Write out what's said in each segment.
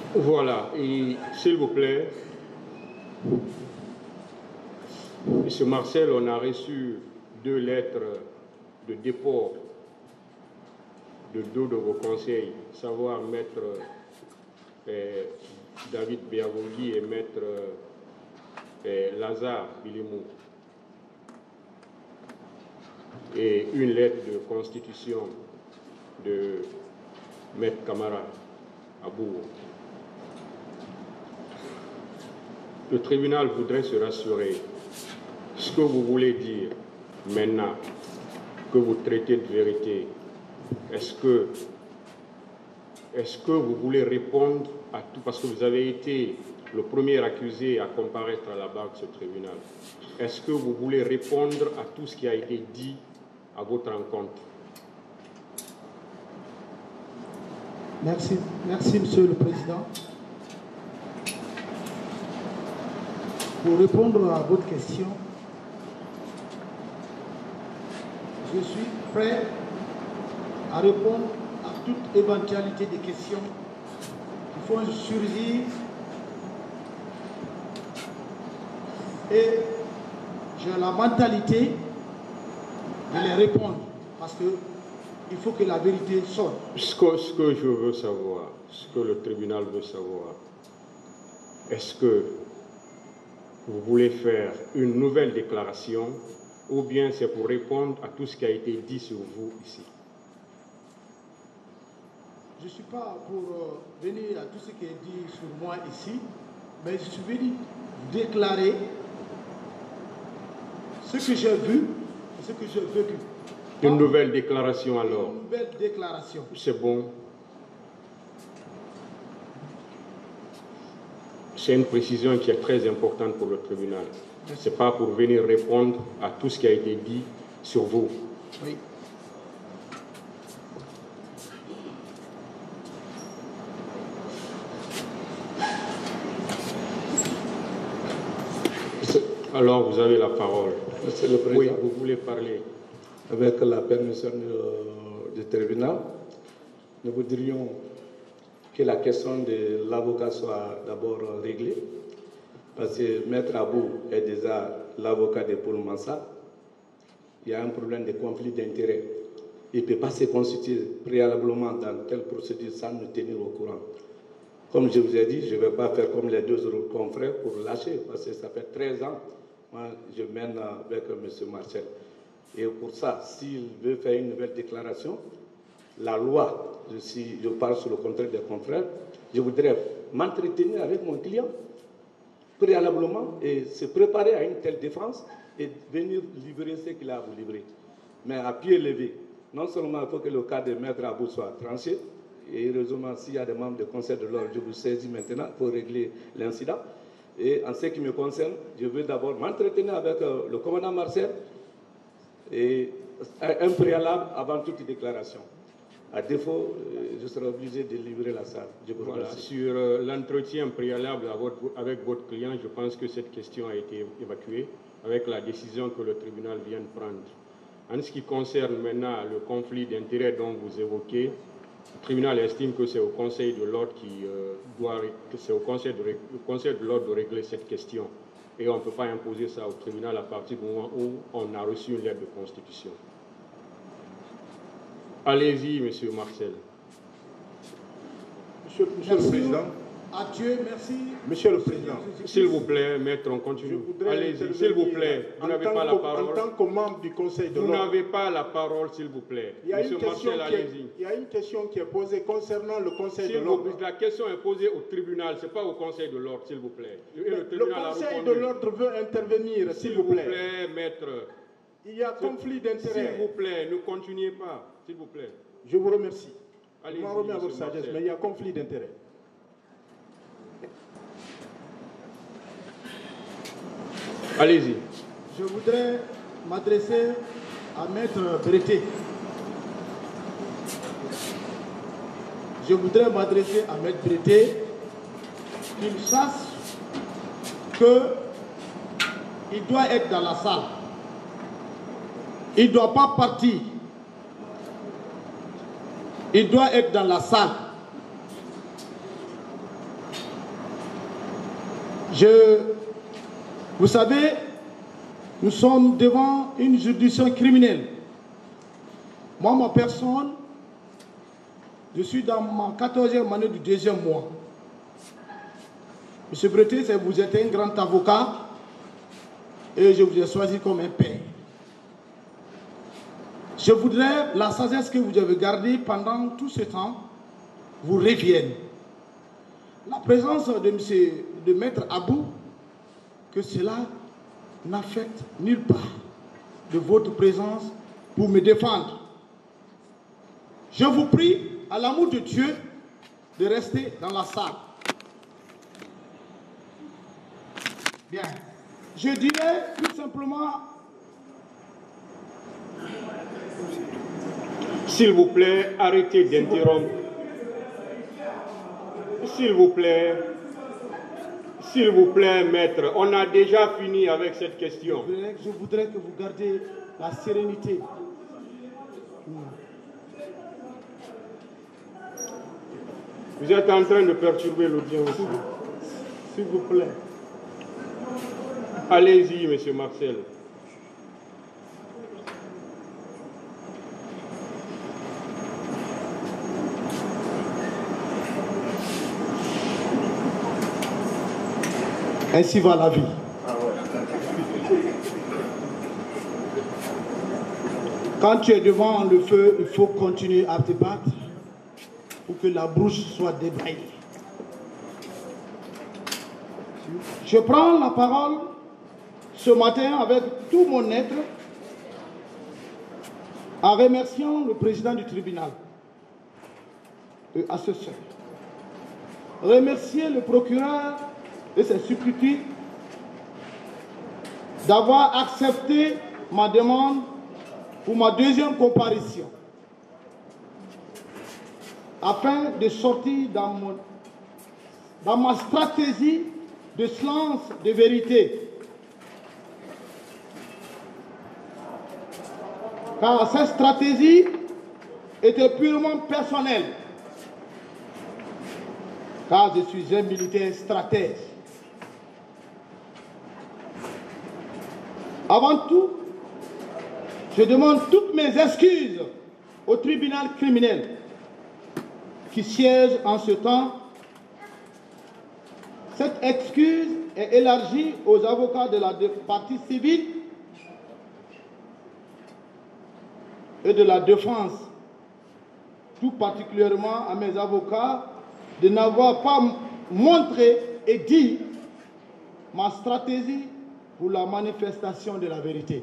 Voilà, et s'il vous plaît, Monsieur Marcel, on a reçu 2 lettres de dépôt de 2 de vos conseils, savoir Maître David Biavogui et Maître Lazare Bilimou, et une lettre de constitution de Maître Camara Abou. Le tribunal voudrait se rassurer. Ce que vous voulez dire maintenant que vous traitez de vérité, est-ce que vous voulez répondre à tout, parce que vous avez été le premier accusé à comparaître à la barre de ce tribunal, est-ce que vous voulez répondre à tout ce qui a été dit à votre rencontre? Merci, Monsieur le Président. Pour répondre à votre question, je suis prêt à répondre à toute éventualité des questions qui font surgir, et j'ai la mentalité de les répondre parce qu'il faut que la vérité sorte. Ce que je veux savoir, ce que le tribunal veut savoir, est-ce que vous voulez faire une nouvelle déclaration ou bien c'est pour répondre à tout ce qui a été dit sur vous ici? Je ne suis pas pour venir à tout ce qui est dit sur moi ici, mais je suis venu déclarer ce que j'ai vu et ce que j'ai vécu. Une nouvelle déclaration alors? Une nouvelle déclaration. C'est bon. C'est une précision qui est très importante pour le tribunal. Ce n'est pas pour venir répondre à tout ce qui a été dit sur vous. Oui. Alors, vous avez la parole. Monsieur le Président. Oui, vous voulez parler. Avec la permission du tribunal, nous voudrions que la question de l'avocat soit d'abord réglée, parce que Maître Abou est déjà l'avocat de Paul Mansa. Il y a un problème de conflit d'intérêts. Il ne peut pas se constituer préalablement dans telle procédure sans nous tenir au courant. Comme je vous ai dit, je ne vais pas faire comme les 2 autres confrères pour lâcher, parce que ça fait 13 ans, moi je mène avec M. Marcel. Et pour ça, s'il veut faire une nouvelle déclaration, la loi, je parle sur le contraire des confrères, je voudrais m'entretenir avec mon client préalablement et se préparer à une telle défense et venir livrer ce qu'il a à vous livrer. Mais à pied levé, non seulement il faut que le cas de Maître Abou soit tranché, et heureusement, s'il y a des membres du Conseil de l'ordre, je vous saisis maintenant pour régler l'incident. Et en ce qui me concerne, je veux d'abord m'entretenir avec le commandant Marcel et un préalable avant toute déclaration. À défaut, je serai obligé de livrer la salle. Voilà. Sur l'entretien préalable avec votre client, je pense que cette question a été évacuée avec la décision que le tribunal vient de prendre. En ce qui concerne maintenant le conflit d'intérêts dont vous évoquez, le tribunal estime que c'est au Conseil de l'ordre de l'ordre de régler cette question. Et on ne peut pas imposer ça au tribunal à partir du moment où on a reçu une lettre de constitution. Allez-y, Monsieur Marcel. Monsieur le Président. Adieu, merci. Monsieur le Président. S'il vous plaît, maître, on continue. Allez-y, s'il vous plaît. Vous n'avez pas la parole. En tant que membre du Conseil de l'ordre. Vous n'avez pas la parole, s'il vous plaît. Monsieur Marcel, allez-y. Il y a une question qui est posée concernant le Conseil de l'ordre. La question est posée au tribunal, ce n'est pas au Conseil de l'ordre, s'il vous plaît. Le Conseil de l'ordre veut intervenir, s'il vous plaît. S'il vous plaît, maître. Il y a conflit d'intérêts. S'il vous plaît, ne continuez pas, s'il vous plaît. Je vous remercie. Allez-y, je m'en remets à votre sagesse, mais il y a conflit d'intérêts. Allez-y. Je voudrais m'adresser à Maître Breté. Je voudrais m'adresser à Maître Breté, qu'il sache qu'il doit être dans la salle. Il ne doit pas partir. Il doit être dans la salle. Vous savez, nous sommes devant une juridiction criminelle. Moi, ma personne, je suis dans ma 14e année du 2e mois. Monsieur Breté, vous êtes un grand avocat et je vous ai choisi comme un père. Je voudrais la sagesse que vous avez gardée pendant tout ce temps vous revienne. La présence de Maître Abou, que cela n'affecte nulle part de votre présence pour me défendre. Je vous prie, à l'amour de Dieu, de rester dans la salle. Bien. Je dirais tout simplement... S'il vous plaît, arrêtez d'interrompre. S'il vous plaît, maître, on a déjà fini avec cette question. Je voudrais que vous gardiez la sérénité. Vous êtes en train de perturber l'audience. S'il vous plaît. Allez-y, monsieur Marcel. Ainsi va la vie. Quand tu es devant le feu, il faut continuer à te battre pour que la brouche soit débraillée. Je prends la parole ce matin avec tout mon être en remerciant le président du tribunal et assesseur. Remercier le procureur et ses supplétifs d'avoir accepté ma demande pour ma deuxième comparution afin de sortir dans ma stratégie de silence de vérité. Car cette stratégie était purement personnelle. Car je suis un militaire stratège. Avant tout, je demande toutes mes excuses au tribunal criminel qui siège en ce temps. Cette excuse est élargie aux avocats de la partie civile et de la défense, tout particulièrement à mes avocats, de n'avoir pas montré et dit ma stratégie pour la manifestation de la vérité.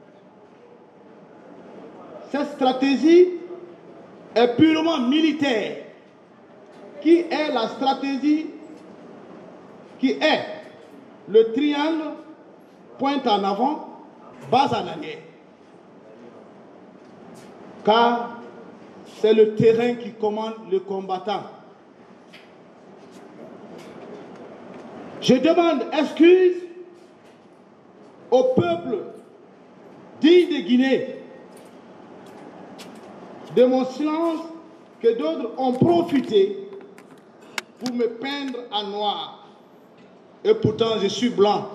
Cette stratégie est purement militaire, qui est la stratégie qui est le triangle pointe en avant, base en arrière. Car c'est le terrain qui commande le combattant. Je demande excuse au peuple digne de Guinée de mon silence que d'autres ont profité pour me peindre en noir. Et pourtant, je suis blanc.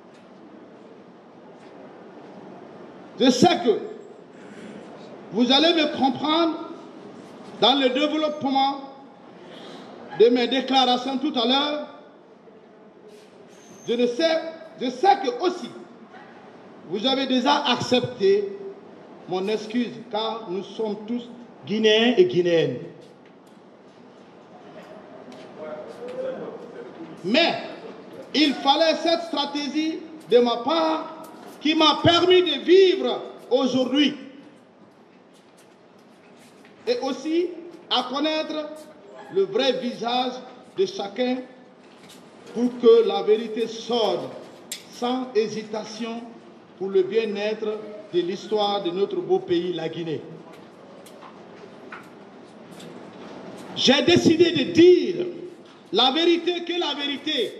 Je sais que vous allez me comprendre dans le développement de mes déclarations tout à l'heure. Je sais que aussi, vous avez déjà accepté mon excuse, car nous sommes tous Guinéens et Guinéennes. Mais il fallait cette stratégie de ma part qui m'a permis de vivre aujourd'hui. Et aussi à connaître le vrai visage de chacun pour que la vérité sorte sans hésitation pour le bien-être de l'histoire de notre beau pays, la Guinée. J'ai décidé de dire la vérité que la vérité.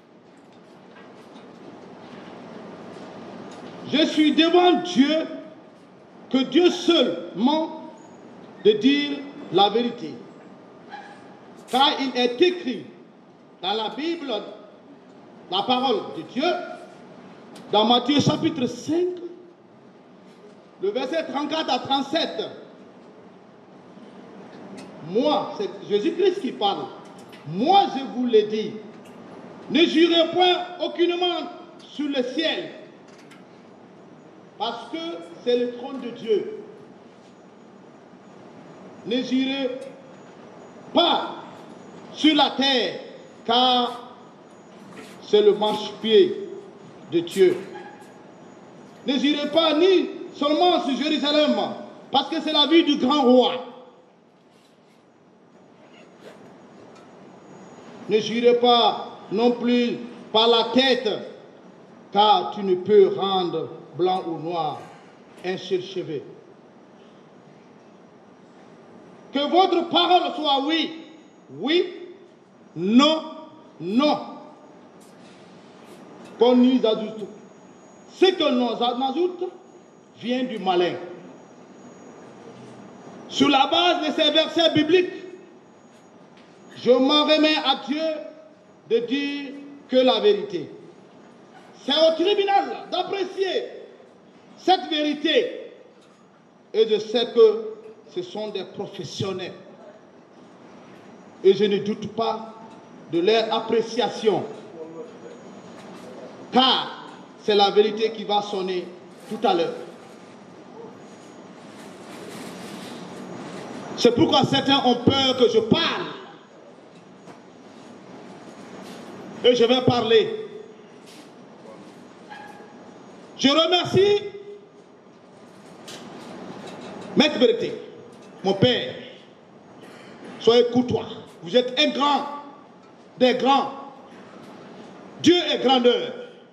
Je suis devant Dieu, que Dieu seul ment de dire la vérité. Car il est écrit dans la Bible la parole de Dieu dans Matthieu chapitre 5, le verset 34 à 37. Moi, c'est Jésus-Christ qui parle. Moi, je vous l'ai dit, ne jurez point aucunement sur le ciel, parce que c'est le trône de Dieu. Ne jurez pas sur la terre, car c'est le marchepied de Dieu. Ne jurez pas ni seulement sur Jérusalem, parce que c'est la ville du grand roi. Ne jurez pas non plus par la tête, car tu ne peux rendre blanc ou noir un seul cheveu. Que votre parole soit oui, oui, non, non. Qu'on nous ajoute. Ce que nous ajoute vient du malin. Sur la base de ces versets bibliques, je m'en remets à Dieu de dire que la vérité. C'est au tribunal d'apprécier cette vérité. Et je sais que ce sont des professionnels. Et je ne doute pas de leur appréciation. Car c'est la vérité qui va sonner tout à l'heure. C'est pourquoi certains ont peur que je parle. Et je vais parler. Je remercie Maître Berté, mon père. Soyez courtois. Vous êtes un grand, des grands. Dieu est grandeur.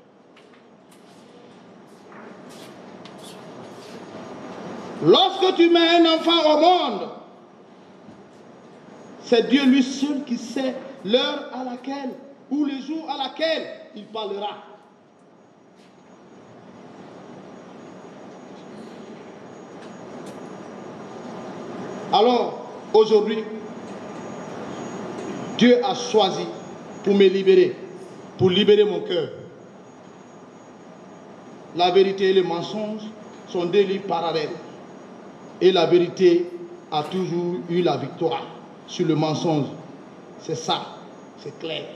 Lorsque tu mets un enfant au monde, c'est Dieu lui seul qui sait l'heure à laquelle ou le jour à laquelle il parlera. Alors, aujourd'hui, Dieu a choisi pour me libérer, pour libérer mon cœur. La vérité et le mensonge sont deux livres parallèles. Et la vérité a toujours eu la victoire sur le mensonge. C'est ça, c'est clair.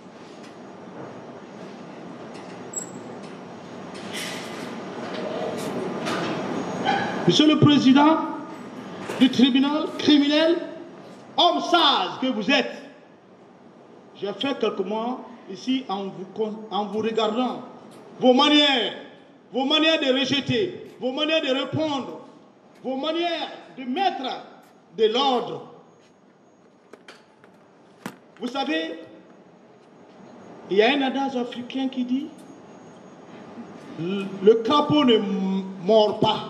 Monsieur le Président du tribunal criminel, homme sage que vous êtes, j'ai fait quelques mois ici en vous regardant. Vos manières de rejeter, vos manières de répondre, vos manières de mettre de l'ordre. Vous savez, il y a un adage africain qui dit le crapaud ne mord pas.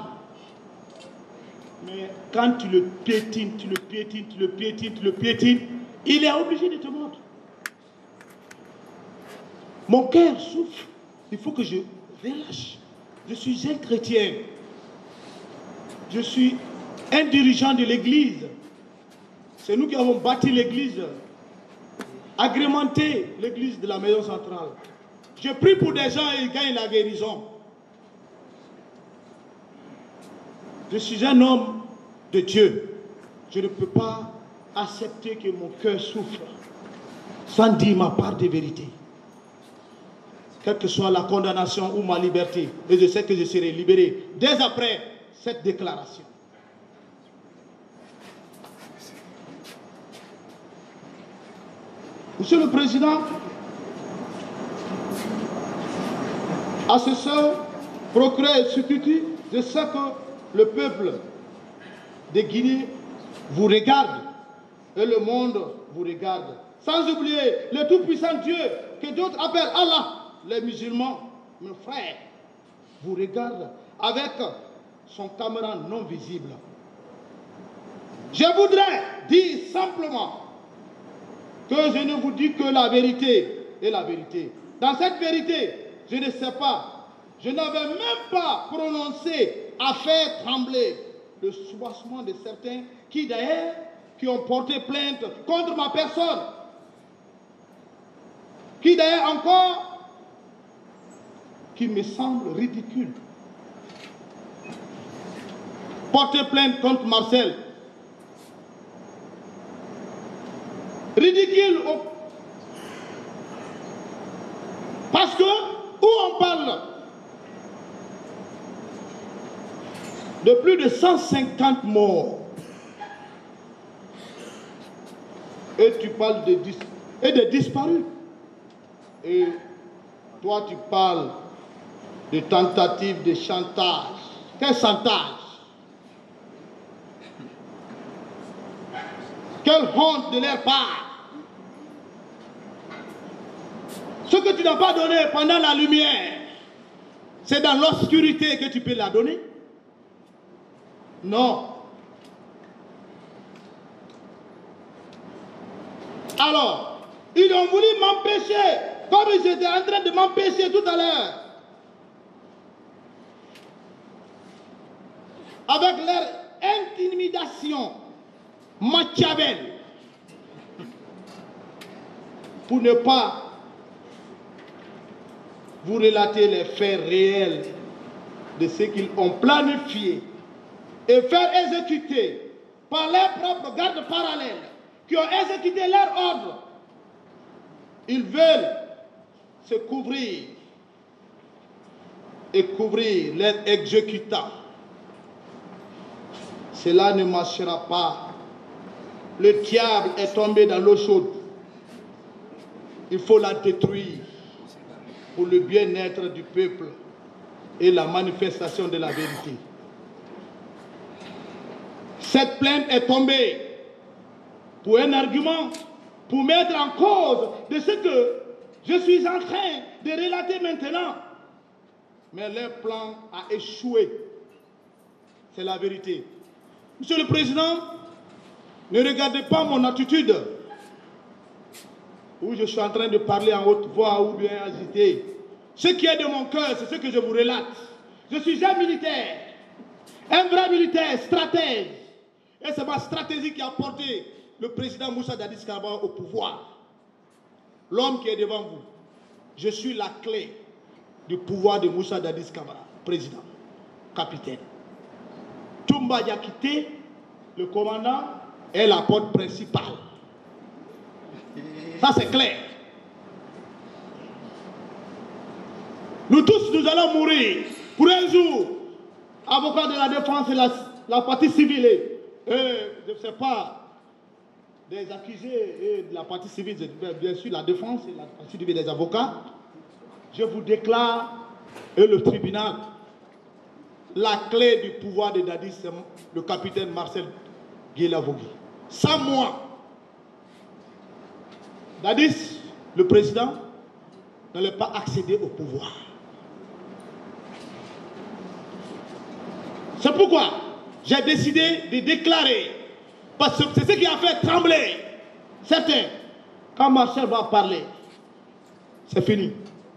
Mais quand tu le piétines, tu le piétines, tu le piétines, tu le piétines, il est obligé de te mordre. Mon cœur souffre. Il faut que je relâche. Je suis un chrétien. Je suis un dirigeant de l'église. C'est nous qui avons bâti l'église, agrémenté l'église de la maison centrale. Je prie pour des gens et ils gagnent la guérison. Je suis un homme de Dieu. Je ne peux pas accepter que mon cœur souffre sans dire ma part de vérité. Quelle que soit la condamnation ou ma liberté, et je sais que je serai libéré dès après cette déclaration. Monsieur le Président, à ce seul procureur et substitut, je sais que le peuple de Guinée vous regarde et le monde vous regarde. Sans oublier le tout-puissant Dieu que d'autres appellent Allah. Les musulmans, mes frères, vous regardent avec son caméra non visible. Je voudrais dire simplement que je ne vous dis que la vérité et la vérité. Dans cette vérité, je ne sais pas, je n'avais même pas prononcé à faire trembler le soubassement de certains qui d'ailleurs, qui ont porté plainte contre ma personne, qui d'ailleurs encore qui me semble ridicule. Porter plainte contre Marcel. Ridicule. Parce que, où on parle de plus de 150 morts, et tu parles de disparus. Et toi, tu parles de tentative de chantage. Quel chantage? Quelle honte de leur part. Ce que tu n'as pas donné pendant la lumière, c'est dans l'obscurité que tu peux la donner? Non. Alors, ils ont voulu m'empêcher, comme ils étaient en train de m'empêcher tout à l'heure, avec leur intimidation machiavélique, pour ne pas vous relater les faits réels de ce qu'ils ont planifié et faire exécuter par leurs propres gardes parallèles qui ont exécuté leur ordre. Ils veulent se couvrir et couvrir leurs exécutants. Cela ne marchera pas. Le diable est tombé dans l'eau chaude. Il faut la détruire pour le bien-être du peuple et la manifestation de la vérité. Cette plainte est tombée pour un argument, pour mettre en cause de ce que je suis en train de relater maintenant. Mais leur plan a échoué. C'est la vérité. Monsieur le Président, ne regardez pas mon attitude, où je suis en train de parler en haute voix ou bien agité. Ce qui est de mon cœur, c'est ce que je vous relate. Je suis un militaire, un vrai militaire, stratège. Et c'est ma stratégie qui a porté le président Moussa Dadis Camara au pouvoir. L'homme qui est devant vous, je suis la clé du pouvoir de Moussa Dadis Camara, président, capitaine. Toumba Diakité, le commandant, est la porte principale. Ça c'est clair. Nous tous, nous allons mourir pour un jour. Avocat de la défense et la partie civile, je ne sais pas, des accusés et de la partie civile, bien sûr la défense et la partie civile des avocats, je vous déclare, et le tribunal, la clé du pouvoir de Dadis, c'est le capitaine Marcel Guélavogui. Sans moi, Dadis, le président, n'allait pas accéder au pouvoir. C'est pourquoi j'ai décidé de déclarer, parce que c'est ce qui a fait trembler certains. Quand Marcel va parler, c'est fini.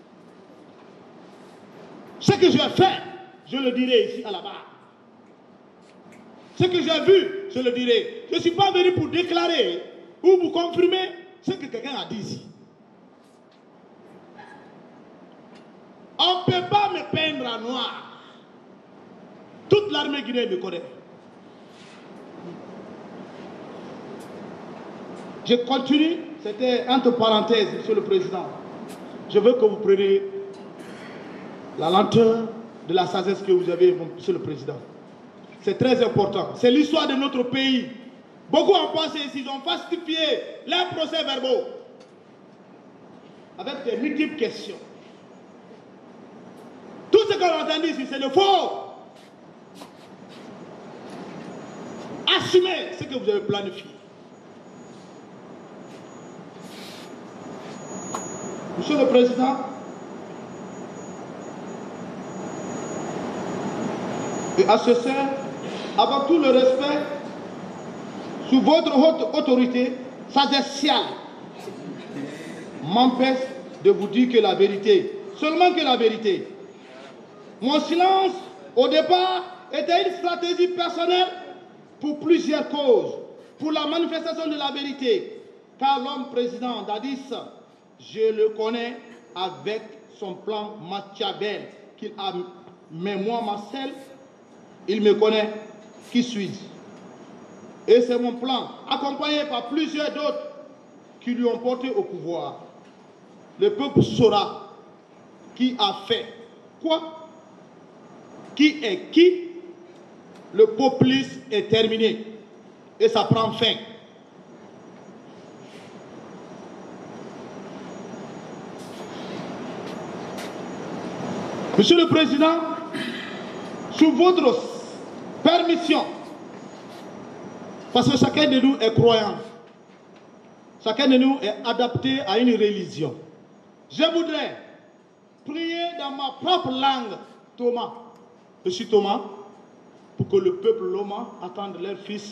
Ce que j'ai fait, je le dirai ici à la barre. Ce que j'ai vu, je le dirai. Je ne suis pas venu pour déclarer ou pour confirmer ce que quelqu'un a dit ici. On ne peut pas me peindre en noir. Toute l'armée guinéenne me connaît. Je continue, c'était entre parenthèses, Monsieur le Président. Je veux que vous preniez la lenteur de la sagesse que vous avez, Monsieur le Président. C'est très important. C'est l'histoire de notre pays. Beaucoup ont pensé ici, ils ont falsifié leurs procès-verbaux avec des multiples questions. Tout ce qu'on a entendu ici, c'est le faux. Assumez ce que vous avez planifié. Monsieur le Président, et à ce sein, avec tout le respect, sous votre haute autorité sagessiale, m'empêche de vous dire que la vérité, seulement que la vérité. Mon silence, au départ, était une stratégie personnelle pour plusieurs causes, pour la manifestation de la vérité. Car l'homme président Dadis, je le connais avec son plan Machiavel qu'il a. Mais moi, Marcel, il me connaît. Qui suis-je? Et c'est mon plan, accompagné par plusieurs d'autres qui lui ont porté au pouvoir. Le peuple saura qui a fait quoi, qui est qui. Le populisme est terminé et ça prend fin. Monsieur le Président, sous votre permission, parce que chacun de nous est croyant, chacun de nous est adapté à une religion, je voudrais prier dans ma propre langue, Thomas. Je suis Thomas, pour que le peuple Loma attende leur fils,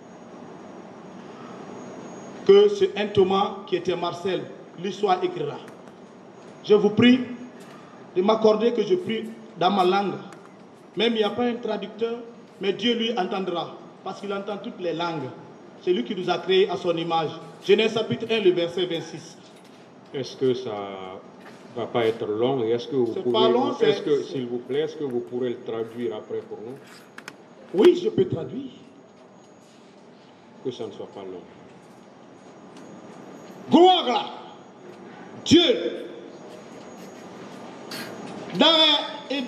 que c'est un Thomas qui était Marcel, l'histoire écrira. Je vous prie de m'accorder que je prie dans ma langue. Même il n'y a pas un traducteur, mais Dieu lui entendra, parce qu'il entend toutes les langues. C'est lui qui nous a créés à son image. Genèse chapitre 1, le verset 26. Est-ce que ça va pas être long? Et est-ce que vous pouvez, s'il vous plaît, est-ce que vous pourrez le traduire après pour nous? Oui, je peux traduire. Que ça ne soit pas long. Gloire, Dieu, dans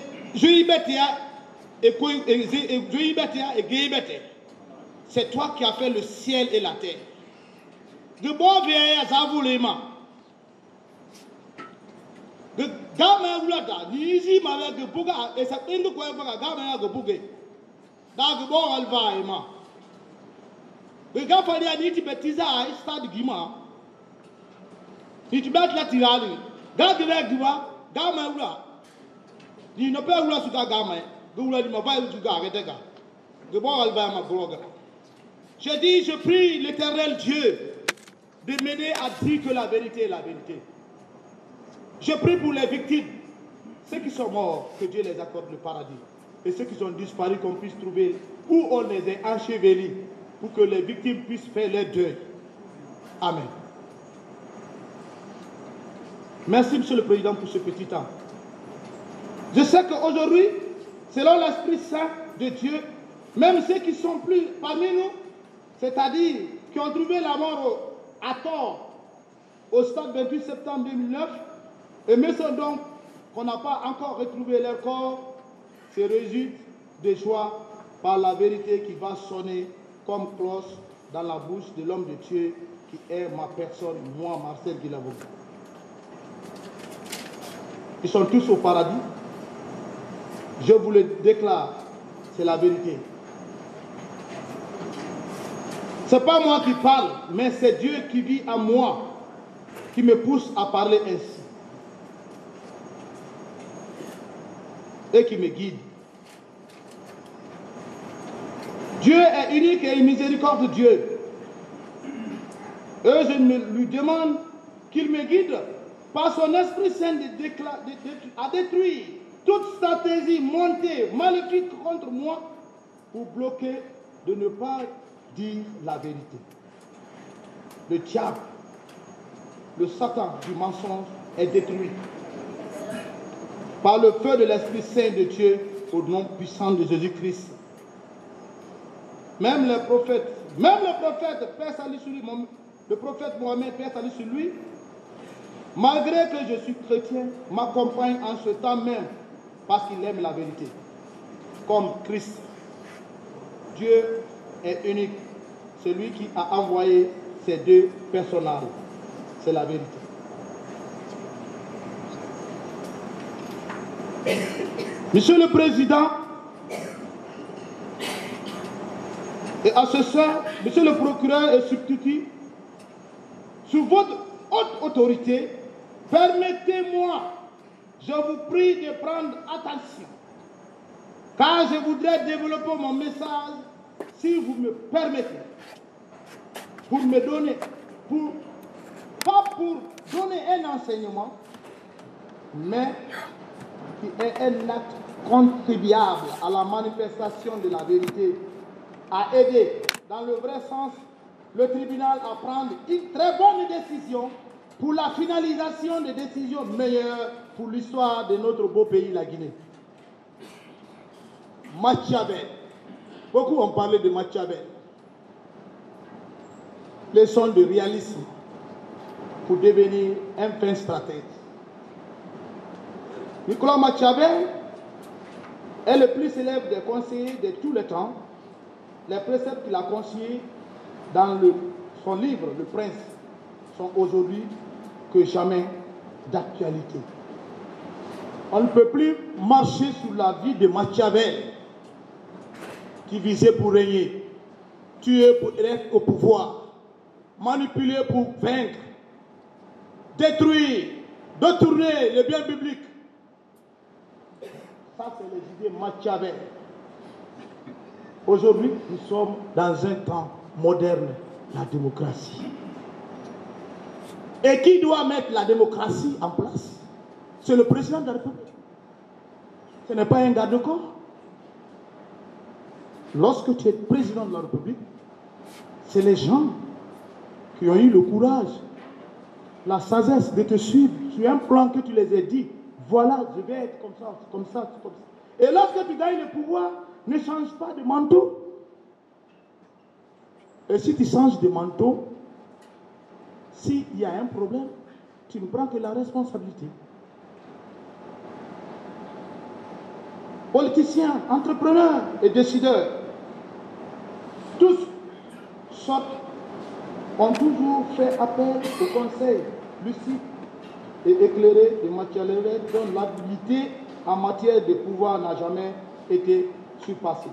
c'est toi qui as fait le ciel et la terre. De bon vieil Zavulema. De Gama Wulada, Nizi Mala de Buga, et ça tend de quoi Gama de Bugé. Dans le bon Alva et ma. De Gafaria Niti Betiza, Stade Gima. Niti Bet la Tirali. Gagre Giva, Gama Wula. Il ne peut pas vouloir se gagner, il ne peut pas se gagner. Je dis, je prie l'Éternel Dieu de m'aider à dire que la vérité est la vérité. Je prie pour les victimes, ceux qui sont morts, que Dieu les accorde le paradis. Et ceux qui sont disparus, qu'on puisse trouver où on les a enchevelés, pour que les victimes puissent faire leur deuil. Amen. Merci, Monsieur le Président, pour ce petit temps. Je sais qu'aujourd'hui, selon l'Esprit Saint de Dieu, même ceux qui sont plus parmi nous, c'est-à-dire qui ont trouvé la mort à tort au stade 28 septembre 2009, et même ceux donc qu'on n'a pas encore retrouvé leur corps, se réjouissent de joie par la vérité qui va sonner comme cloche dans la bouche de l'homme de Dieu qui est ma personne, moi, Marcel Guilavogue. Ils sont tous au paradis. Je vous le déclare, c'est la vérité. Ce n'est pas moi qui parle, mais c'est Dieu qui vit en moi, qui me pousse à parler ainsi. Et qui me guide. Dieu est unique et miséricordieux Dieu. Et je lui demande qu'il me guide par son Esprit Saint à détruire toute stratégie montée, maléfique contre moi pour bloquer de ne pas dire la vérité. Le diable, le Satan du mensonge est détruit par le feu de l'Esprit Saint de Dieu au nom puissant de Jésus-Christ. Même le prophète, Père salut sur lui, le prophète Mohamed, Père salut sur lui, malgré que je suis chrétien, m'accompagne en ce temps même parce qu'il aime la vérité. Comme Christ. Dieu est unique. Celui qui a envoyé ces deux personnages. C'est la vérité. Monsieur le Président, et à ce soir, Monsieur le Procureur et substitut, sous votre haute autorité, permettez-moi, je vous prie de prendre attention, car je voudrais développer mon message, si vous me permettez, pour me donner, pas pour donner un enseignement, mais qui est un acte contribuable à la manifestation de la vérité, à aider, dans le vrai sens, le tribunal à prendre une très bonne décision pour la finalisation des décisions meilleures pour l'histoire de notre beau pays, la Guinée. Machiavel. Beaucoup ont parlé de Machiavel. Leçon de réalisme pour devenir un fin stratège. Nicolas Machiavel est le plus célèbre des conseillers de tous les temps. Les préceptes qu'il a conseillés dans son livre, Le Prince, sont aujourd'hui que jamais d'actualité. On ne peut plus marcher sur la vie de Machiavel, qui visait pour régner, tuer pour être au pouvoir, manipuler pour vaincre, détruire, détourner les biens publics. Ça, c'est les idées Machiavel. Aujourd'hui, nous sommes dans un temps moderne, la démocratie. Et qui doit mettre la démocratie en place? C'est le président de la République. Ce n'est pas un garde-corps. Lorsque tu es président de la République, c'est les gens qui ont eu le courage, la sagesse de te suivre sur un plan que tu les as dit. Voilà, je vais être comme ça, comme ça, comme ça. Et lorsque tu gagnes le pouvoir, ne change pas de manteau. Et si tu changes de manteau, s'il y a un problème, tu ne prends que la responsabilité. Politiciens, entrepreneurs et décideurs, tous sortent, ont toujours fait appel au conseil lucide et éclairé de Machiavel, dont l'habilité en matière de pouvoir n'a jamais été surpassée.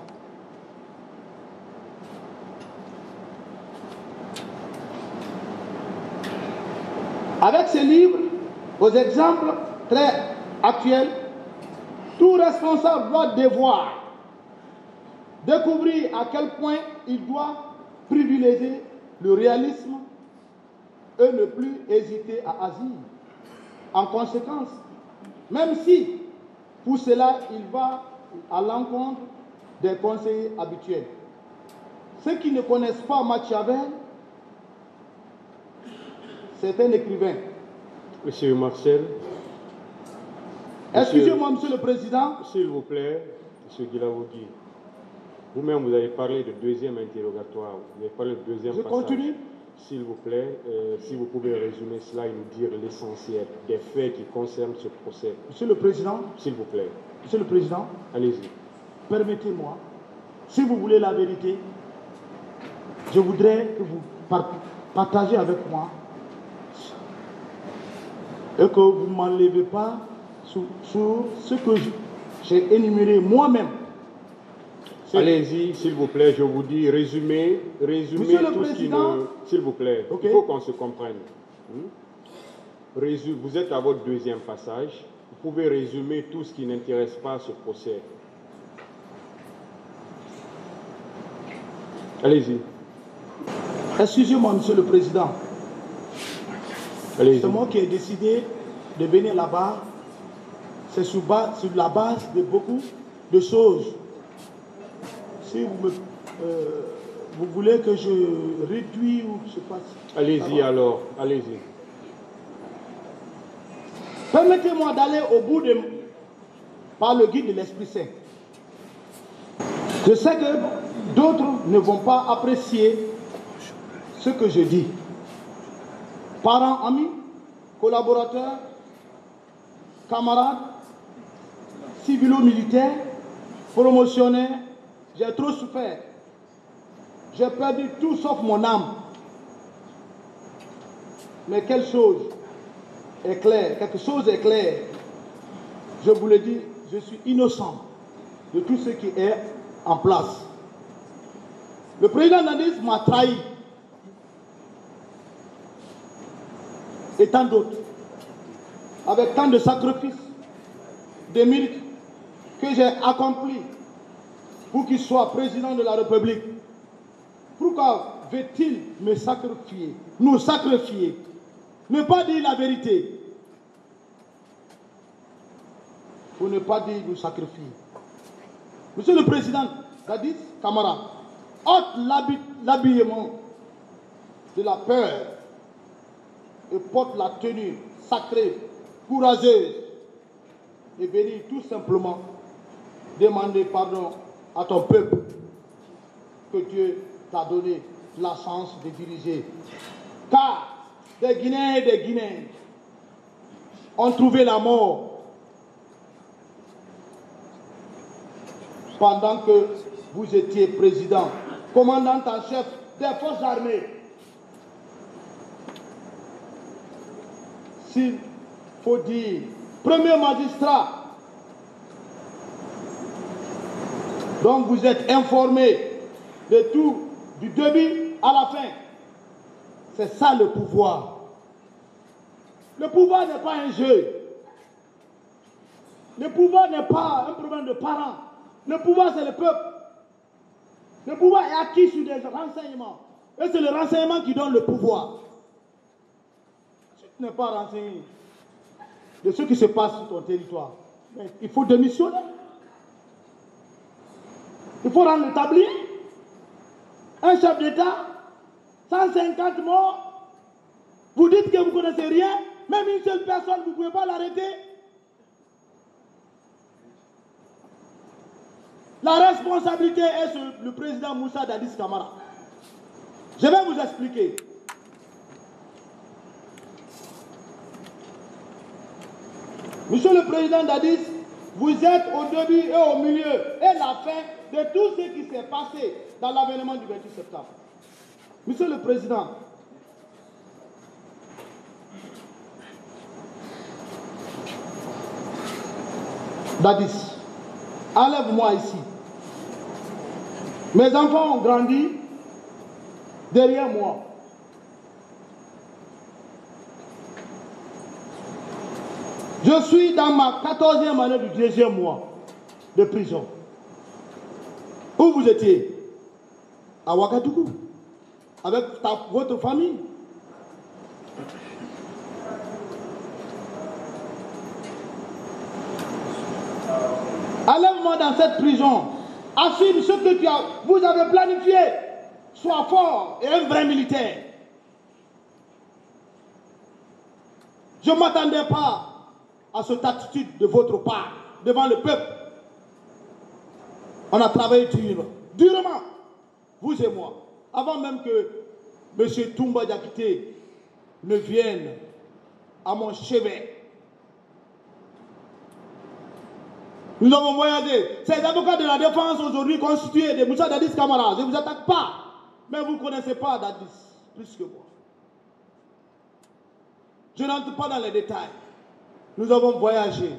Avec ces livres, aux exemples très actuels, tout responsable doit devoir découvrir à quel point il doit privilégier le réalisme et ne plus hésiter à agir. En conséquence, même si pour cela il va à l'encontre des conseillers habituels. Ceux qui ne connaissent pas Machiavel, c'est un écrivain. Monsieur Marcel. Excusez-moi, Monsieur le Président. S'il vous plaît, Monsieur Guilavogui, vous-même vous avez parlé de deuxième interrogatoire, vous avez parlé de deuxième passage. Je continue. S'il vous plaît, si vous pouvez résumer cela et nous dire l'essentiel des faits qui concernent ce procès. Monsieur le Président. S'il vous plaît. Monsieur le Président. Allez-y. Permettez-moi, si vous voulez la vérité, je voudrais que vous partagez avec moi et que vous ne m'enlevez pas sur ce que j'ai énuméré moi-même. Allez-y, s'il vous plaît, je vous dis, résumez tout ce qui me... S'il vous plaît, okay. Il faut qu'on se comprenne. Vous êtes à votre deuxième passage. Vous pouvez résumer tout ce qui n'intéresse pas ce procès. Allez-y. Excusez-moi, Monsieur le Président. C'est moi qui ai décidé de venir là-bas. C'est sur la base de beaucoup de choses. Si vous voulez que je réduise ou je sais pas. Allez-y alors, allez-y. Permettez-moi d'aller au bout par le guide de l'Esprit Saint. Je sais que d'autres ne vont pas apprécier ce que je dis. Parents, amis, collaborateurs, camarades, civilo-militaires, promotionnaires, j'ai trop souffert. J'ai perdu tout sauf mon âme. Mais quelque chose est clair, quelque chose est clair. Je vous le dis, je suis innocent de tout ce qui est en place. Le président Nadis m'a trahi. Et tant d'autres. Avec tant de sacrifices, de mérites que j'ai accomplis pour qu'il soit président de la République. Pourquoi veut-il me sacrifier, nous sacrifier, ne pas dire la vérité, pour ne pas dire nous sacrifier? Monsieur le Président Dadis Camara, ôte l'habillement de la peur et porte la tenue sacrée, courageuse, et venir tout simplement demander pardon à ton peuple que Dieu t'a donné la chance de diriger. Car des Guinéens et des Guinéens ont trouvé la mort pendant que vous étiez président, commandant en chef des forces armées. S'il faut dire, premier magistrat, donc vous êtes informé de tout, du début à la fin. C'est ça le pouvoir. Le pouvoir n'est pas un jeu. Le pouvoir n'est pas un problème de parents. Le pouvoir, c'est le peuple. Le pouvoir est acquis sur des renseignements. Et c'est le renseignement qui donne le pouvoir. Si tu n'es pas renseigné de ce qui se passe sur ton territoire, mais il faut démissionner. Il faut rendre le tablier. Un chef d'État, 150 morts, vous dites que vous ne connaissez rien, même une seule personne, vous ne pouvez pas l'arrêter. La responsabilité est sur le président Moussa Dadis Camara. Je vais vous expliquer. Monsieur le président Dadis, vous êtes au début et au milieu et la fin de tout ce qui s'est passé dans l'avènement du 28 septembre. Monsieur le président, Dadis, enlève-moi ici. Mes enfants ont grandi derrière moi. Je suis dans ma 14e année du 2e mois de prison. Où vous étiez? À Ouagadougou, avec votre famille. Enlève-moi dans cette prison. Assume ce que vous avez planifié. Sois fort et un vrai militaire. Je ne m'attendais pas à cette attitude de votre part devant le peuple. On a travaillé durement, vous et moi, avant même que M. Toumba Diakité ne vienne à mon chevet. Nous avons voyagé. Ces avocats de la défense aujourd'hui constitués de Moussa Dadis Camara. Je ne vous attaque pas, mais vous ne connaissez pas Dadis plus que moi. Je n'entre pas dans les détails. Nous avons voyagé.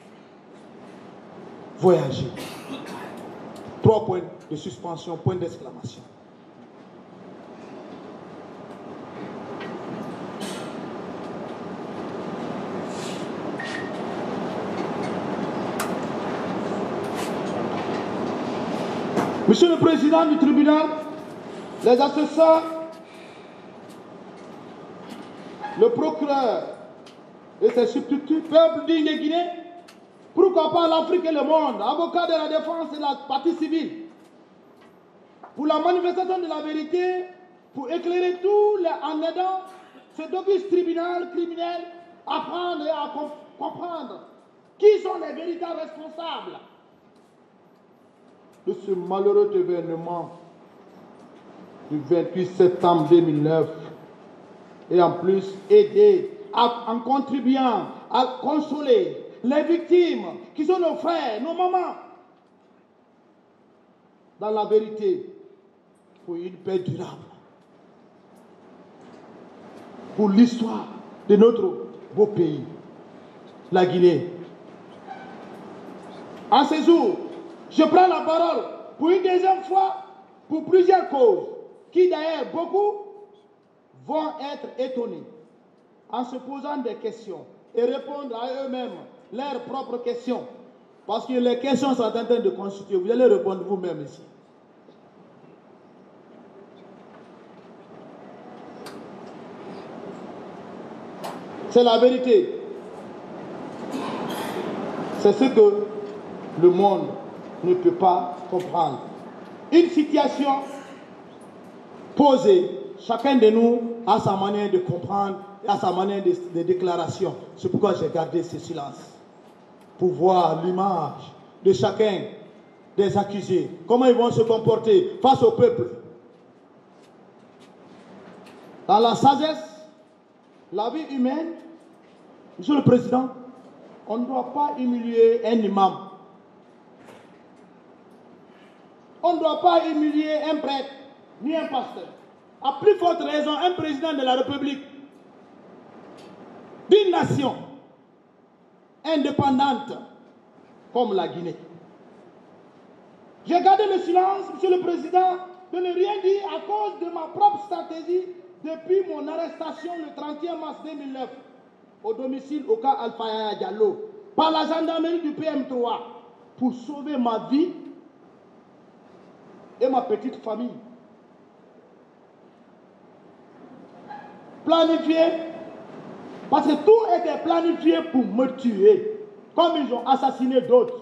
Voyagé. 3 points de suspension, point d'exclamation. Monsieur le Président du tribunal, les assesseurs, le procureur et ses substituts, peuple digne de Guinée, pourquoi pas l'Afrique et le monde, avocats de la défense et la partie civile, pour la manifestation de la vérité, pour éclairer tout en aidant cet auguste tribunal criminel à apprendre et à comprendre qui sont les véritables responsables de ce malheureux événement du 28 septembre 2009 et en plus aider en contribuant à consoler les victimes qui sont nos frères, nos mamans, dans la vérité, pour une paix durable, pour l'histoire de notre beau pays, la Guinée. En ces jours, je prends la parole pour une deuxième fois pour plusieurs causes qui d'ailleurs beaucoup vont être étonnés en se posant des questions et répondre à eux-mêmes leurs propres questions. Parce que les questions sont en train de constituer. Vous allez répondre vous-même ici. C'est la vérité. C'est ce que le monde ne peut pas comprendre. Une situation posée, chacun de nous a sa manière de comprendre et à sa manière de déclaration. C'est pourquoi j'ai gardé ce silence. Pour voir l'image de chacun des accusés. Comment ils vont se comporter face au peuple. Dans la sagesse, la vie humaine, Monsieur le Président, on ne doit pas humilier un imam. On ne doit pas humilier un prêtre, ni un pasteur. À plus forte raison, un président de la République, d'une nation indépendante comme la Guinée. J'ai gardé le silence, Monsieur le Président, de ne rien dire à cause de ma propre stratégie depuis mon arrestation le 31 mars 2009 au domicile au cas Alpha Yaya Diallo par la gendarmerie du PM3 pour sauver ma vie et ma petite famille. Planifié, parce que tout était planifié pour me tuer, comme ils ont assassiné d'autres.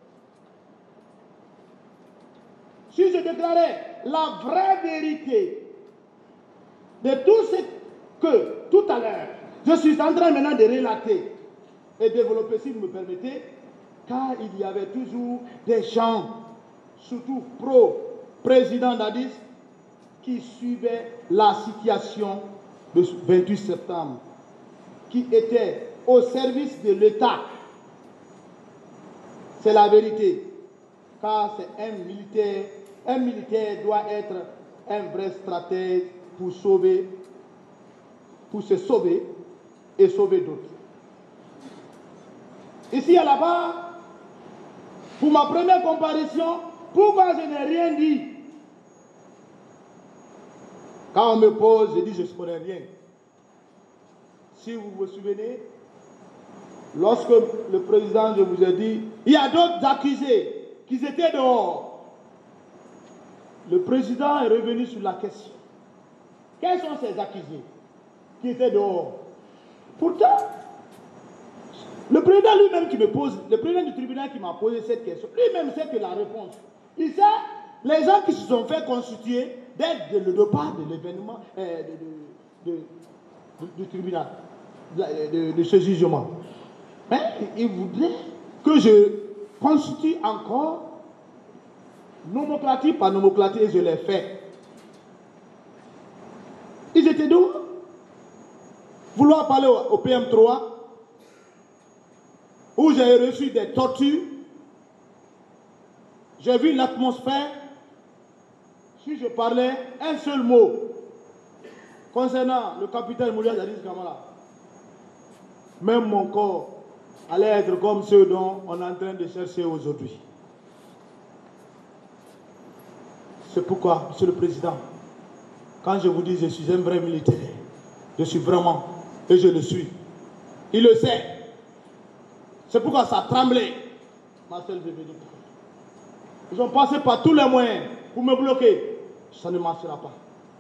Si je déclarais la vraie vérité de tout ce que, tout à l'heure, je suis en train maintenant de relater et développer, si vous me permettez, car il y avait toujours des gens, surtout pro-président Dadis, qui suivaient la situation du 28 septembre, qui étaient au service de l'État. C'est la vérité, car c'est un militaire. Un militaire doit être un vrai stratège pour sauver, pour se sauver et sauver d'autres. Ici à la barre, pour ma première comparution, pourquoi je n'ai rien dit? Quand on me pose, je dis je ne connais rien. Si vous vous souvenez, lorsque le président, je vous ai dit, il y a d'autres accusés qui étaient dehors. Le président est revenu sur la question. Quels sont ces accusés qui étaient dehors? Pourtant, le président lui-même qui me pose, le président du tribunal qui m'a posé cette question, lui-même sait que la réponse. Il sait, les gens qui se sont fait constituer dès le départ de l'événement du tribunal, de ce jugement. Mais il voudrait que je constitue encore nomenclature par nomenclature et je l'ai fait. Ils étaient d'où? Vouloir parler au PM3 où j'ai reçu des tortures. J'ai vu l'atmosphère. Si je parlais un seul mot concernant le capitaine Moulia Dadis Camara, même mon corps allait être comme ceux dont on est en train de chercher aujourd'hui. C'est pourquoi, Monsieur le Président, quand je vous dis je suis un vrai militaire, je suis vraiment, et je le suis. Il le sait. C'est pourquoi ça tremblait. Marcel Bébé. Ils ont passé par tous les moyens pour me bloquer. Ça ne marchera pas.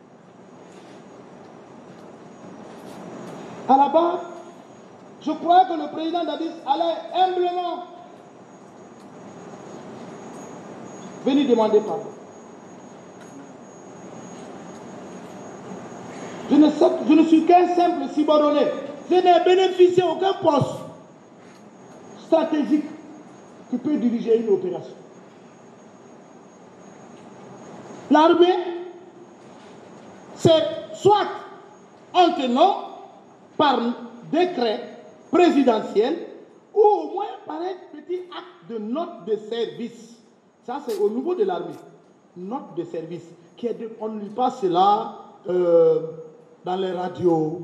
À la base, je croyais que le président Dadis allait humblement venir demander pardon. Je ne suis qu'un simple subordonné. Je n'ai bénéficié d'aucun poste stratégique qui peut diriger une opération. L'armée, c'est soit un tenant par décret présidentiel ou au moins par un petit acte de note de service. Ça, c'est au niveau de l'armée. Note de service. On ne lit pas cela dans les radios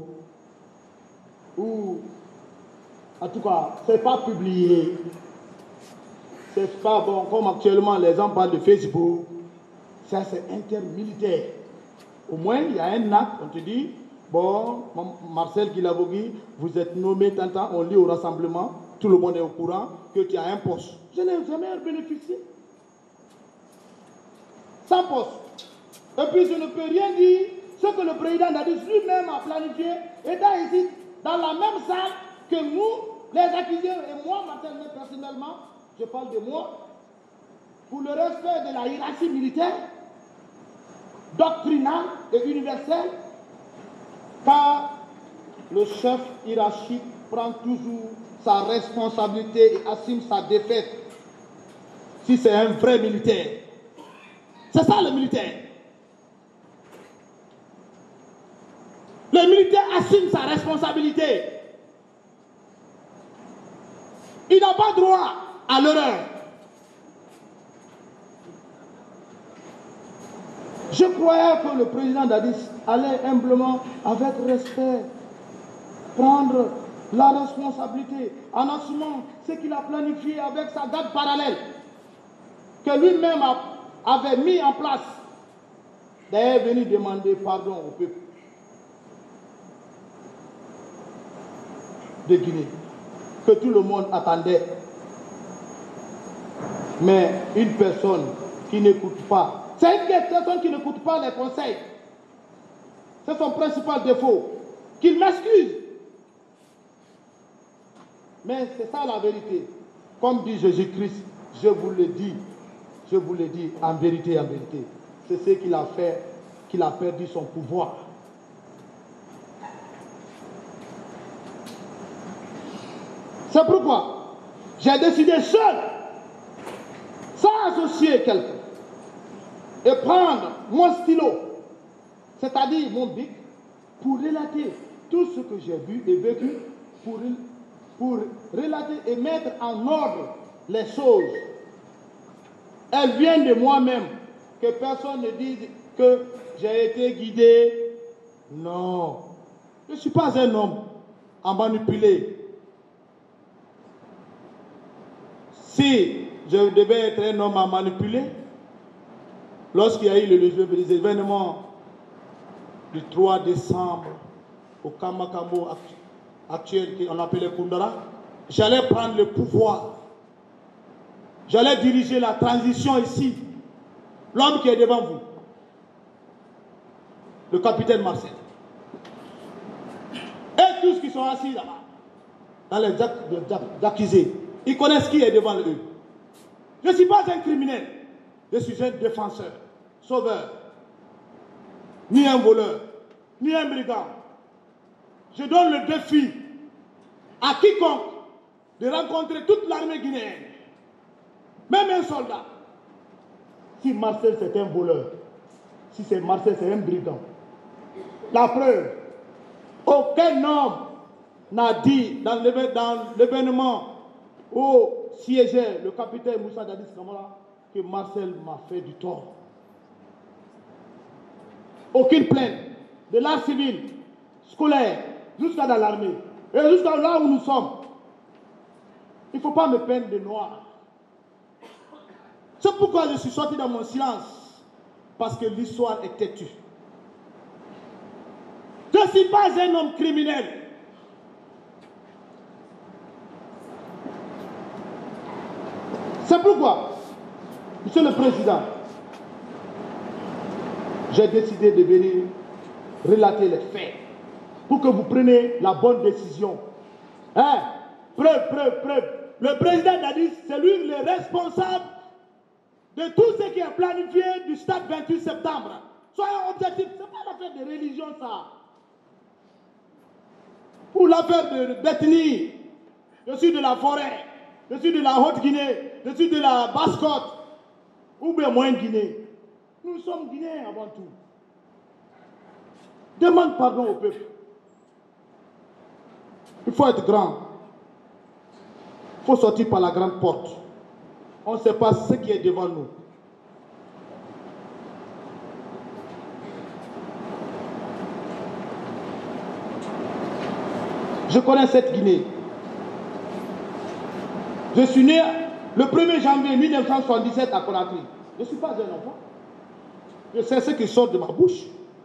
ou en tout cas, ce n'est pas publié. C'est pas bon, comme actuellement les gens parlent de Facebook. Ça, c'est intermilitaire. Au moins, il y a un acte, on te dit, bon, Marcel Guilavogui, vous êtes nommé tant, on lit au rassemblement, tout le monde est au courant que tu as un poste. Je n'ai jamais bénéficié. Sans poste. Et puis, je ne peux rien dire. Ce que le président Dadis lui-même a planifié, étant ici, dans la même salle que nous, les accusés, et moi, personnellement, je parle de moi, pour le respect de la hiérarchie militaire, doctrinale et universelle, car le chef hiérarchique prend toujours sa responsabilité et assume sa défaite. Si c'est un vrai militaire. C'est ça le militaire. Le militaire assume sa responsabilité. Il n'a pas droit à l'erreur. Je croyais que le président Dadis allait humblement, avec respect, prendre la responsabilité en assumant ce qu'il a planifié avec sa garde parallèle, que lui-même avait mis en place. D'ailleurs, venir demander pardon au peuple de Guinée, que tout le monde attendait. Mais une personne qui n'écoute pas, c'est une personne qui n'écoute pas les conseils. C'est son principal défaut. Qu'il m'excuse. Mais c'est ça la vérité. Comme dit Jésus-Christ, je vous le dis en vérité, en vérité. C'est ce qu'il a fait, qu'il a perdu son pouvoir. C'est pourquoi j'ai décidé seul, sans associer quelqu'un, et prendre mon stylo, c'est-à-dire mon bic, pour relater tout ce que j'ai vu et vécu, pour relater et mettre en ordre les choses. Elles viennent de moi-même, que personne ne dise que j'ai été guidé. Non, je ne suis pas un homme à manipuler. Si je devais être un homme à manipuler, lorsqu'il y a eu les événements du 3 décembre au Kamakambo actuel qu'on appelait Kundara, j'allais prendre le pouvoir. J'allais diriger la transition ici. L'homme qui est devant vous, le capitaine Marcel. Et tous qui sont assis là-bas, dans les accusés, ils connaissent qui est devant eux. Je ne suis pas un criminel. Je suis un défenseur, sauveur, ni un voleur, ni un brigand. Je donne le défi à quiconque de rencontrer toute l'armée guinéenne, même un soldat. Si Marcel c'est un voleur, si c'est Marcel c'est un brigand. La preuve, aucun homme n'a dit dans l'événement où siégeait le capitaine Moussa Dadis Kamara que Marcel m'a fait du tort. Aucune plainte de l'art civil, scolaire, jusqu'à dans l'armée, et jusqu'à là où nous sommes. Il ne faut pas me peindre de noir. C'est pourquoi je suis sorti dans mon silence, parce que l'histoire est têtue. Je ne suis pas un homme criminel. C'est pourquoi, Monsieur le Président, j'ai décidé de venir relater les faits pour que vous preniez la bonne décision. Hein? Preuve. Le président Dadis, c'est lui le responsable de tout ce qui est planifié du stade 28 septembre. Soyons objectifs, ce n'est pas l'affaire de religion ça. Ou l'affaire de Bethany. Je suis de la forêt, je suis de la Haute-Guinée, je suis de la Basse-Côte, ou bien moins Guinée. Nous sommes Guinéens avant tout. Demande pardon au peuple. Il faut être grand. Il faut sortir par la grande porte. On ne sait pas ce qui est devant nous. Je connais cette Guinée. Je suis né le 1er janvier 1977 à Conakry. Je ne suis pas un enfant. Je sais ce qui sort de ma bouche.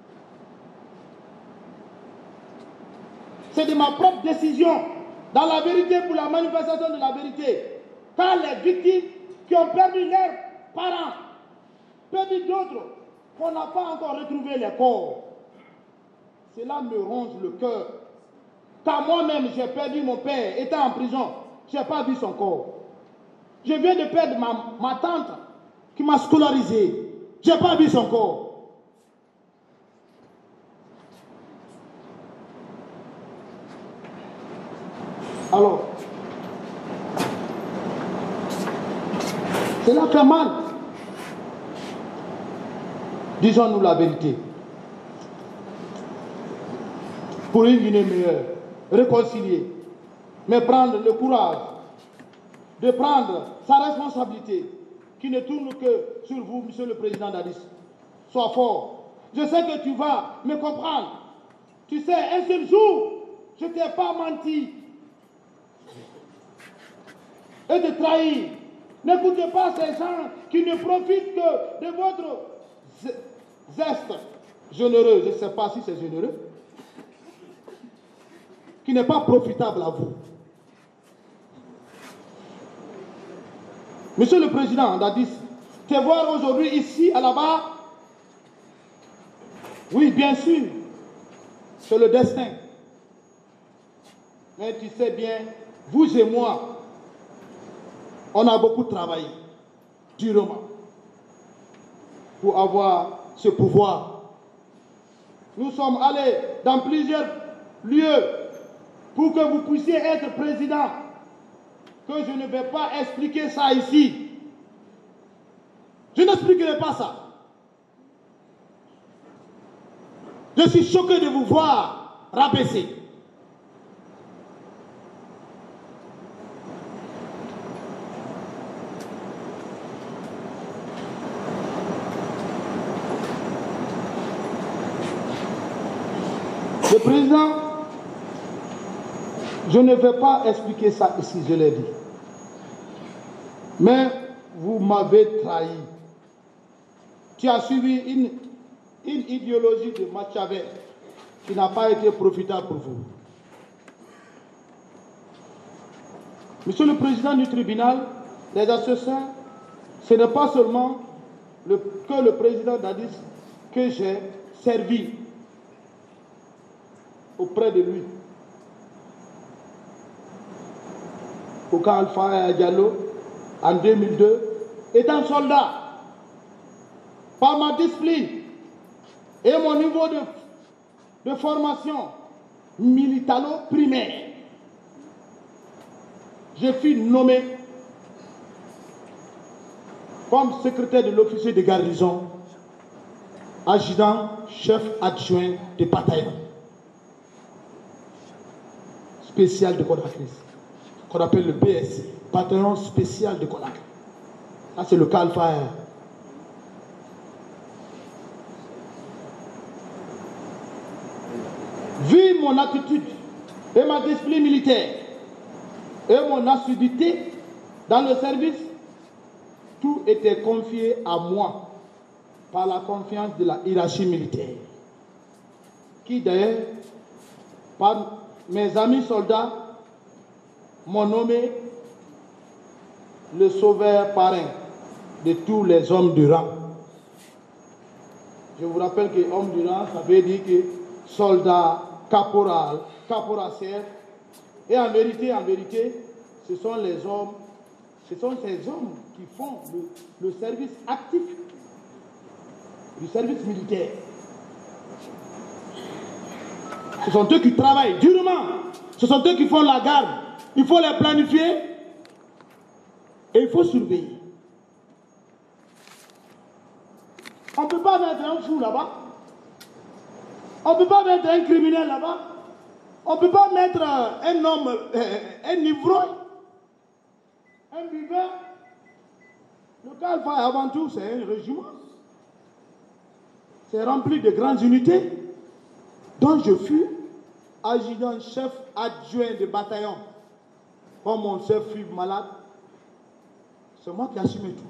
C'est de ma propre décision, dans la vérité, pour la manifestation de la vérité. Car les victimes qui ont perdu leurs parents, perdu d'autres, qu'on n'a pas encore retrouvé les corps, cela me ronge le cœur. Car moi-même, j'ai perdu mon père, étant en prison, je n'ai pas vu son corps. Je viens de perdre ma tante qui m'a scolarisé. Je n'ai pas vu son corps. Alors, cela fait mal. Disons-nous la vérité. Pour une Guinée meilleure, réconcilier, mais prendre le courage de prendre sa responsabilité, qui ne tourne que sur vous, Monsieur le Président Dadis. Sois fort. Je sais que tu vas me comprendre. Tu sais, un seul jour, je ne t'ai pas menti. Et de trahir. N'écoutez pas ces gens qui ne profitent que de votre zeste généreux. Je ne sais pas si c'est généreux. Qui n'est pas profitable à vous. Monsieur le Président Dadis, te voir aujourd'hui ici, à la barre, oui, bien sûr, c'est le destin. Mais tu sais bien, vous et moi, on a beaucoup travaillé, durement, pour avoir ce pouvoir. Nous sommes allés dans plusieurs lieux pour que vous puissiez être président. Que je ne vais pas expliquer ça ici. Je n'expliquerai pas ça. Je suis choqué de vous voir rabaisser. Le président, je ne vais pas expliquer ça ici, je l'ai dit. Mais vous m'avez trahi. Tu as suivi une idéologie de Machiavel qui n'a pas été profitable pour vous. Monsieur le Président du tribunal, les associations, ce n'est pas seulement que le président Dadis que j'ai servi auprès de lui. Pour Alpha Diallo, en 2002, étant soldat, par ma discipline et mon niveau de formation militaro-primaire, je fus nommé comme secrétaire de l'officier de garnison, adjudant chef adjoint de bataillon spécial de Conakry, qu'on appelle le BSC, bataillon spécial de Conakry. Ça, c'est le cas Alpha. Vu mon attitude et ma discipline militaire et mon assiduité dans le service, tout était confié à moi par la confiance de la hiérarchie militaire, qui d'ailleurs, par mes amis soldats, m'ont nommé le sauveur parrain de tous les hommes du rang. Je vous rappelle que homme du rang, ça veut dire que soldat, caporal, caporal-chef. Et en vérité, ce sont les hommes, ce sont ces hommes qui font le service actif du service militaire. Ce sont eux qui travaillent durement. Ce sont eux qui font la garde. Il faut les planifier et il faut surveiller. On ne peut pas mettre un fou là-bas. On ne peut pas mettre un criminel là-bas. On ne peut pas mettre un homme, un ivrogne, un buveur. Le Calfa, avant tout, c'est un régiment. C'est rempli de grandes unités dont je fus adjudant chef adjoint de bataillon. Quand mon chef fut malade, c'est moi qui assumais tout.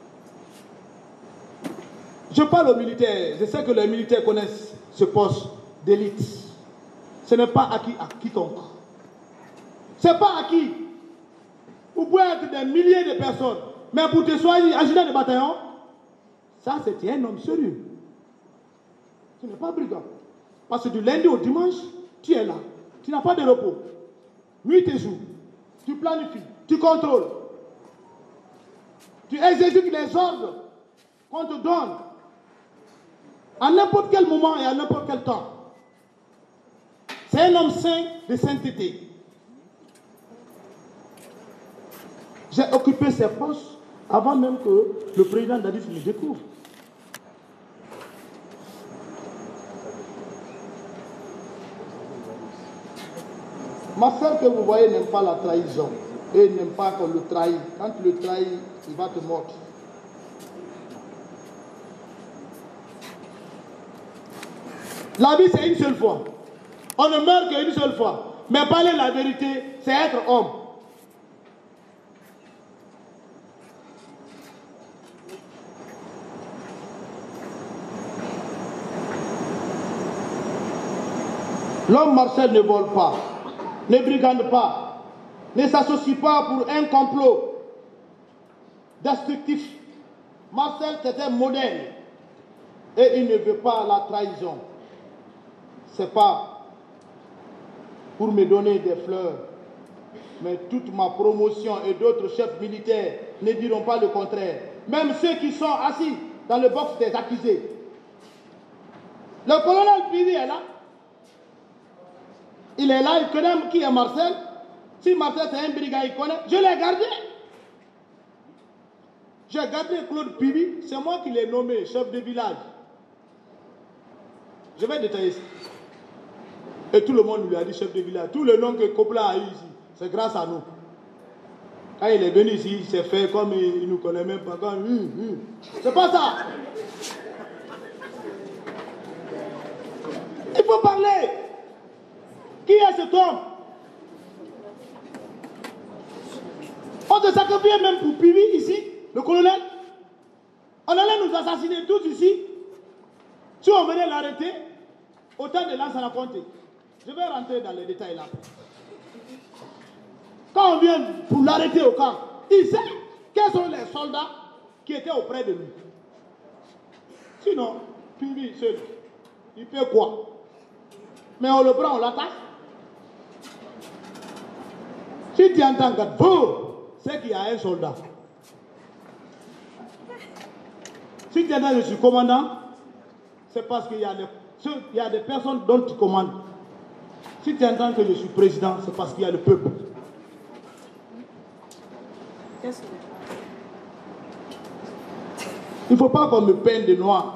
Je parle aux militaires. Je sais que les militaires connaissent ce poste d'élite. Ce n'est pas acquis à quiconque. Ce n'est pas acquis. Vous pouvez être des milliers de personnes, mais pour te soigner adjudant de bataillon, ça c'est un homme sérieux. Tu n'es pas brigand. Parce que du lundi au dimanche, tu es là. Tu n'as pas de repos. Nuit et jour. Tu planifies, tu contrôles. Tu exécutes les ordres qu'on te donne. À n'importe quel moment et à n'importe quel temps. C'est un homme saint de sainteté. J'ai occupé ces postes avant même que le président Dadis me découvre. Marcel, que vous voyez, n'aime pas la trahison. Et il n'aime pas qu'on le trahisse. Quand tu le trahis, il va te mordre. La vie, c'est une seule fois. On ne meurt qu'une seule fois. Mais parler la vérité, c'est être homme. L'homme Marcel ne vole pas, ne brigande pas, ne s'associe pas pour un complot destructif. Marcel, c'est un modèle. Et il ne veut pas la trahison. Ce n'est pas pour me donner des fleurs. Mais toute ma promotion et d'autres chefs militaires ne diront pas le contraire. Même ceux qui sont assis dans le box des accusés. Le colonel Pivi est là. Il est là, il connaît qui est Marcel. Si Marcel c'est un brigand, il connaît. Je l'ai gardé. J'ai gardé Claude Pivi. C'est moi qui l'ai nommé chef de village. Je vais détailler ça. Et tout le monde lui a dit chef de village. Tout le nom que Copla a eu ici, c'est grâce à nous. Quand il est venu ici, il s'est fait comme il ne nous connaît même pas. C'est pas ça. Il faut parler. Qui est cet homme? On se sacrifiait même pour Pivi ici, le colonel. On allait nous assassiner tous ici. Si on venait l'arrêter, autant de lance à la compter. Je vais rentrer dans les détails là. Quand on vient pour l'arrêter au camp, il sait quels sont les soldats qui étaient auprès de lui. Sinon, Pivi seul, il fait quoi? Mais on le prend, on l'attaque. Si tu entends c'est qu'il y a un soldat. Si tu entends je suis commandant, c'est parce qu'il y a des personnes dont tu commandes. Si tu entends que je suis président, c'est parce qu'il y a le peuple. Il ne faut pas qu'on me peigne de noir.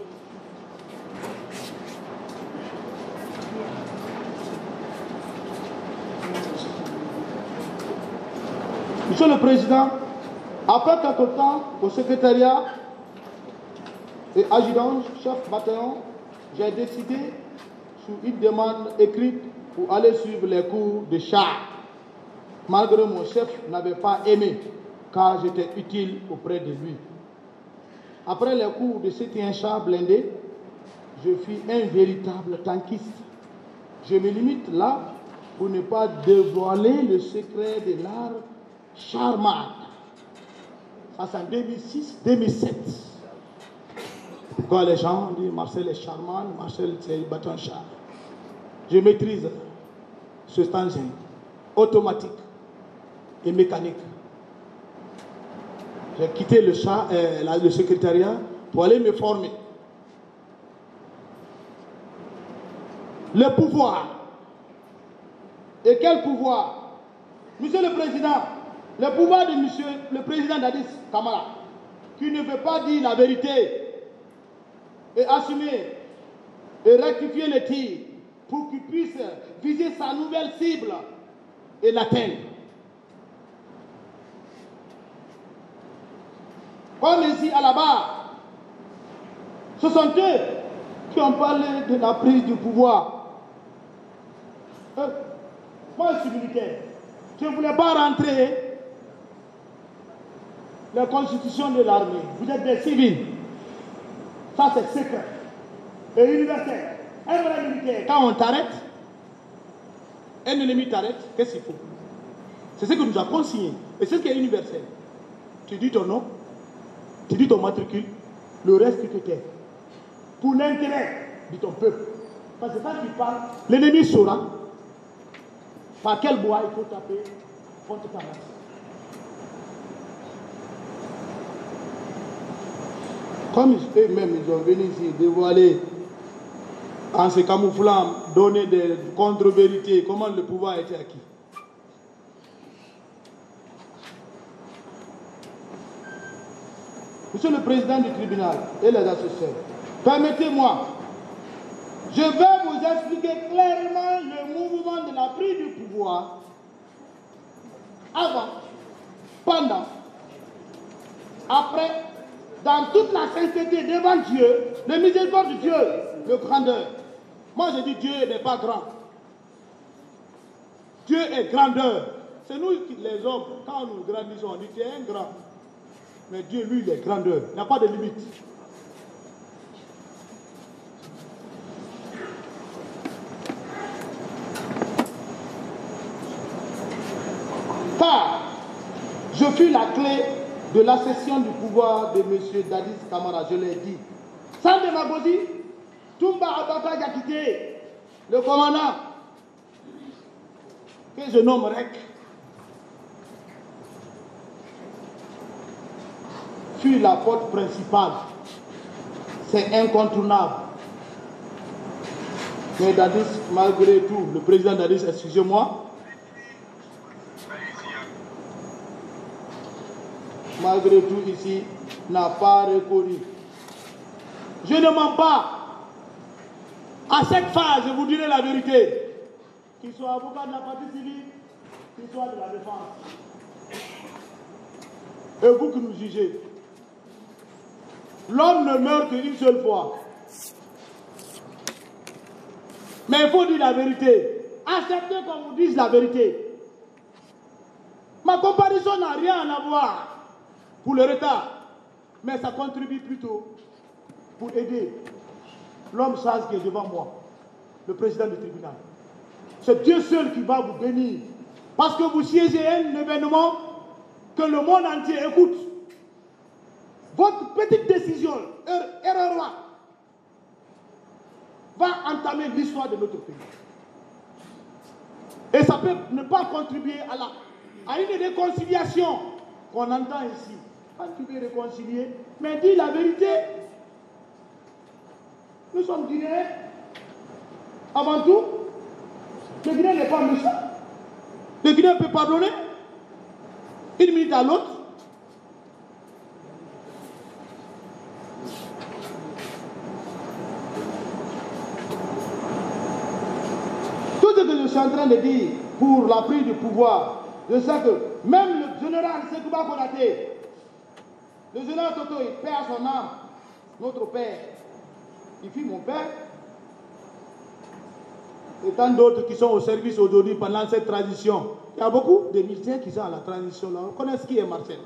Monsieur le Président, après quelque temps au secrétariat et adjudant, chef bataillon, j'ai décidé, sous une demande écrite, pour aller suivre les cours de char. Malgré mon chef n'avait pas aimé, car j'étais utile auprès de lui. Après les cours de un char blindé, je fus un véritable tankiste. Je me limite là pour ne pas dévoiler le secret de l'art charmant. Ça c'est en 2006-2007. Quand les gens disent Marcel est charmant, Marcel c'est battant char. Je maîtrise ce engin automatique et mécanique. J'ai quitté le secrétariat pour aller me former. Le pouvoir. Et quel pouvoir? Monsieur le Président, le pouvoir de monsieur le Président Dadis Camara, qui ne veut pas dire la vérité et assumer et rectifier les tirs pour qu'il puisse viser sa nouvelle cible et l'atteindre. Comme ici à la barre, ce sont eux qui ont parlé de la prise du pouvoir. Moi je suis militaire. Je ne voulais pas rentrer la constitution de l'armée. Vous êtes des civils. Ça c'est secret. Et universel. Un vrai militaire, quand on t'arrête, un ennemi t'arrête, qu'est-ce qu'il faut? C'est ce que nous avons consigné. Et c'est ce qui est universel. Tu dis ton nom, tu dis ton matricule, le reste tu te tais. Pour l'intérêt de ton peuple. Parce que quand tu parles, l'ennemi saura par quel bois il faut taper contre ta race. Comme eux-mêmes, ils ont venu ici dévoiler, en se camouflant, donner des contre-vérités, comment le pouvoir a été acquis. Monsieur le Président du tribunal et les assesseurs, permettez-moi, je vais vous expliquer clairement le mouvement de la prise du pouvoir avant, pendant, après, dans toute la sainteté devant Dieu, le miséricorde de Dieu, le grandeur. Moi je dis Dieu n'est pas grand. Dieu est grandeur. C'est nous les hommes, quand nous grandissons, on dit tu es un grand. Mais Dieu, lui, il est grandeur. Il n'y a pas de limite. Car je fus la clé de l'accession du pouvoir de M. Dadis Camara, je l'ai dit. Sans démagogie, Toumba Ababa Yakité, le commandant, que je nomme REC, fut la porte principale. C'est incontournable. Mais Dadis, malgré tout, le président Dadis, excusez-moi, malgré tout ici, n'a pas reconnu. Je ne mens pas. À cette phase, je vous dirai la vérité. Qu'il soit avocat de la partie civile, qu'il soit de la défense. Et vous qui nous jugez. L'homme ne meurt qu'une seule fois. Mais il faut dire la vérité. Acceptez qu'on vous dise la vérité. Ma comparaison n'a rien à voir pour le retard. Mais ça contribue plutôt pour aider l'homme sage qui est devant moi, le président du tribunal. C'est Dieu seul qui va vous bénir. Parce que vous siégez un événement que le monde entier écoute. Votre petite décision, erreur, va entamer l'histoire de notre pays. Et ça peut ne pas contribuer à une réconciliation qu'on entend ici. Quand tu veux réconcilier, mais dis la vérité. Nous sommes Guinéens. Avant tout, le Guinéen n'est pas méchant. Le Guinéen peut pardonner une minute à l'autre. Tout ce que je suis en train de dire pour la prise du pouvoir, je sais que même le général Sekouba Konaté, le général Toto, il paie à son âme, notre père. Il fut mon père. Et tant d'autres qui sont au service aujourd'hui pendant cette transition. Il y a beaucoup de militaires qui sont à la transition là. On connaît qui est Marcel.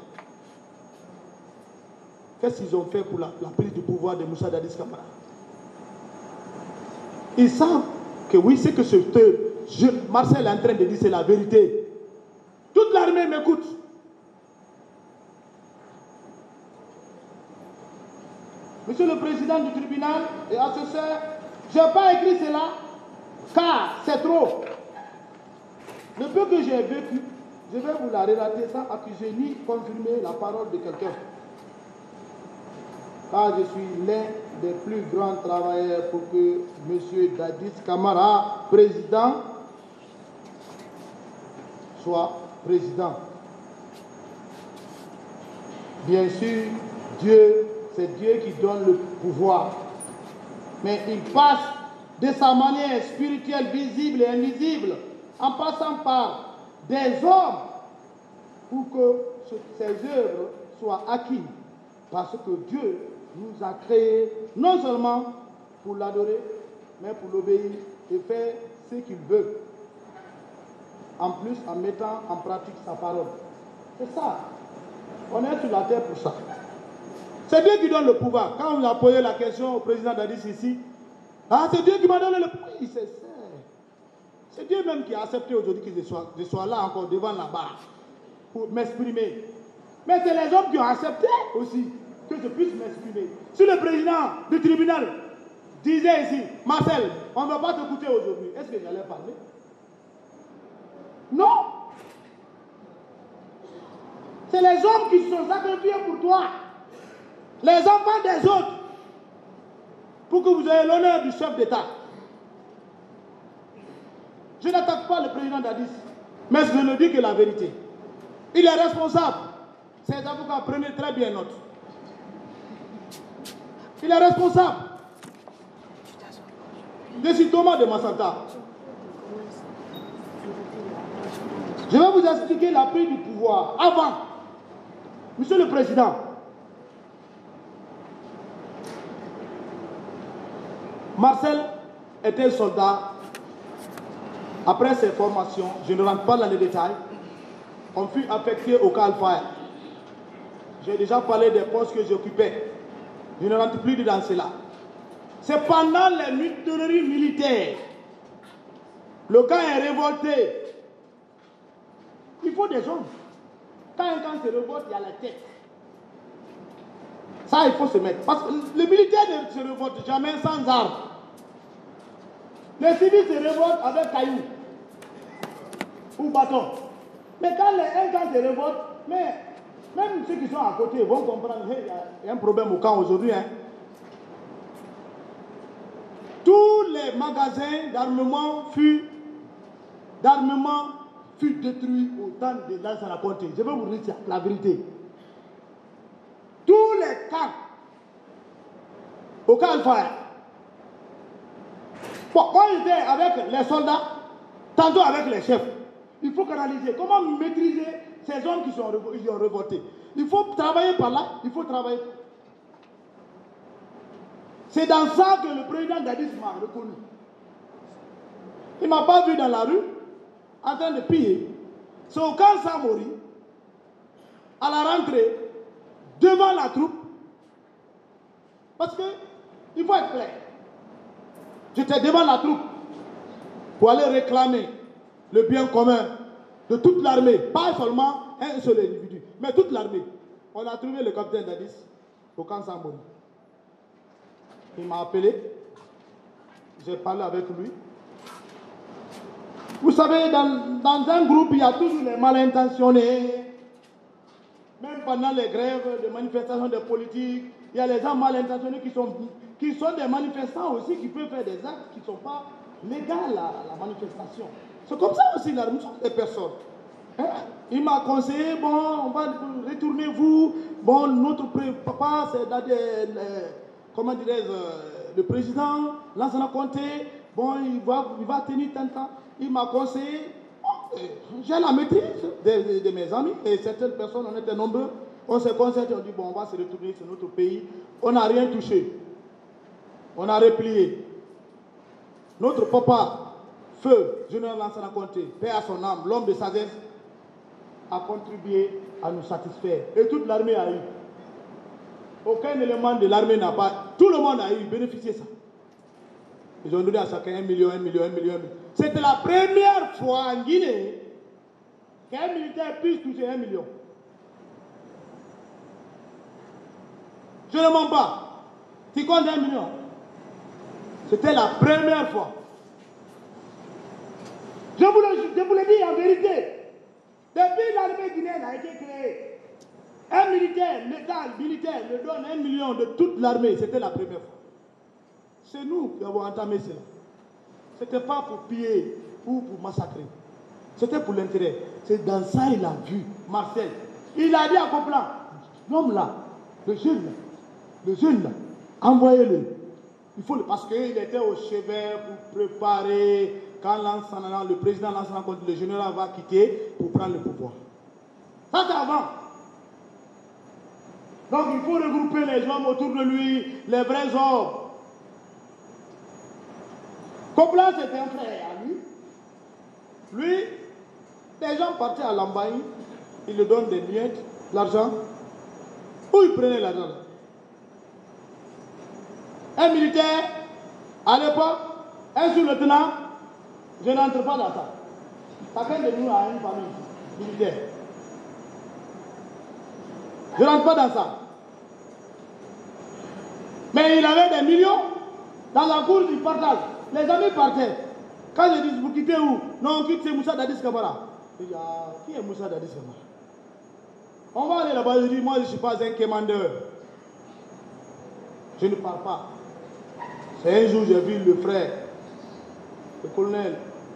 Qu'est-ce qu'ils ont fait pour la prise du pouvoir de Moussa Dadis Camara? Ils savent que oui, c'est que Marcel est en train de dire, c'est la vérité. Toute l'armée m'écoute. Monsieur le Président du tribunal et assesseur, je n'ai pas écrit cela car c'est trop. Le peu que j'ai vécu, je vais vous la relater sans accuser ni confirmer la parole de quelqu'un. Car je suis l'un des plus grands travailleurs pour que M. Dadis Camara, président, soit président. Bien sûr, c'est Dieu qui donne le pouvoir. Mais il passe de sa manière spirituelle, visible et invisible, en passant par des hommes pour que ces œuvres soient acquises. Parce que Dieu nous a créés non seulement pour l'adorer, mais pour l'obéir et faire ce qu'il veut. En plus, en mettant en pratique sa parole. C'est ça. On est sur la terre pour ça. C'est Dieu qui donne le pouvoir. Quand on a posé la question au président Dadis ici, c'est Dieu qui m'a donné le pouvoir. Oui, c'est Dieu même qui a accepté aujourd'hui que je sois là encore devant la barre pour m'exprimer. Mais c'est les hommes qui ont accepté aussi que je puisse m'exprimer. Si le président du tribunal disait ici, Marcel, on ne va pas t'écouter aujourd'hui, est-ce que j'allais parler? Non. C'est les hommes qui se sont sacrifiés pour toi. Les enfants des autres. Pour que vous ayez l'honneur du chef d'État. Je n'attaque pas le président Dadis. Mais je ne dis que la vérité. Il est responsable. Ces avocats, prenez très bien note. Il est responsable. Décidément de Massata. Je vais vous expliquer la prise du pouvoir. Avant, Monsieur le Président, Marcel était soldat. Après ses formations, je ne rentre pas dans les détails, on fut affecté au Cal-Fire. J'ai déjà parlé des postes que j'occupais. Je ne rentre plus dans cela. C'est pendant les mutineries militaires. Le camp est révolté. Il faut des hommes. Quand un camp se révolte, il y a la tête. Ça, il faut se mettre. Parce que les militaires ne se révoltent jamais sans armes. Les civils se révoltent avec cailloux ou bâton. Mais quand un camp se révolte, mais même ceux qui sont à côté vont comprendre qu'il y a un problème au camp aujourd'hui. Hein. Tous les magasins d'armement furent détruits au temps de Lansana Conté. Je vais vous dire la vérité. Tous les camps au Cal-Fire. Bon, quand j'étais avec les soldats, tantôt avec les chefs, il faut canaliser. Comment maîtriser ces hommes qui ont révolté? Il faut travailler par là, il faut travailler. C'est dans ça que le président Dadis m'a reconnu. Il ne m'a pas vu dans la rue, en train de piller. C'est au camp Samori, à la rentrée, devant la troupe. Parce que, il faut être clair. J'étais devant la troupe pour aller réclamer le bien commun de toute l'armée, pas seulement un seul individu, mais toute l'armée. On a trouvé le capitaine Dadis au camp Samori. Il m'a appelé, j'ai parlé avec lui. Vous savez, dans un groupe, il y a toujours les mal intentionnés. Même pendant les grèves, les manifestations des politiques, il y a les gens mal intentionnés qui sont des manifestants aussi, qui peuvent faire des actes qui ne sont pas légaux à la manifestation. C'est comme ça aussi, la mission des personnes. Hein? Il m'a conseillé, bon, on va retourner vous. Bon, notre papa, c'est comment dirais-je, le président, Lansana Conté, bon, il va tenir tant de temps. Il m'a conseillé, j'ai la maîtrise de mes amis et certaines personnes, on était nombreux. On s'est concerté, on dit, bon, on va se retourner sur notre pays. On n'a rien touché. On a replié. Notre papa, feu, général Lansana Conté, paix à son âme, l'homme de sagesse, a contribué à nous satisfaire. Et toute l'armée a eu. Aucun élément de l'armée n'a pas. Tout le monde a eu bénéficié de ça. Ils ont donné à chacun 1 million, 1 million, 1 million. C'était la première fois en Guinée qu'un militaire puisse toucher 1 million. Je ne mens pas. Tu comptes 1 million. C'était la première fois. Je vous le dis en vérité. Depuis l'armée guinéenne a été créée, un militaire, l'État militaire me donne 1 million de toute l'armée. C'était la première fois. C'est nous qui avons entamé cela. Ce n'était pas pour piller ou pour massacrer. C'était pour l'intérêt. C'est dans ça qu'il a vu Marcel. Il a dit à Coplan, l'homme là, le jeune là, envoyez-le. Il faut parce qu'il était au chevet pour préparer quand le président Lansana Conté, le général va quitter pour prendre le pouvoir. Ça c'est avant. Donc il faut regrouper les hommes autour de lui, les vrais hommes. Coplan c'était un frère à lui. Lui, les gens partaient à Lambaye, il lui donne des miettes, l'argent. Où il prenait l'argent? Un militaire, à l'époque, un sous-lieutenant, je n'entre pas dans ça. Chacun de nous a une famille militaire. Je n'entre pas dans ça. Mais il avait des millions dans la cour du partage. Les amis partaient. Quand je dis, vous quittez où? Non, on quitte, c'est Moussa Dadis Kamara. Je dis, ah, qui est Moussa Dadis Kamara? On va aller là-bas, je dis, moi je ne suis pas un commandeur. Je ne parle pas. C'est un jour, j'ai vu le frère, le colonel.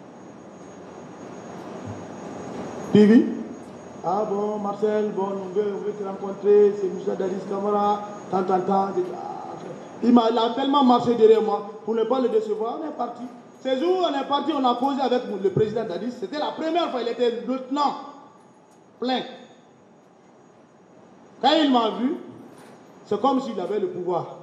Pivi. Ah bon, Marcel, bon, on veut te rencontrer, c'est Moussa Dadis Kamara, tant. Il a tellement marché derrière moi pour ne pas le décevoir. On est parti. Ces jours où on est parti, on a causé avec le président Dadis. C'était la première fois, il était lieutenant plein. Quand il m'a vu, c'est comme s'il avait le pouvoir.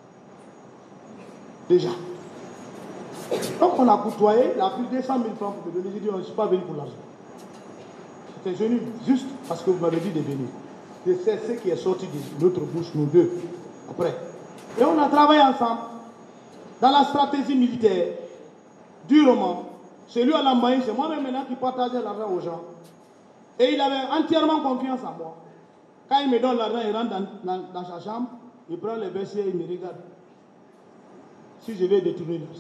Déjà. Donc on a côtoyé, il a pris 200 000 francs pour me donner. J'ai dit, je ne suis pas venu pour l'argent. J'étais venu juste parce que vous m'avez dit de venir. C'est ce qui est sorti de notre bouche, nous deux, après. Et on a travaillé ensemble dans la stratégie militaire, durement. C'est lui à l'Ambaï, c'est moi-même maintenant qui partageais l'argent aux gens. Et il avait entièrement confiance en moi. Quand il me donne l'argent, il rentre dans sa chambre, il prend les vessiers et il me regarde. Si je vais détourner l'argent.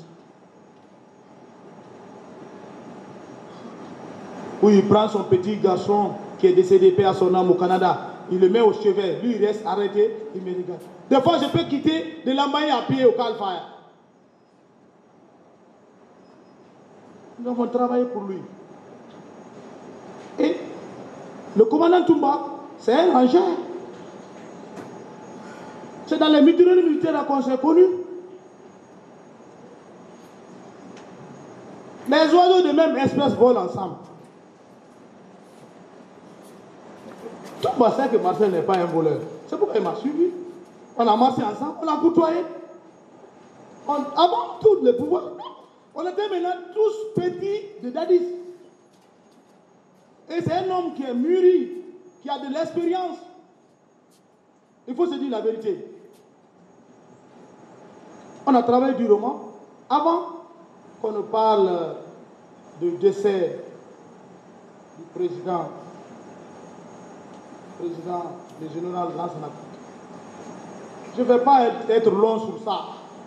Où il prend son petit garçon qui est décédé, paix à son âme au Canada, il le met au chevet, lui il reste arrêté, il me regarde. Des fois je peux quitter de l'Ambaï à pied au Calfire. Nous avons travaillé pour lui. Et le commandant Toumba, c'est un rangeur. C'est dans les mutineries militaires qu'on s'est connus. Les oiseaux de même espèce volent ensemble. Toumba sait que Marcel n'est pas un voleur. C'est pourquoi il m'a suivi. On a marché ensemble, on a côtoyé. Avant tout le pouvoir, on était maintenant tous petits de Dadis. Et c'est un homme qui est mûri, qui a de l'expérience. Il faut se dire la vérité. On a travaillé durement. Avant qu'on ne parle du décès du président, le général Lansana. Je ne vais pas être long sur ça.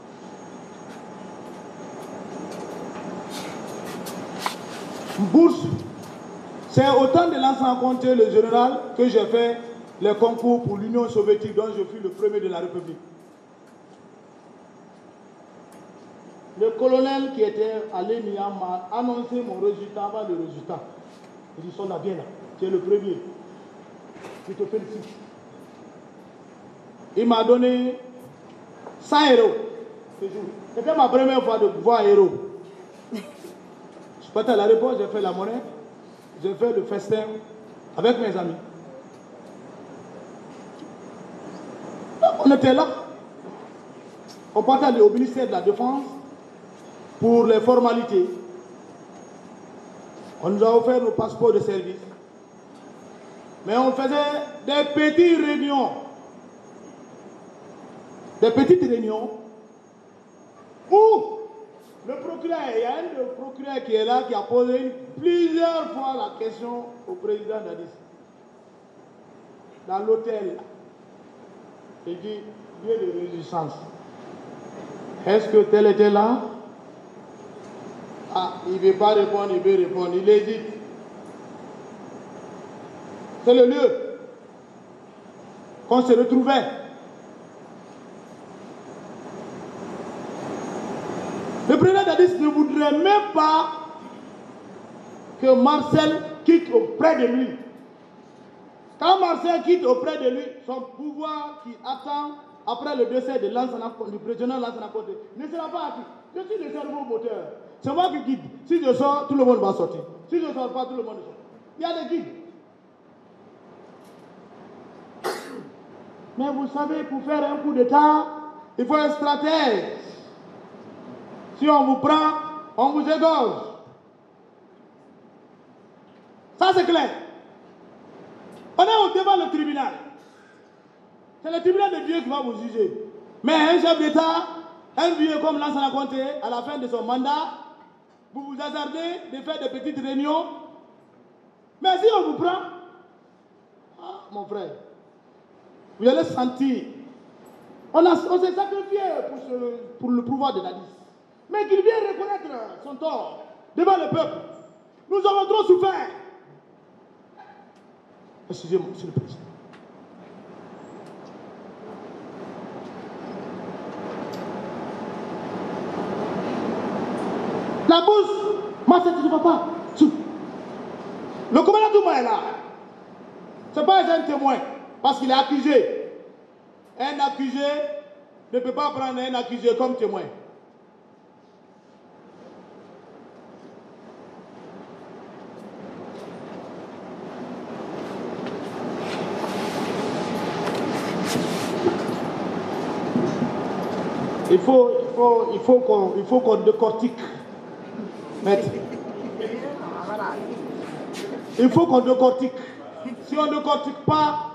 Bourse, c'est au temps de Lansana Conté, le général, que j'ai fait les concours pour l'Union soviétique, dont je fus le premier de la République. Le colonel qui était allé m'a annoncé mon résultat avant le résultat. Il dit, Sonda, viens là, tu es le premier. Je te félicite. Il m'a donné 100 euros ce jour. C'était ma première fois de voir euros. Je suis parti à la réponse, j'ai fait la monnaie, j'ai fait le festin avec mes amis. Donc, on était là. On partait au ministère de la Défense pour les formalités. On nous a offert nos passeports de service. Mais on faisait des petites réunions. Des petites réunions où le procureur, il y a un procureur qui est là, qui a posé plusieurs fois la question au président Dadis. Dans l'hôtel, il dit, lieu de résistance. Est-ce que tel était là? Ah, il ne veut pas répondre, il veut répondre, il hésite. C'est le lieu qu'on se retrouvait. Le président Dadis ne voudrait même pas que Marcel quitte auprès de lui. Quand Marcel quitte auprès de lui, son pouvoir qui attend après le décès de du président Lansana Conté ne sera pas acquis. Je suis le cerveau moteur. C'est moi qui guide. Si je sors, tout le monde va sortir. Si je ne sors pas, tout le monde sort. Il y a des guides. Mais vous savez, pour faire un coup d'État, il faut un stratège. Si on vous prend, on vous égorge. Ça, c'est clair. On est devant le tribunal. C'est le tribunal de Dieu qui va vous juger. Mais un chef d'État, un vieux comme Lansana Conté, à la fin de son mandat, vous vous hasardez de faire des petites réunions. Mais si on vous prend, ah, mon frère, vous allez sentir. On s'est sacrifié pour le pouvoir de Dadis. Mais qu'il vienne reconnaître son tort devant le peuple. Nous avons trop souffert. Excusez-moi, monsieur le président. La bourse, moi, c'est du papa. Le commandant Toumba est là. Ce n'est pas un témoin, parce qu'il est accusé. Un accusé ne peut pas prendre un accusé comme témoin. Il faut qu'on décortique. Maître. Il faut qu'on décortique. Si on ne décortique pas,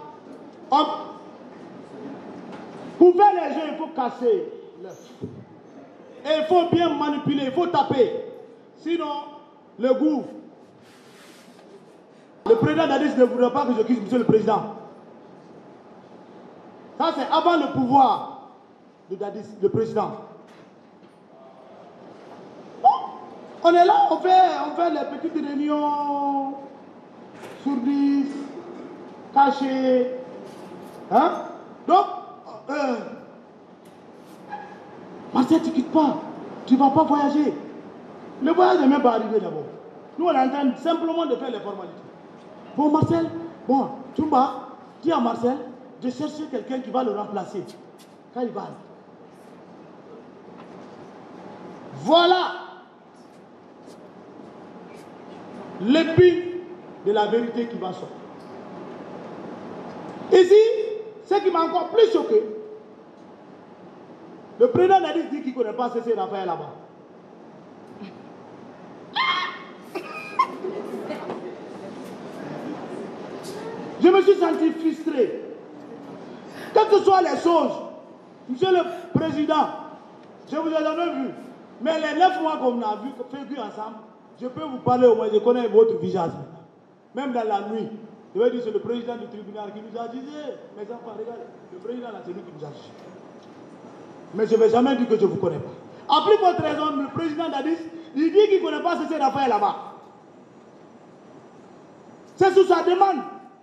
pour faire les jeux, il faut casser l'œuf. Et il faut bien manipuler, il faut taper. Sinon, le goût. Le président Dadis ne voudrait pas que je quitte monsieur le président. Ça, c'est avant le pouvoir de Dadis, le président. Bon, on est là, on fait les petites réunions sourdises, cachées. Hein? Donc, Marcel, tu ne quittes pas. Tu ne vas pas voyager. Le voyage n'est même pas arrivé d'abord. Nous, on est en train simplement de faire les formalités. Bon, Marcel, bon, Toumba, dis à Marcel de chercher quelqu'un qui va le remplacer quand il va aller. Voilà l'épine de la vérité qui va sortir. Ici, ce qui m'a encore plus choqué, le président Dadis dit qu'il ne connaît pas CC Raphaël là-bas. Je me suis senti frustré. Quelles que soient les choses, monsieur le président, je vous ai jamais vu. Mais les 9 mois qu'on a vécu ensemble, je peux vous parler au moins, je connais votre visage. Même dans la nuit, je vais dire c'est le président du tribunal qui nous a dit, mes enfants, regardez, le président là, c'est lui qui nous a dit. Mais je ne vais jamais dire que je ne vous connais pas. À plus forte raison, le président Dadis, il dit qu'il ne connaît pas CC Raphaël là-bas. C'est sous sa demande.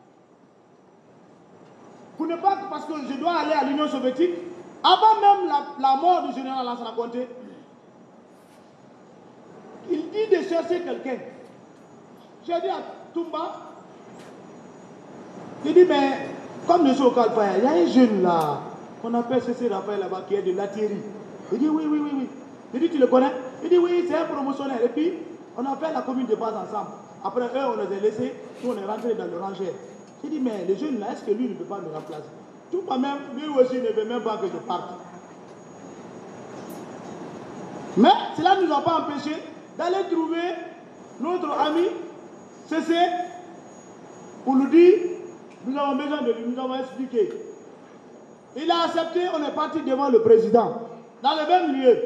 Pour ne pas, parce que je dois aller à l'Union soviétique, avant même la mort du général Lansana Conté, il dit de chercher quelqu'un. J'ai dit à Toumba, il dit, mais comme je suis au Kalfaya, il y a un jeune là, qu'on appelle CC Raphaël là-bas, qui est de l'Athérie. Il dit, oui. Il dit, tu le connais? Il dit, oui, c'est un promotionnaire. Et puis, on a fait la commune de base ensemble. Après, eux, on les a laissés, nous, on est rentrés dans le rangère. J'ai dit, mais le jeune là, est-ce que lui ne peut pas me remplacer? Tout pas même, lui aussi ne veut même pas que je parte. Mais cela ne nous a pas empêché d'aller trouver notre ami CC pour nous dire, nous avons besoin de lui, nous avons expliqué. Il a accepté, on est parti devant le président, dans le même lieu.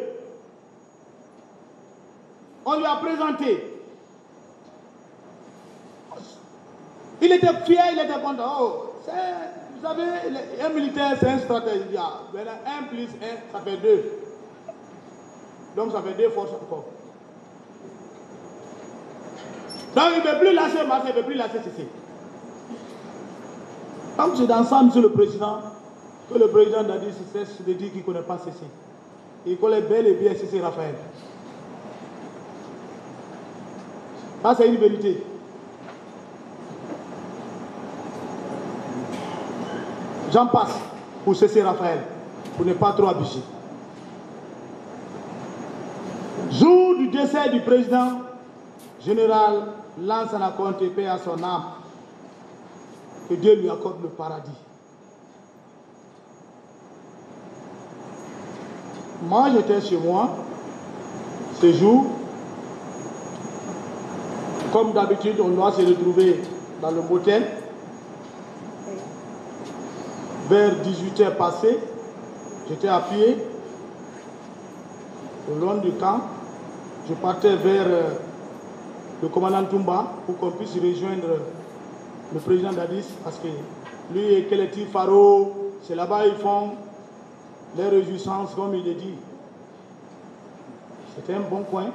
On lui a présenté. Il était fier, il était content. Oh, vous savez, un militaire, c'est un stratège. Il dit, ah, 1 plus 1, ça fait 2. Donc ça fait 2 forces encore. Donc il ne veut plus lâcher Marseille, il ne veut plus lâcher CC. Donc c'est dans ça, monsieur le président, que le président Dadis cesse de dire qu'il ne connaît pas CC. Il connaît bel et bien CC Raphaël. Ça, c'est une vérité. J'en passe pour CC Raphaël, pour ne pas trop abuser. Jour du décès du président général Lansana Conté, paix à son âme, que Dieu lui accorde le paradis. Moi, j'étais chez moi ce jour. Comme d'habitude, on doit se retrouver dans le motel. Vers 18h passées, j'étais à pied, au long du camp. Je partais vers le commandant Toumba pour qu'on puisse rejoindre le président Dadis, parce que lui et Keleti Faro, c'est là-bas ils font les réjouissances, comme il est dit. C'était un bon coin.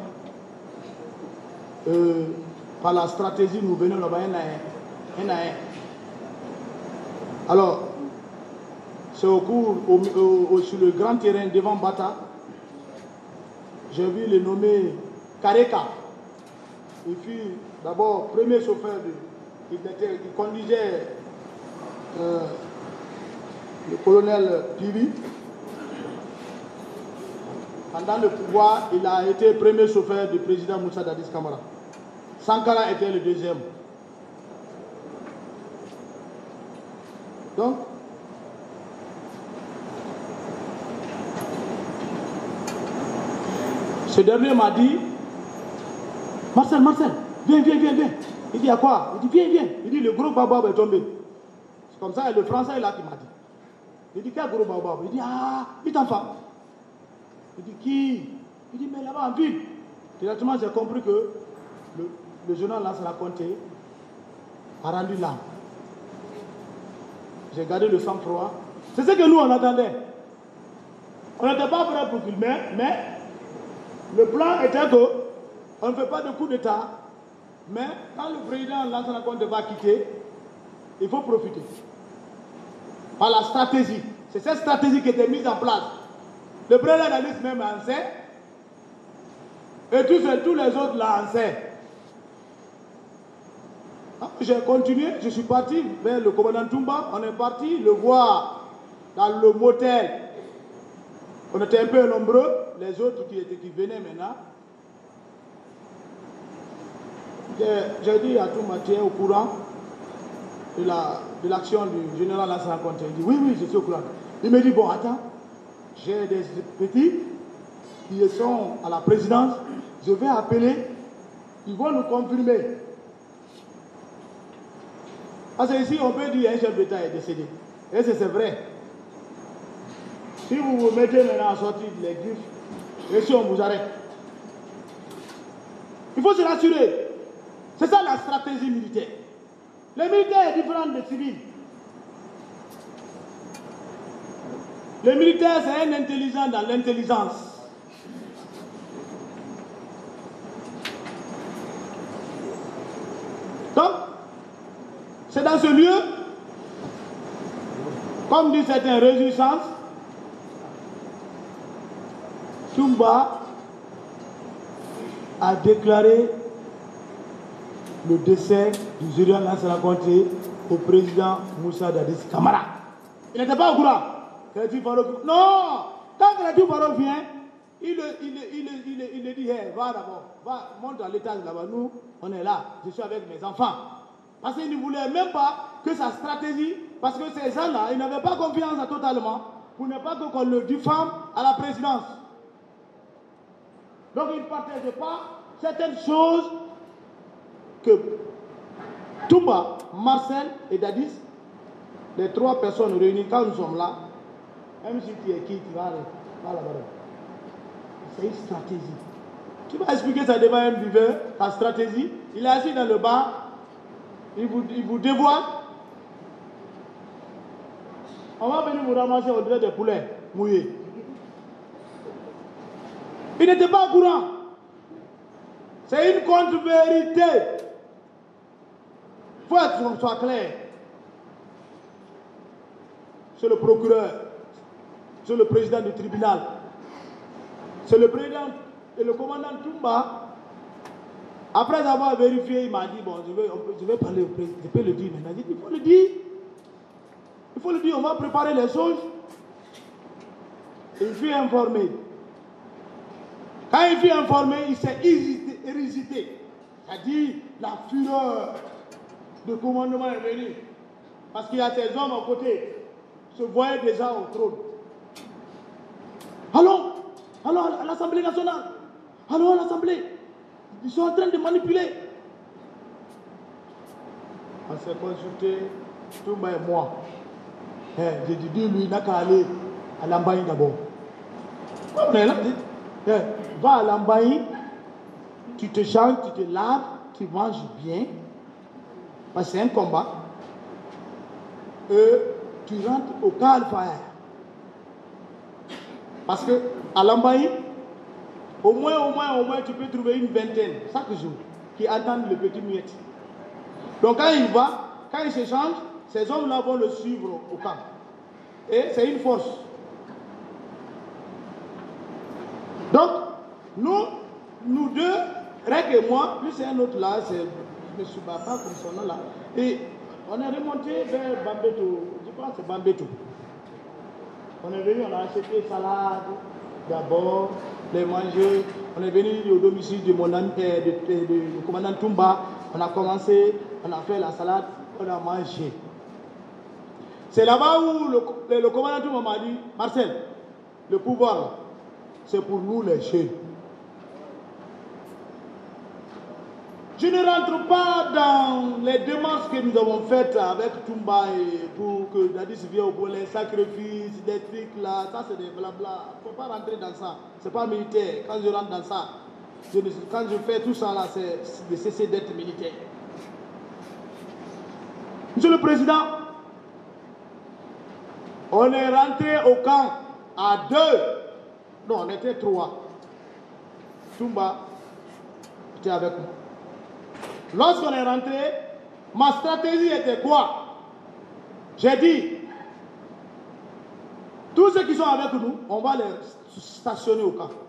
Par la stratégie, nous venons là-bas un à un. Alors, c'est au cours, sur le grand terrain devant Bata, j'ai vu le nommé Kareka. Il fut d'abord premier chauffeur, il conduisait le colonel Pivi. Pendant le pouvoir, il a été premier chauffeur du président Moussa Dadis Camara. Sankara était le deuxième. Donc, ce dernier m'a dit, Marcel, viens. Il dit à quoi? Il dit, viens. Il dit, le gros baobab est tombé. C'est comme ça, et le français est là qui m'a dit. Il dit, quel gros baobab? Il dit, ah, il t'enfant. Il dit, qui? Il dit, mais là-bas en ville. Directement, j'ai compris que le journal là, la Conté a rendu l'âme. J'ai gardé le sang-froid. C'est ce que nous, on attendait. On n'était pas prêts pour filmer, mais le plan était qu'on ne fait pas de coup d'État, mais quand le président Lansana Conté va quitter, il faut profiter. Par la stratégie. C'est cette stratégie qui était mise en place. Le président Dadis même en sait, et tous les autres là en sait. J'ai continué, je suis parti vers le commandant Toumba, on est parti le voir dans le motel. On était un peu nombreux, les autres qui venaient maintenant. J'ai dit à Toumba, tu es au courant de l'action du général Lansana Conté. Il dit, oui, je suis au courant. Il me dit, bon, attends, j'ai des petits qui sont à la présidence, je vais appeler, ils vont nous confirmer. Parce que ici, on peut dire qu'un chef d'État est décédé. Et c'est vrai. Si vous vous mettez maintenant à sortir les griffes, et si on vous arrête, il faut se rassurer. C'est ça la stratégie militaire. Le militaire est différent des civils. Le militaire, c'est un intelligent dans l'intelligence. Donc, c'est dans ce lieu, comme dit certaines réjouissances, Toumba a déclaré le décès du général Lansana Conté au président Moussa Dadis Camara. Il n'était pas au courant. Non! Quand Créatif Faro vient, il le dit, hey, va d'abord, va, monte à l'étage là-bas, nous, on est là, je suis avec mes enfants. Parce qu'il ne voulait même pas que sa stratégie, parce que ces gens-là, ils n'avaient pas confiance totalement, pour ne pas qu'on le diffame à la présidence. Donc ils ne partageaient pas certaines choses que Toumba, Marcel et Dadis, les trois personnes réunies, quand nous sommes là, même si tu es qui, tu vas là-bas. C'est une stratégie. Tu vas expliquer ça devant un viveur, ta stratégie. Il est assis dans le bar, il vous dévoile. On va venir vous ramasser au dirait des poulets mouillés. Il n'était pas au courant. C'est une contre-vérité. Il faut être soit clair. C'est le procureur, c'est le président du tribunal, c'est le président et le commandant Toumba. Après avoir vérifié, il m'a dit, bon, je vais parler au président, je peux le dire maintenant. Il faut le dire. Il faut le dire, on va préparer les choses. Il fut informé. Quand il fut informé, il s'est hésité. C'est-à-dire, la fureur de commandement est venue. Parce qu'il y a ces hommes à côté, se voyaient déjà au trône. Allons à l'Assemblée nationale. Allons à l'Assemblée. Ils sont en train de manipuler. On s'est consulté, Toumba et moi. J'ai dit, lui, il n'a qu'à aller à Lambaye d'abord. On est là, va à Lambaye, tu te changes, tu te laves, tu manges bien. Parce que c'est un combat. Et tu rentres au Calfire. Parce que à Lambaye, au moins, tu peux trouver une vingtaine chaque jour qui attendent le petit muette. Donc quand il va, quand il se change, ces hommes-là vont le suivre au camp. Et c'est une force. Donc, nous deux, Rek et moi, plus un autre là, c'est M. Baba, comme son nom là, et on est remonté vers Bambeto, je pense que c'est Bambeto. On est venu, on a acheté salade, d'abord les manger. On est venu au domicile de mon ami, du commandant Toumba. On a commencé, on a fait la salade, on a mangé. C'est là-bas où le commandant Toumba m'a dit, Marcel, le pouvoir, c'est pour nous les jeunes. Je ne rentre pas dans les démarches que nous avons faites avec Toumba et pour que Dadis vienne pour les sacrifices, des trucs là, ça c'est des blabla. Il ne faut pas rentrer dans ça. Ce n'est pas militaire. Quand je rentre dans ça, quand je fais tout ça là, c'est de cesser d'être militaire. Monsieur le Président, on est rentré au camp à 2. Non, on était 3. Toumba était avec nous. Lorsqu'on est rentré, ma stratégie était quoi? J'ai dit, tous ceux qui sont avec nous, on va les stationner au camp.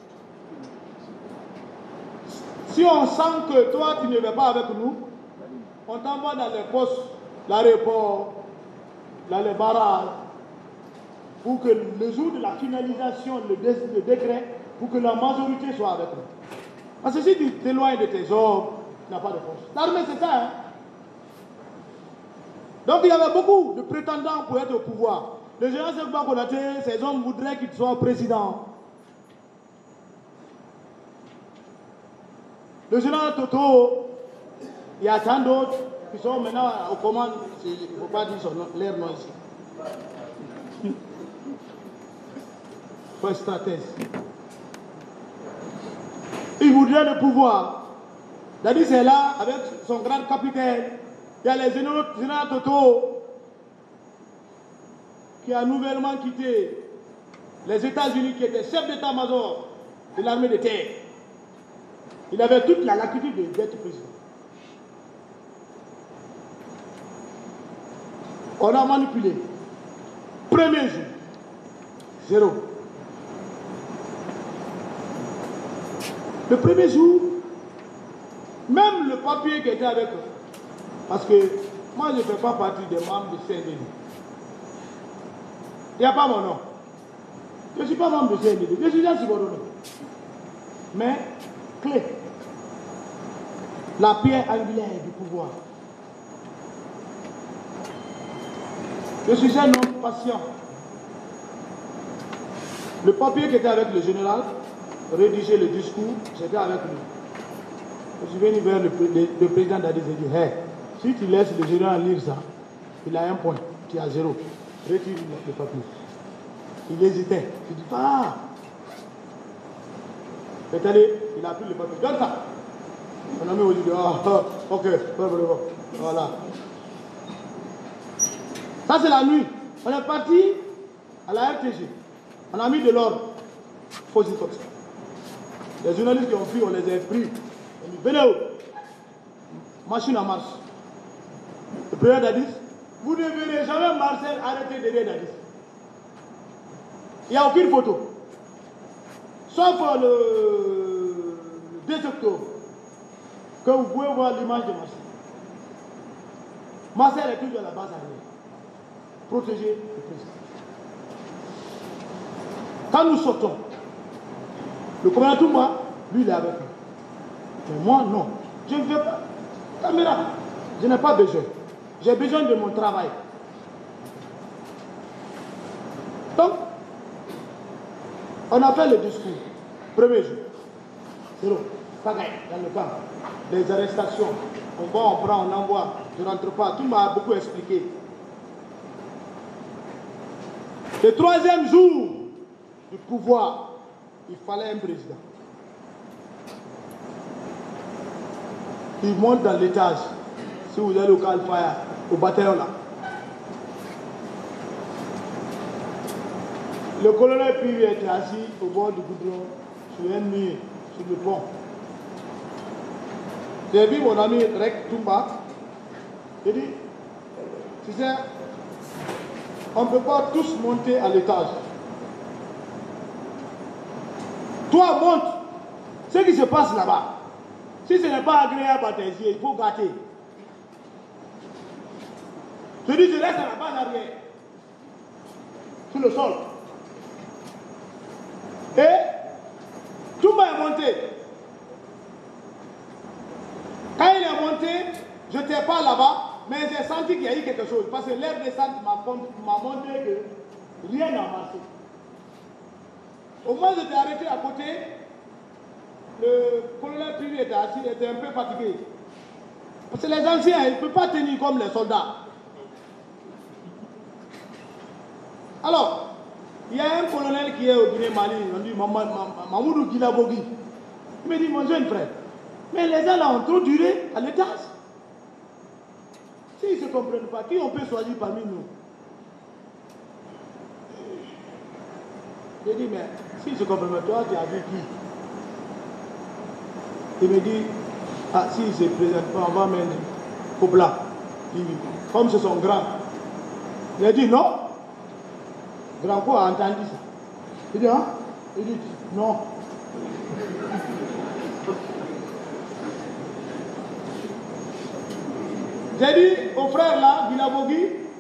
Si on sent que toi, tu ne vas pas avec nous, on t'envoie dans les postes, l'aéroport, dans les barrages, pour que le jour de la finalisation, le décret, pour que la majorité soit avec nous. Parce que si tu t'éloignes de tes hommes, tu n'as pas de force. L'armée, c'est ça. Hein? Donc, il y avait beaucoup de prétendants pour être au pouvoir. Le général Sekba Konaté, ces hommes voudraient qu'il soit président. Le général Toto, il y a tant d'autres qui sont maintenant aux commandes. Il ne faut pas dire leur nom ici. Il faut être stratège. Il voudrait le pouvoir. Dadis est là avec son grand capitaine. Il y a les généraux Toto qui a nouvellement quitté les États-Unis, qui était chef d'état-major de l'armée de terre. Il avait toute la latitude d'être président. On a manipulé. Premier jour, 0. Le premier jour, même le papier qui était avec eux, parce que moi je ne fais pas partie des membres de CNDD. Il n'y a pas mon nom. Je ne suis pas membre de CNDD, je suis un subordonné. Mais, clé, la pierre angulaire du pouvoir. Je suis un homme patient. Le papier qui était avec le général, rédiger le discours, c'était avec lui. Je suis venu vers le président Dadis et dit, hey, si tu laisses le général lire ça, il a 1 point, tu as 0. Retire le papier. Il hésitait. Je dis, ah. Il est allé, il a pris le papier. Donne ça. On a mis au dit, ah, ok, voilà. Ça c'est la nuit. On est parti à la RTG. On a mis de l'ordre. Faut dire comme ça. Les journalistes qui ont pris, on les a pris. On dit, venez où? Machine en marche. Le président Dadis, vous ne verrez jamais Marcel arrêter derrière Dadis. Il n'y a aucune photo. Sauf le 2 octobre, que vous pouvez voir l'image de Marcel. Marcel est toujours à la base arrière. Protéger le président. Quand nous sortons, le commandant Toumba, lui, il est avec nous. Mais moi, non. Je ne veux pas. Caméra, je n'ai pas besoin. J'ai besoin de mon travail. Donc, on a fait le discours. Premier jour. 0. Pagaille, dans le camp. Des arrestations. On va, on prend, on envoie. Je ne rentre pas. Tout m'a beaucoup expliqué. Le 3e jour du pouvoir, il fallait un président. Il monte dans l'étage. Si vous allez au Calfire, au bataillon là. Le colonel Pivi était assis au bord du goudron, sur un mur, sur le pont. J'ai vu mon ami Rek Toumba. Il dit, tu sais, on ne peut pas tous monter à l'étage. Toi, monte. Ce qui se passe là-bas, si ce n'est pas agréable à tes yeux, il faut gâter. Je dis, je reste à la base arrière, sur le sol. Et tout est monté. Quand il est monté, je n'étais pas là-bas, mais j'ai senti qu'il y a eu quelque chose. Parce que l'air descente m'a montré que rien n'a marché. Au moment où j'étais arrêté à côté, le colonel privé était assis, il était un peu fatigué. Parce que les anciens, ils ne peuvent pas tenir comme les soldats. Alors, il y a un colonel qui est au Guinée-Mali, on dit Mamoudou Guinabogui. Il me dit, mon jeune frère, mais les gens là ont trop duré à l'étage. S'ils ne se comprennent pas, qui on peut choisir parmi nous? Je dis, mais s'ils ne se comprennent pas, toi, tu as vu qui? Il me dit, ah, s'ils ne se présentent pas, on va mettre au plat. Comme ce sont grands. Il a dit, non. Grand quoi a entendu ça? Il dit, hein? Il dit, non. J'ai dit au frère là, Guinabogui,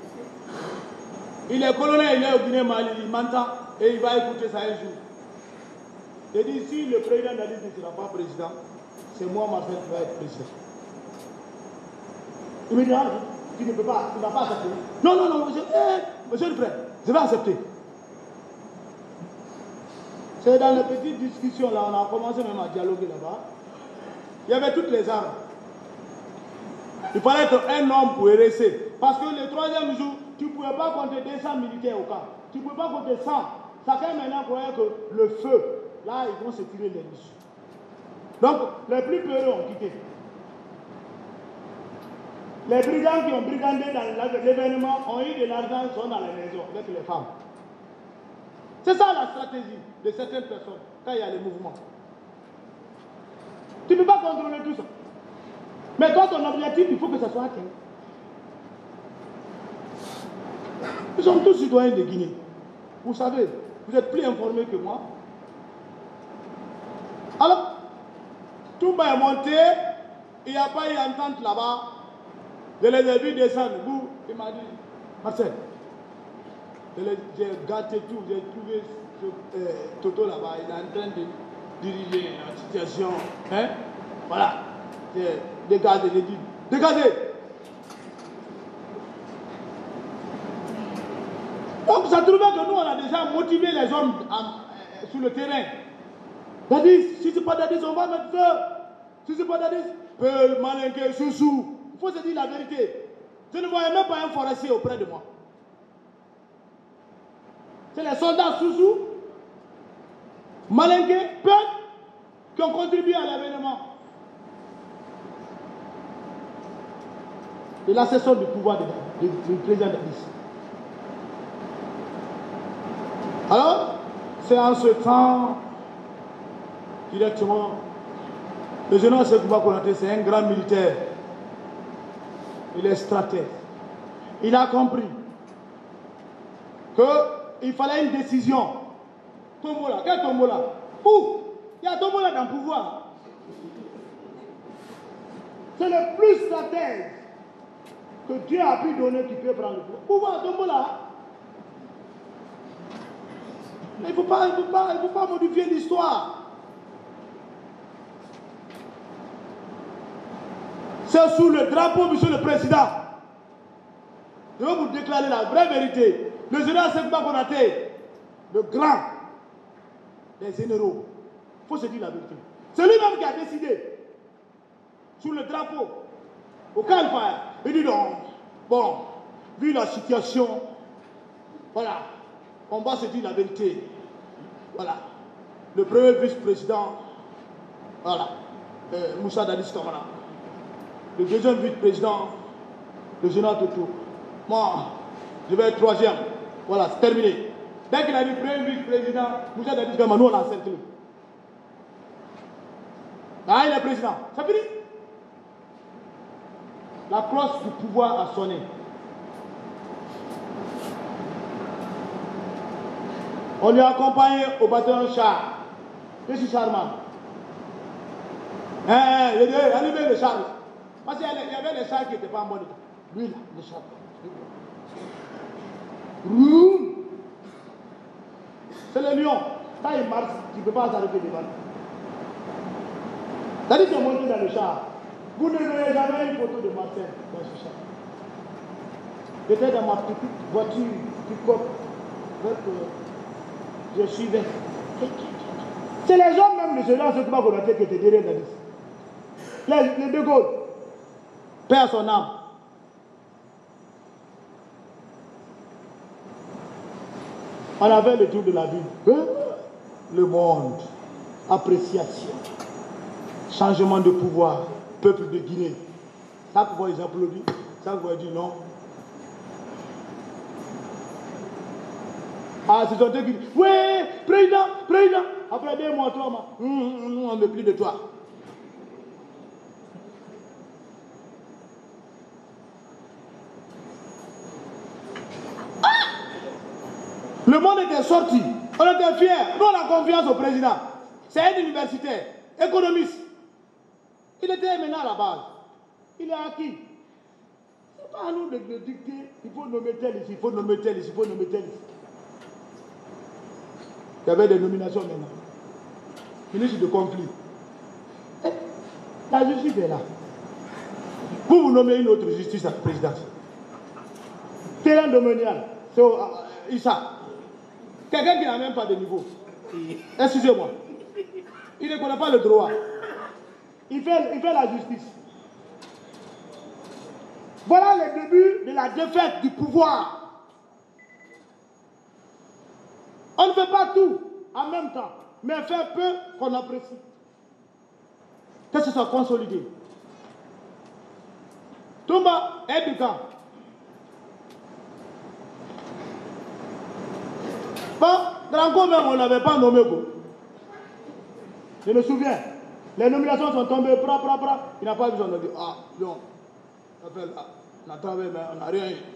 il est colonel, il est au Guinée-Mali, il m'entend et il va écouter ça un jour. J'ai dit, si le président Dadis ne sera pas président, c'est moi, Marcel, qui va être président. Il me dit, ah, tu ne peux pas, tu ne vas pas accepter. Non, non, non, monsieur le frère, je vais accepter. C'est dans les petites discussions là, on a commencé même à dialoguer là-bas. Il y avait toutes les armes. Il fallait être un homme pour rester. Parce que le troisième jour, tu ne pouvais pas compter 200 militaires au camp. Tu ne pouvais pas compter 100. Chacun maintenant croyait que le feu, là, ils vont se tirer les dessus. Donc, les plus peureux ont quitté. Les brigands qui ont brigandé dans l'événement ont eu de l'argent, sont dans les maisons avec les femmes. C'est ça la stratégie de certaines personnes quand il y a les mouvements. Tu ne peux pas contrôler tout ça. Mais toi, ton objectif, il faut que ça soit atteint. Nous sommes tous citoyens de Guinée. Vous savez, vous êtes plus informés que moi. Alors, tout est monté, il n'y a pas eu entente là-bas. Je les ai vus descendre. Il m'a dit, Marcel, j'ai gâté tout, j'ai trouvé Toto là-bas, il est en train de diriger la situation. Hein? Voilà. Dégagez, j'ai dit, dégagez. Donc ça trouvait que nous, on a déjà motivé les hommes sur le terrain. Dadis, si ce n'est pas Dadis, on va mettre feu. Si ce n'est pas Dadis, Peul, Malinké, Soussou. Il faut se dire la vérité. Je ne voyais même pas un forestier auprès de moi. C'est les soldats Soussou, Malinké, Peul, qui ont contribué à l'événement. Et la cession du pouvoir du président Dadis. Alors, c'est en ce temps, directement, le général Sekouba Konaté, c'est un grand militaire. Il est stratège. Il a compris qu'il fallait une décision. Tombola, quel Tombola? Où? Il y a Tombola dans le pouvoir. C'est le plus stratège que Dieu a pu donner qui peut prendre le pouvoir. Tombola. Il ne faut pas modifier l'histoire. C'est sous le drapeau, monsieur le président. Je vais vous déclarer la vraie vérité. Le général Sekouba Konaté, le grand des généraux, il faut se dire la vérité. C'est lui-même qui a décidé, sous le drapeau, au campfire. Il dit donc, bon, vu la situation, voilà, on va se dire la vérité. Voilà. Le premier vice-président, voilà, Moussa Dadis Kamara. Le deuxième vice-président, le général Toto. Moi, je vais être troisième. Voilà, c'est terminé. Dès qu'il a dit premier vice-président, Moussa Dadis Kamara, nous on l'a encerclé. Ah, il est président. C'est fini. La cloche du pouvoir a sonné. On lui a accompagné au bataillon char. Je suis charmant. Il dit, allumez le char. Parce qu'il y avait des chars qui n'étaient pas en bon état. Lui, là, le char. C'est le lion. quand il marche, tu ne peux pas s'arrêter devant. C'est-à-dire que monté dans le char. Vous ne verrez jamais une photo de Marcel dans ce char. J'étais dans ma petite voiture, pick-up, je suivais. C'est les gens même de ceux-là, ceux qui m'ont qui étaient derrière Dadis. Les De Gaulle, paix à son âme. On avait le tour de la vie. Le monde, appréciation, changement de pouvoir, peuple de Guinée. Chaque fois ils applaudissent, chaque fois ils disent non. Ah, c'est son qui dit, oui, président, président. Après 2 mois, 3 mois, nous on ne veut plus de toi. Ah! Le monde était sorti, on était fiers, nous on a confiance au président. C'est un universitaire, économiste. Il était maintenant à la base. Il est acquis. Ce n'est pas à nous de dicter, il faut nommer tel ici, il faut nommer tel ici, il faut nommer tel ici. Il y avait des nominations maintenant. Ministre de conflit. La justice est là. Vous nommez une autre justice à la présidence. Terrain domanial, c'est Issa. Quelqu'un qui n'a même pas de niveau. Excusez-moi. Il ne connaît pas le droit. Il fait la justice. Voilà le début de la défaite du pouvoir. On ne fait pas tout en même temps, mais faire peu qu'on apprécie. Que ce soit consolidé. Toumba est du camp. Bon, Dranko même, on ne l'avait pas nommé. Je me souviens. Les nominations sont tombées, il n'a pas besoin de dire, ah, non, on a travaillé, mais on n'a rien eu.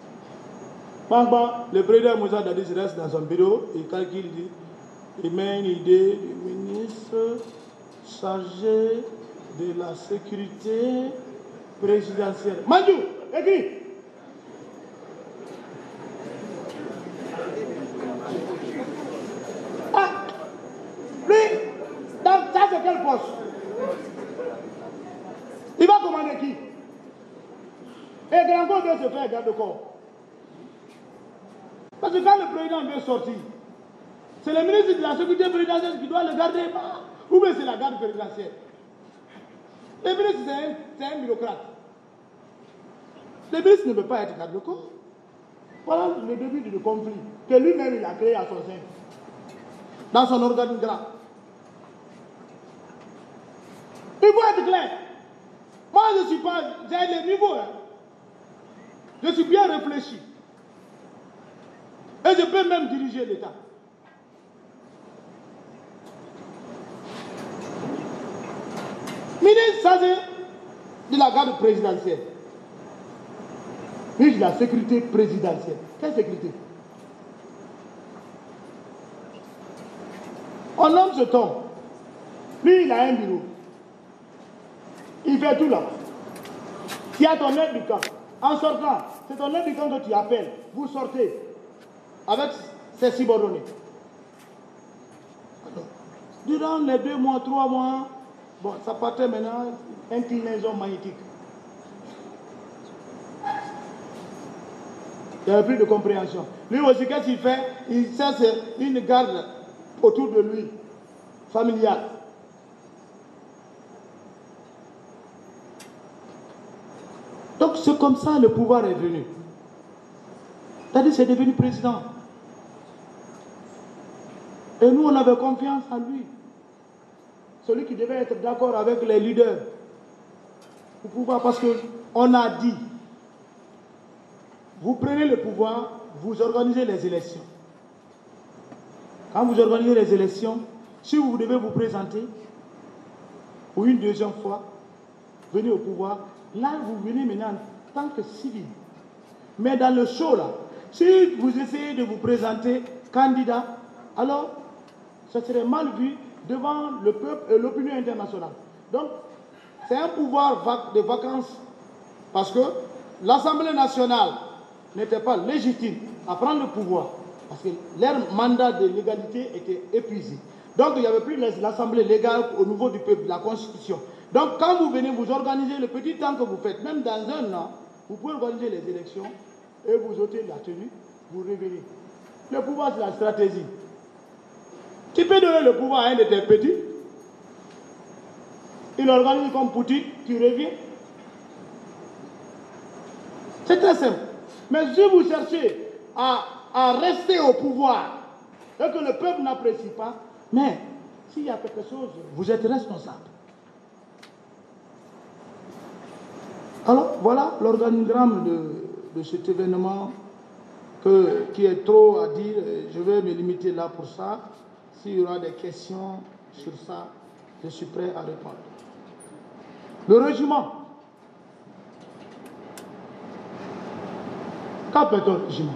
Le président Moussa Dadis reste dans son bureau, il calcule, il met une idée du ministre chargé de la sécurité présidentielle. Mandou, écris. Ah, lui, ça c'est quel poste? Il va commander qui? Et Grango doit se faire garde-corps. Parce que quand le président veut sortir, c'est le ministre de la sécurité présidentielle qui doit le garder. Ou bien c'est la garde présidentielle. Le ministre, c'est un bureaucrate. Le ministre ne peut pas être garde-corps. Voilà le début du conflit que lui-même il a créé à son sein. Dans son organigramme. Il faut être clair. Moi, je ne suis pas... J'ai le niveau. Hein. Je suis bien réfléchi. Et je peux même diriger l'État. Ministre chargé de la garde présidentielle. Ministre de la sécurité présidentielle. Quelle sécurité? On nomme ce ton. Lui, il a un bureau. Il fait tout là. Tu as ton aide du camp. En sortant, c'est ton aide du camp que tu appelles. Vous sortez avec ses subordonnés. Alors, durant les 2 mois, 3 mois, bon, ça partait maintenant, inclinaison magnétique. Il n'y avait plus de compréhension. Lui aussi, qu'est-ce qu'il fait? Il cherche une garde autour de lui, familiale. Donc c'est comme ça le pouvoir est venu. C'est-à-dire c'est devenu président. Et nous on avait confiance en lui. Celui qui devait être d'accord avec les leaders. Pour pouvoir, parce qu'on a dit, vous prenez le pouvoir, vous organisez les élections. Quand vous organisez les élections, si vous devez vous présenter pour une deuxième fois, venez au pouvoir, là vous venez maintenant en tant que civil. Mais dans le show là, si vous essayez de vous présenter candidat, alors ça serait mal vu devant le peuple et l'opinion internationale. Donc, c'est un pouvoir de vacances parce que l'Assemblée nationale n'était pas légitime à prendre le pouvoir. Parce que leur mandat de légalité était épuisé. Donc il n'y avait plus l'Assemblée légale au niveau du peuple, la Constitution. Donc quand vous venez, vous organisez le petit temps que vous faites, même dans un an, vous pouvez organiser les élections et vous ôtez la tenue, vous révélez. Le pouvoir, c'est la stratégie. Tu peux donner le pouvoir à un de tes petits, il organise comme Poutine, tu reviens. C'est très simple. Mais si vous cherchez à rester au pouvoir et que le peuple n'apprécie pas, mais s'il y a quelque chose, vous êtes responsable. Alors, voilà l'organigramme de cet événement qui est trop à dire. Je vais me limiter là pour ça. S'il y aura des questions sur ça, je suis prêt à répondre. Le régiment. Qu'appelle-t-on le régiment?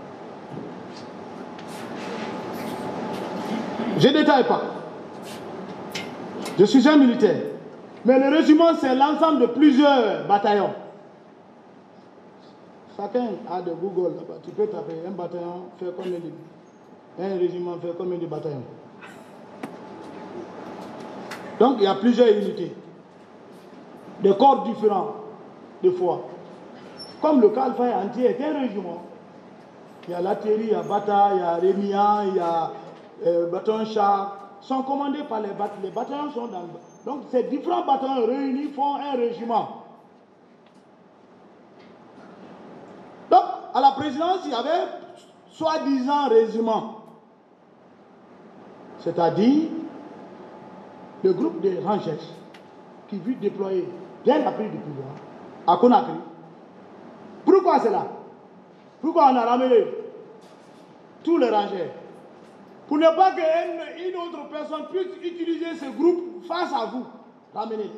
Je ne détaille pas. Je suis un militaire. Mais le régiment, c'est l'ensemble de plusieurs bataillons. Chacun a de Google là-bas. Tu peux taper un bataillon, faire combien de... Un régiment, faire combien de bataillons? Donc, il y a plusieurs unités. Des corps différents, des fois. Comme le Calfaï entier est un régiment. Il y a l'artillerie, il y a Bata, il y a Rémia, il y a bataillon char. Sont commandés par les bataillons. Les bataillons sont dans le... Donc, ces différents bataillons réunis font un régiment. Donc, à la présidence, il y avait soi-disant régiment. C'est-à-dire le groupe des Rangers qui veut déployer dès la prise du pouvoir à Conakry. Pourquoi c'est là? Pourquoi on a ramené tous les Rangers? Pour ne pas qu'une autre personne puisse utiliser ce groupe face à vous. Ramenez-les.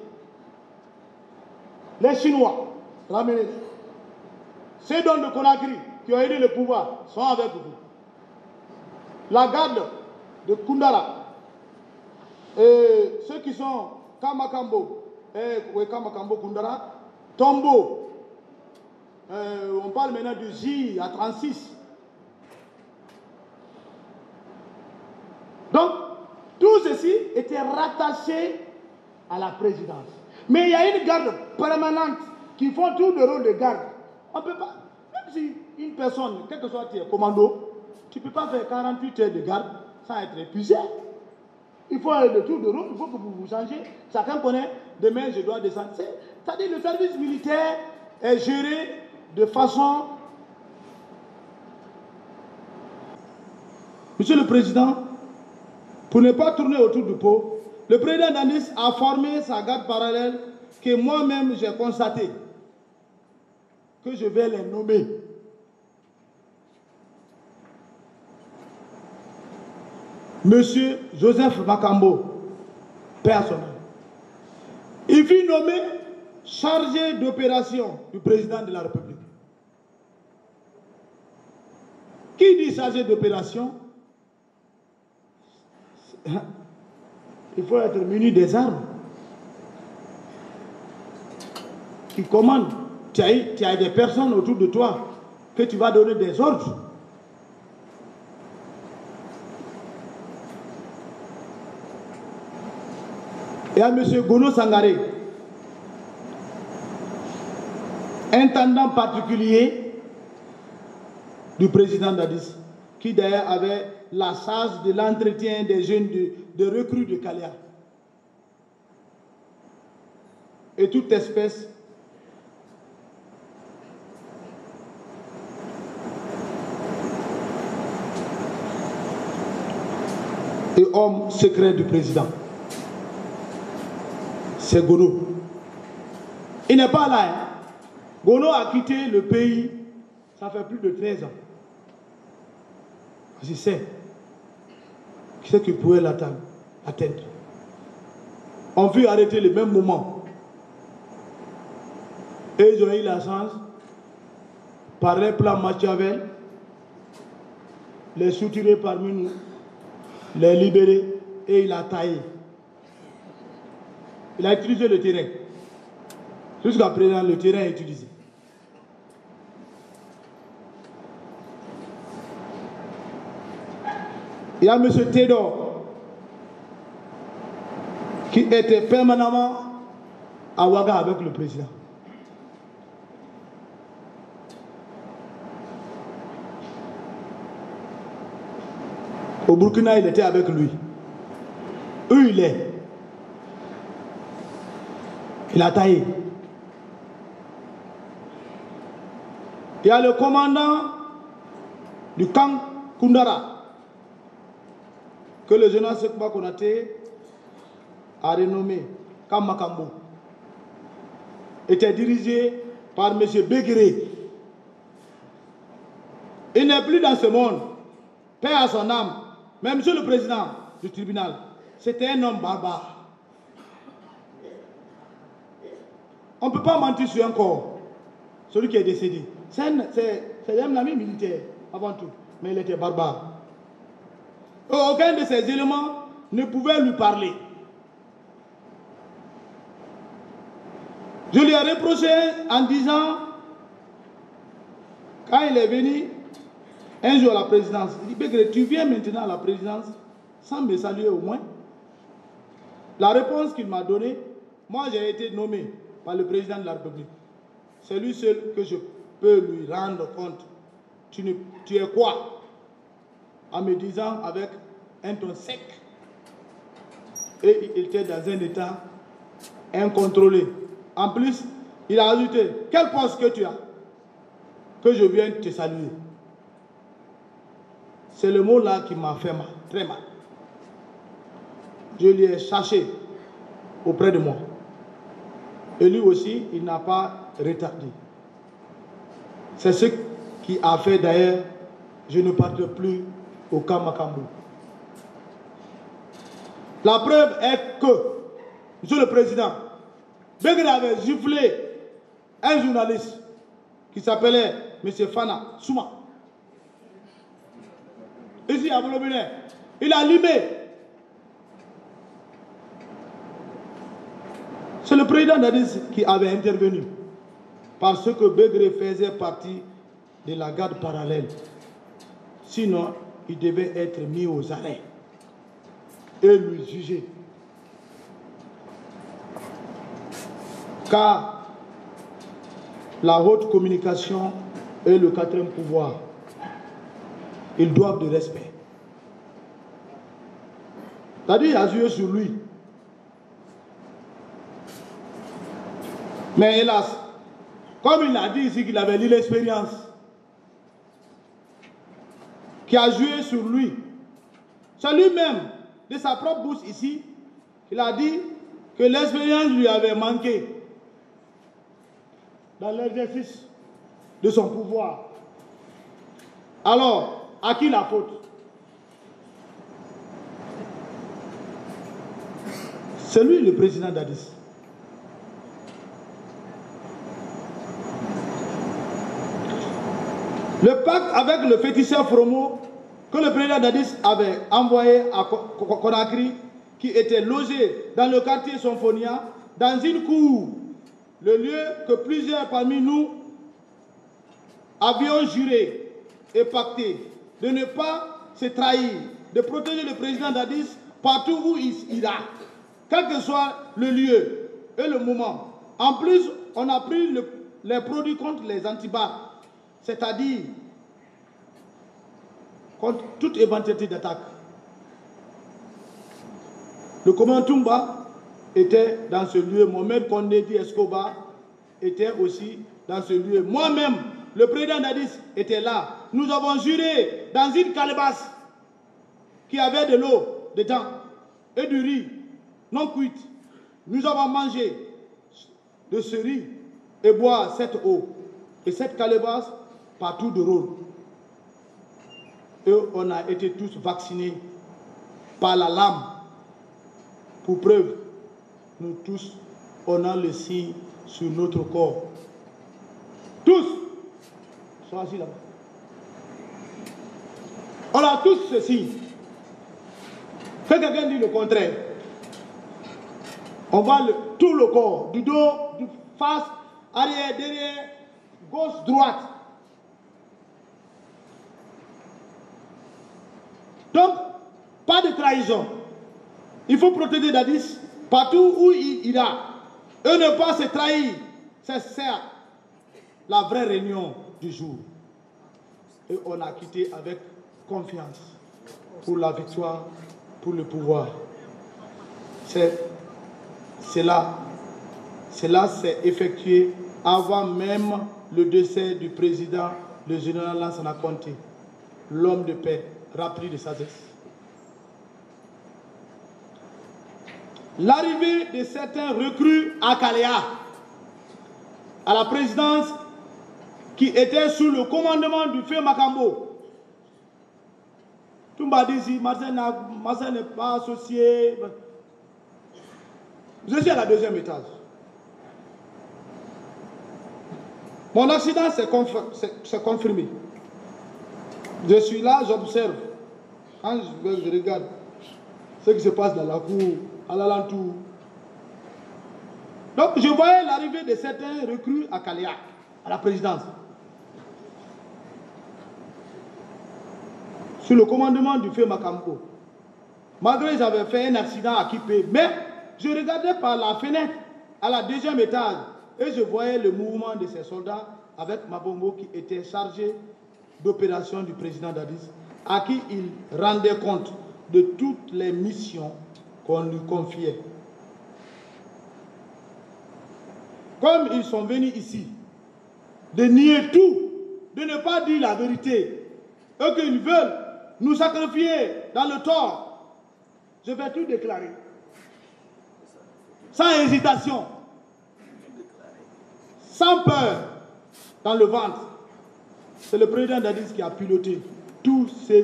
Les Chinois, ramenez-les. Ceux d'hommes de Conakry qui ont aidé le pouvoir sont avec vous. La garde de Koundara et ceux qui sont Kamakambo, Kamakambo Koundara, Tombo, on parle maintenant de J à 36. Donc, tout ceci était rattaché à la présidence. Mais il y a une garde permanente qui font tout le rôle de garde. On ne peut pas, même si une personne, quel que soit tes commando, tu ne peux pas faire 48 heures de garde sans être épuisé. Il faut le tour de rôle, il faut que vous vous changez. Chacun connaît, demain je dois descendre. C'est-à-dire le service militaire est géré de façon... Monsieur le Président, pour ne pas tourner autour du pot, le président Danis a formé sa garde parallèle que moi-même j'ai constaté que je vais les nommer. Monsieur Joseph Makambo, personnel. Il fut nommé chargé d'opération du président de la République. Qui dit chargé d'opération? Il faut être muni des armes. Qui commande. Tu as des personnes autour de toi que tu vas donner des ordres. Et à M. Gono Sangaré, intendant particulier du président Dadis, qui d'ailleurs avait la charge de l'entretien des jeunes de recrues de Kalia. Et toute espèce et homme secret du président. C'est Gono. Il n'est pas là. Hein. Gono a quitté le pays, ça fait plus de 13 ans. Parce qu'il sait ce qui pouvait l'atteindre. On fut arrêter le même moment. Et ils ont eu la chance, par les plans Machiavel, les soutirer parmi nous, les libérer, et il a taillé. Il a utilisé le terrain. Jusqu'à présent, le terrain est utilisé. Il y a M. Théodore qui était permanemment à Ouaga avec le président. Au Burkina, il était avec lui. Où il est? Il a taillé. Il y a le commandant du camp Koundara que le général Sekba Konaté a renommé Camp Makambo. Était dirigé par M. Béguéré. Il n'est plus dans ce monde. Paix à son âme. Mais monsieur le président du tribunal, c'était un homme barbare. On ne peut pas mentir sur un corps. Celui qui est décédé. C'est un ami militaire, avant tout. Mais il était barbare. Aucun de ces éléments ne pouvait lui parler. Je lui ai reproché en disant, quand il est venu, un jour à la présidence, il dit, Bégré, tu viens maintenant à la présidence sans me saluer au moins. La réponse qu'il m'a donnée, moi j'ai été nommé par le président de la République. C'est lui seul que je peux lui rendre compte. Tu es quoi? En me disant avec un ton sec. Et il était dans un état incontrôlé. En plus, il a ajouté, quel poste que tu as? Que je vienne te saluer. C'est le mot là qui m'a fait mal, très mal. Je lui ai cherché auprès de moi. Et lui aussi, il n'a pas retardé. C'est ce qui a fait d'ailleurs, je ne parte plus au camp Makambo. La preuve est que, monsieur le président, Bégré avait giflé un journaliste qui s'appelait M. Fana Souma. Ici à Bolobine, il a limé. C'est le président Dadis qui avait intervenu parce que Bégré faisait partie de la garde parallèle. Sinon, il devait être mis aux arrêts et lui juger. Car la haute communication et le quatrième pouvoir, ils doivent de respect. C'est-à-dire, il a joué sur lui. Mais hélas, comme il a dit ici qu'il avait lu l'expérience, qui a joué sur lui, c'est lui-même, de sa propre bouche ici, il a dit que l'expérience lui avait manqué dans l'exercice de son pouvoir. Alors, à qui la faute? C'est lui le président Dadis. Le pacte avec le féticheur Fromo que le président Dadis avait envoyé à Conakry, qui était logé dans le quartier Symphonia, dans une cour, le lieu que plusieurs parmi nous avions juré et pacté de ne pas se trahir, de protéger le président Dadis partout où il ira, quel que soit le lieu et le moment. En plus, on a pris les produits contre les antibacs, c'est-à-dire contre toute éventualité d'attaque. Le commandant Toumba était dans ce lieu, Mohamed Kondé Escobar était aussi dans ce lieu. Moi-même, le président Dadis était là. Nous avons juré dans une calebasse qui avait de l'eau dedans et du riz non cuit. Nous avons mangé de ce riz et boire cette eau. Et cette calebasse partout de rôle. Et on a été tous vaccinés par la lame. Pour preuve, nous tous, on a le signe sur notre corps. Tous. Sois assis là-bas. On a tous ce signe. Fait quelqu'un dit le contraire. On voit tout le corps, du dos, du face, arrière, derrière, gauche, droite. Donc, pas de trahison. Il faut protéger Dadis partout où il ira. Et ne pas se trahir. C'est ça la vraie réunion du jour. Et on a quitté avec confiance pour la victoire, pour le pouvoir. Cela s'est effectué avant même le décès du président, le général Lansana Conté, l'homme de paix, rempli de sagesse. L'arrivée de certains recrues à Kaléa, à la présidence qui était sous le commandement du feu Makambo. Tout m'a dit ici, Marcel n'est pas associé. Je suis à la deuxième étage. Mon accident s'est confirmé. Je suis là, j'observe. Quand je regarde ce qui se passe dans la cour, à l'alentour. Donc, je voyais l'arrivée de certains recrues à Kaléa, à la présidence. Sous le commandement du feu Makambo. Malgré que j'avais fait un accident à Kipé, mais je regardais par la fenêtre à la deuxième étage et je voyais le mouvement de ces soldats avec Mabombo qui était chargé d'opération du président Dadis, à qui il rendait compte de toutes les missions qu'on lui confiait. Comme ils sont venus ici, de nier tout, de ne pas dire la vérité, et qu'ils veulent nous sacrifier dans le tort, je vais tout déclarer. Sans hésitation, sans peur, dans le ventre. C'est le président Dadis qui a piloté tout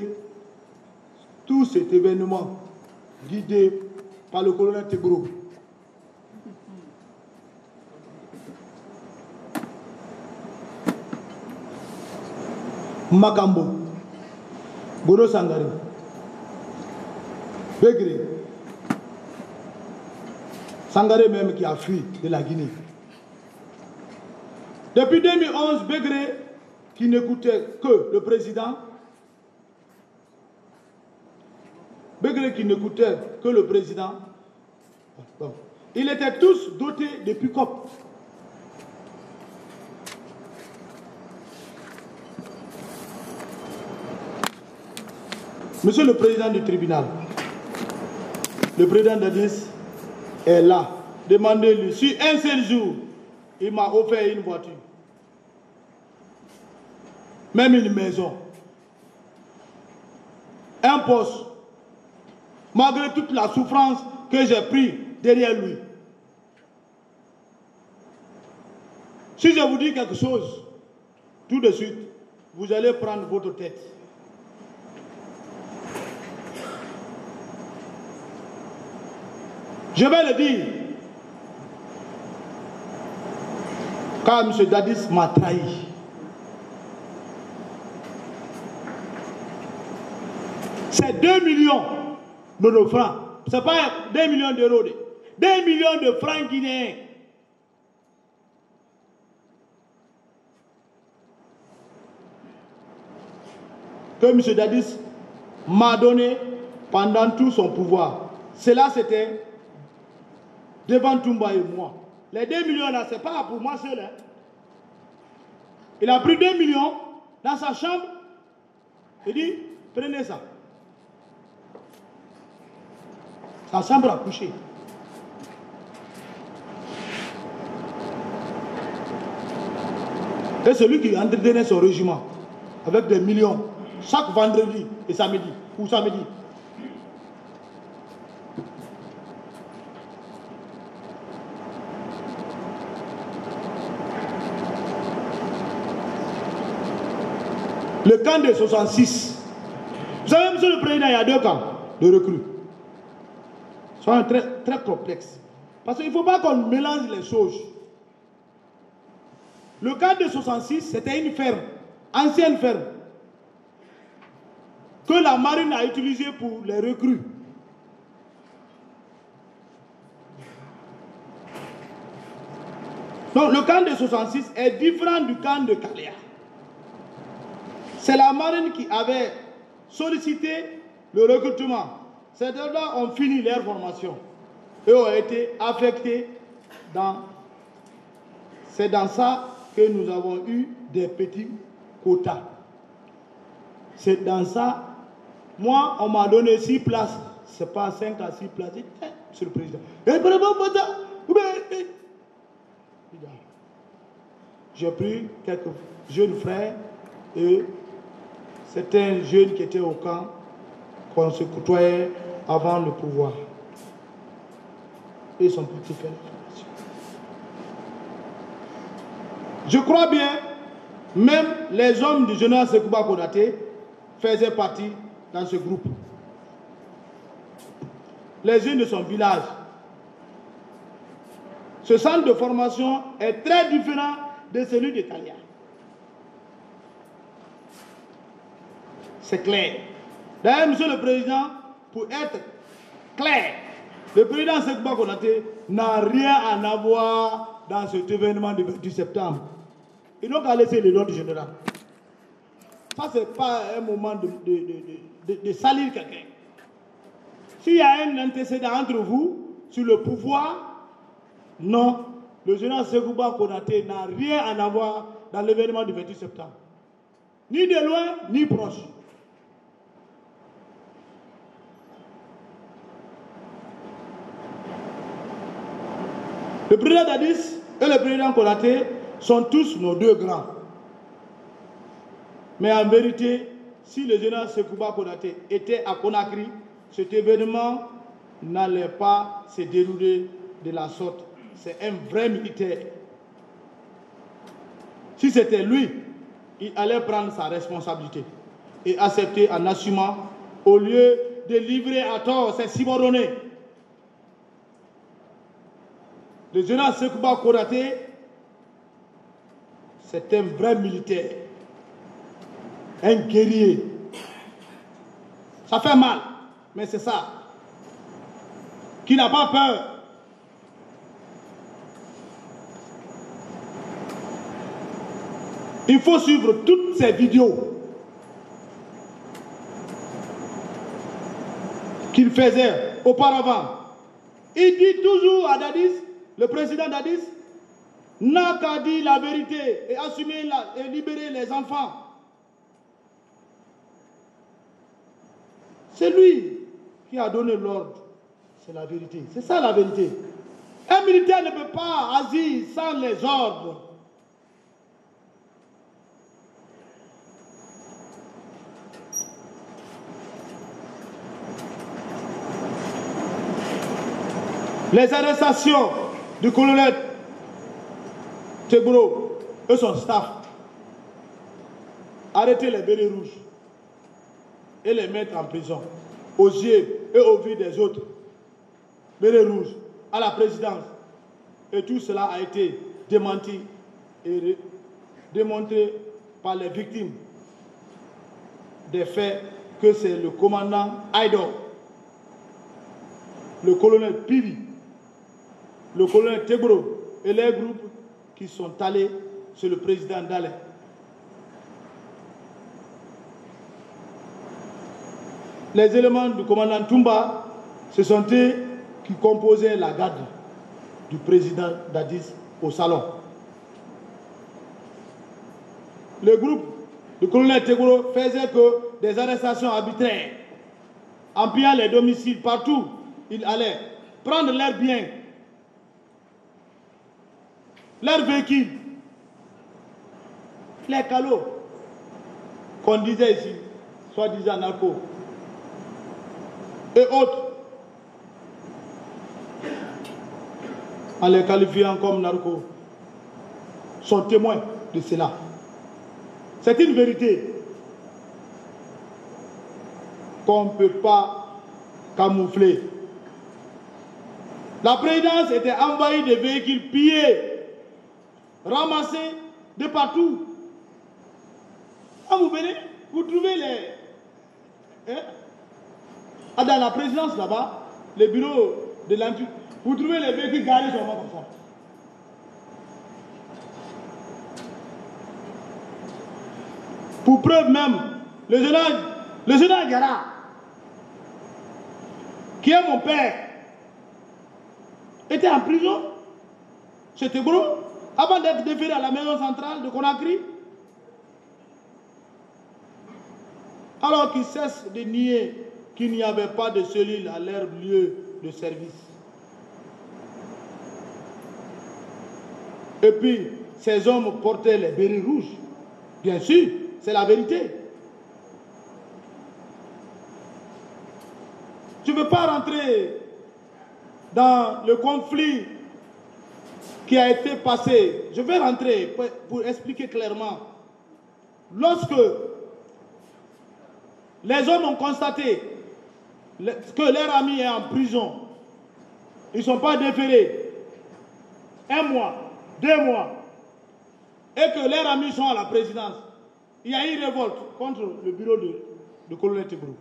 cet événement guidé par le colonel Tegro. Makambo, Goro Sangare, Begré, Sangare même qui a fui de la Guinée. Depuis 2011, Begré, qui n'écoutait que le président, ils étaient tous dotés de pick-up. Monsieur le président du tribunal, le président Dadis est là. Demandez-lui, sur un seul jour, il m'a offert une voiture. Même une maison. Un poste. Malgré toute la souffrance que j'ai prise derrière lui. Si je vous dis quelque chose, tout de suite, vous allez prendre votre tête. Je vais le dire. Car M. Dadis m'a trahi. C'est 2 millions de nos francs. Ce n'est pas 2 millions d'euros. 2 millions de francs guinéens. Que M. Dadis m'a donné pendant tout son pouvoir. Cela, c'était devant Toumba et moi. Les 2 millions là, ce n'est pas pour moi seul. Hein. Il a pris 2 millions dans sa chambre. Il dit, prenez ça. Sa chambre à coucher. Et celui qui entretenait son régiment avec des millions chaque vendredi et samedi ou samedi. Le camp de 66. Vous savez, monsieur le président, il y a 2 camps de recrues. Ils sont très, très complexes. Parce qu'il ne faut pas qu'on mélange les choses. Le camp de 66, c'était une ferme, ancienne ferme, que la marine a utilisée pour les recrues. Donc le camp de 66 est différent du camp de Kaléa. C'est la marine qui avait sollicité le recrutement Ces soldats ont fini leur formation et ont été affectés dans... C'est dans ça que nous avons eu des petits quotas. C'est dans ça. Moi, on m'a donné 6 places. Ce n'est pas 5 à 6 places. Monsieur le Président. J'ai pris quelques jeunes frères et certains jeunes qui étaient au camp, qu'on se côtoyait avant le pouvoir. Ils sont partis faire la formation. Je crois bien, même les hommes du général Sekouba Konaté faisaient partie dans ce groupe. Les jeunes de son village. Ce centre de formation est très différent de celui de Talia. C'est clair. D'ailleurs, Monsieur le Président, pour être clair, le président Sekouba Konaté n'a rien à avoir dans cet événement du 28 septembre. Ils n'ont qu'à laisser l'ordre général. Ça, ce n'est pas un moment de salir quelqu'un. S'il y a un antécédent entre vous sur le pouvoir, non, le général Sekouba Konaté n'a rien à avoir dans l'événement du 28 septembre. Ni de loin, ni proche. Le président Dadis et le président Konaté sont tous nos deux grands. Mais en vérité, si le général Sekouba Konaté était à Conakry, cet événement n'allait pas se dérouler de la sorte. C'est un vrai militaire. Si c'était lui, il allait prendre sa responsabilité et accepter en assumant au lieu de livrer à tort ses subordonnés. Le général Sekouba Konaté, c'est un vrai militaire, un guerrier. Ça fait mal, mais c'est ça. Qui n'a pas peur. Il faut suivre toutes ces vidéos qu'il faisait auparavant. Il dit toujours à Dadis, le président Dadis, n'a qu'à dire la vérité et assumer et libérer les enfants. C'est lui qui a donné l'ordre. C'est la vérité. C'est ça la vérité. Un militaire ne peut pas agir sans les ordres. Les arrestations du colonel Tegbro et son staff, arrêter les bérets rouges et les mettre en prison, aux yeux et aux vues des autres, bérets rouges, à la présidence. Et tout cela a été démenti et démontré par les victimes des faits que c'est le commandant Aïdor, le colonel Pivi, le colonel Tegbro et les groupes qui sont allés sur le président Dalé. Les éléments du commandant Toumba, ce sont eux qui composaient la garde du président Dadis au salon. Le groupe du colonel Tegbro faisait que des arrestations arbitraires, en pillant les domiciles partout, ils allaient prendre leurs biens, leurs véhicules, les calots qu'on disait ici, soi-disant narcos, et autres, en les qualifiant comme narcos, sont témoins de cela. C'est une vérité qu'on ne peut pas camoufler. La présidence était envahie de véhicules pillés, ramassés de partout. Quand vous venez, vous trouvez les... dans la présidence là-bas, les bureaux de l'Antu, vous trouvez les véhicules garés sur moi comme ça. Pour preuve même, le général Gara, qui est mon père, était en prison, c'était gros, avant d'être déféré à la maison centrale de Conakry. Alors qu'ils cessent de nier qu'il n'y avait pas de cellule à leur lieu de service. Et puis, ces hommes portaient les bérets rouges. Bien sûr, c'est la vérité. Je ne veux pas rentrer dans le conflit qui a été passé. Je vais rentrer pour expliquer clairement. Lorsque les hommes ont constaté que leur ami est en prison, ils ne sont pas déférés 1 mois, 2 mois, et que leurs amis sont à la présidence, il y a eu une révolte contre le bureau de colonel Tebrou.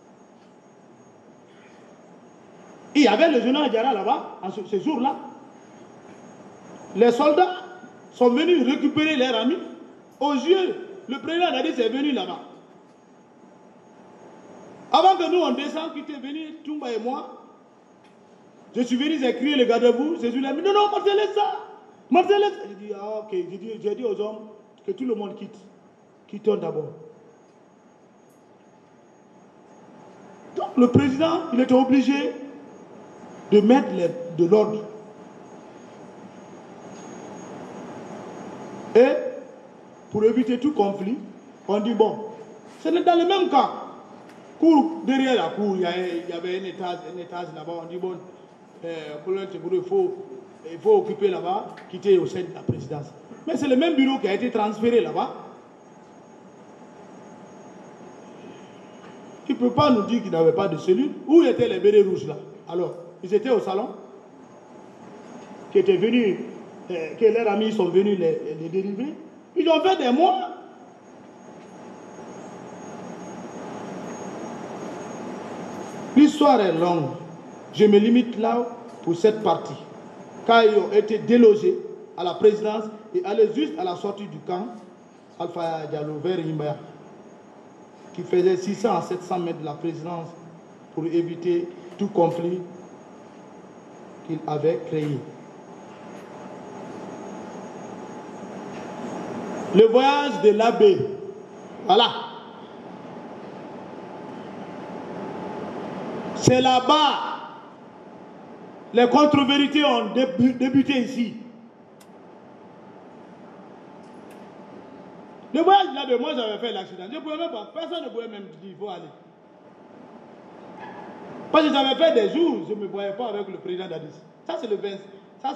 Il y avait le général Diarra là-bas, ce jour-là. Les soldats sont venus récupérer leurs amis. Aux yeux, le président Dadis est venu là-bas. Avant que nous on descende, qui était venu, Toumba et moi, je suis venu, j'ai crié le garde-à-vous, Jésus l'a dit, non, non, Martin, laisse ça. Martin, laisse. J'ai dit, ah ok, j'ai dit aux hommes que tout le monde quitte. Quittons d'abord. Donc le président, il était obligé de mettre de l'ordre. Et pour éviter tout conflit, on dit bon, ce n'est dans le même cas. Derrière la cour, il y avait un étage là-bas. On dit bon, il faut occuper là-bas, quitter au sein de la présidence. Mais c'est le même bureau qui a été transféré là-bas. Tu ne peux pas nous dire qu'il n'avait pas de cellule. Où étaient les bérets rouges là? Alors, ils étaient au salon, qui étaient venus, que leurs amis sont venus les dériver. Ils ont fait des mois. L'histoire est longue. Je me limite là pour cette partie. Quand ils ont été délogés à la présidence et allaient juste à la sortie du camp, Alpha Diallo vers Himbaya, qui faisait 600 à 700 mètres de la présidence pour éviter tout conflit qu'il avait créé. Le voyage de l'abbé, voilà. C'est là-bas. Les contre-vérités ont débuté ici. Le voyage de l'abbé, moi j'avais fait l'accident. Je ne pouvais même pas, personne ne pouvait même dire il faut aller. Parce que j'avais fait des jours, je ne me voyais pas avec le président Dadis. Ça c'est le 20. Ça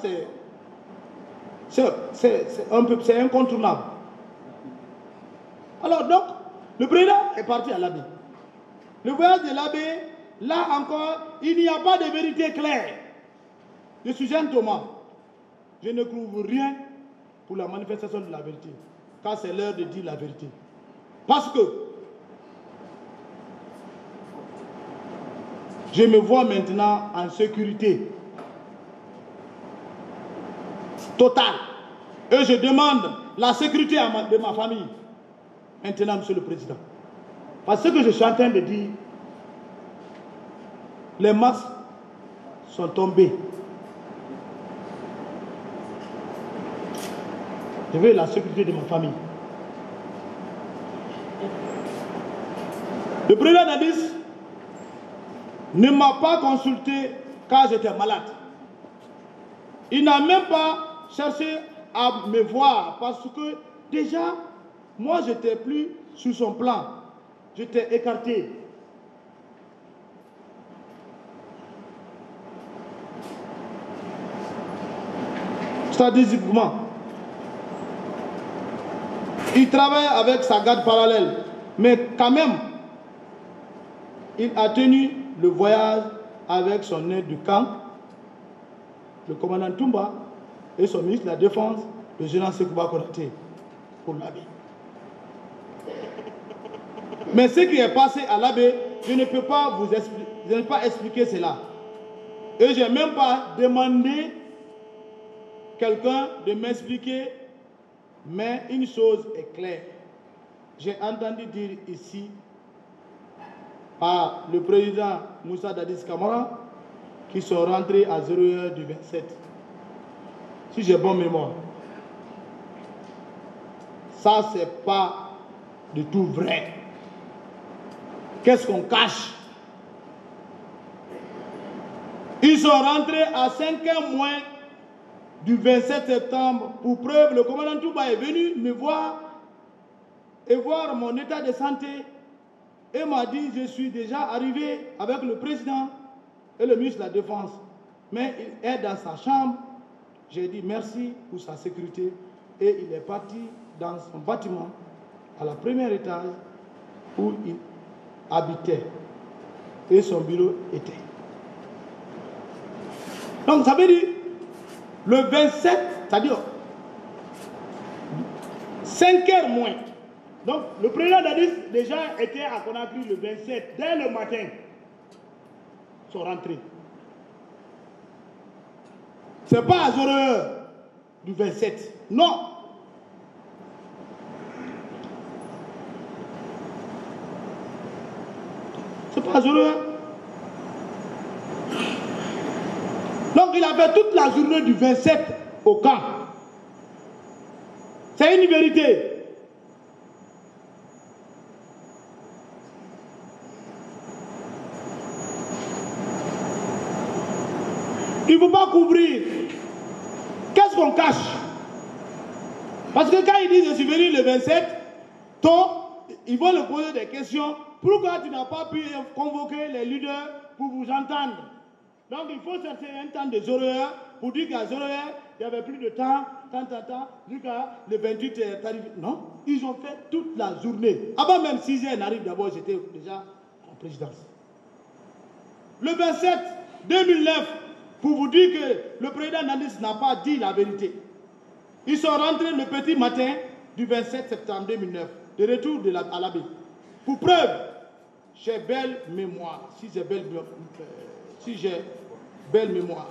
c'est incontournable. Alors donc, le président est parti à l'abbé. Le voyage de l'abbé, là encore, il n'y a pas de vérité claire. Je suis Jean Thomas. Je ne trouve rien pour la manifestation de la vérité. Quand c'est l'heure de dire la vérité. Parce que je me vois maintenant en sécurité totale. Et je demande la sécurité de ma famille. Maintenant, Monsieur le Président. Parce que je suis en train de dire, les masques sont tombés. Je veux la sécurité de ma famille. Le président Dadis ne m'a pas consulté quand j'étais malade. Il n'a même pas cherché à me voir parce que déjà, moi, je n'étais plus sur son plan. J'étais écarté. Stratégiquement. Il travaille avec sa garde parallèle. Mais quand même, il a tenu le voyage avec son aide du camp, le commandant Toumba et son ministre de la Défense, le général Sekouba Konaté, pour l'abbé. Mais ce qui est passé à l'abbé, je ne peux pas vous expliquer, je ne peux pas expliquer cela. Et je n'ai même pas demandé quelqu'un de m'expliquer, mais une chose est claire. J'ai entendu dire ici par le président Moussa Dadis Camara qui sont rentrés à 0h du 27. Si j'ai bonne mémoire. Ça, c'est pas du tout vrai. Qu'est-ce qu'on cache? Ils sont rentrés à 5h moins du 27 septembre. Pour preuve, le commandant Touba est venu me voir et voir mon état de santé et m'a dit je suis déjà arrivé avec le président et le ministre de la Défense. Mais il est dans sa chambre. J'ai dit merci pour sa sécurité et il est parti dans son bâtiment à la première étage où il habitait et son bureau était. Donc ça veut dire le 27, c'est-à-dire 5h moins. Donc le président Dadis déjà était à Conakry le 27, dès le matin. Ils sont rentrés. Ce n'est pas à 0h du 27. Non. Ce n'est pas à 0h. Donc il a fait toute la journée du 27 au camp. C'est une vérité. Il ne faut pas couvrir. Qu'est-ce qu'on cache? Parce que quand ils disent je suis venu le 27, ils vont leur poser des questions. Pourquoi tu n'as pas pu convoquer les leaders pour vous entendre? Donc il faut chercher un temps de 0h pour dire qu'à 0h, il n'y avait plus de temps, jusqu'à le 28 est arrivé. Non, ils ont fait toute la journée. Avant même 6h n'arrive d'abord, j'étais déjà en présidence. Le 27 2009, pour vous dire que le président Dadis n'a pas dit la vérité. Ils sont rentrés le petit matin du 27 septembre 2009, de retour à l'abbé. Pour preuve, j'ai belle mémoire, si j'ai belle mémoire.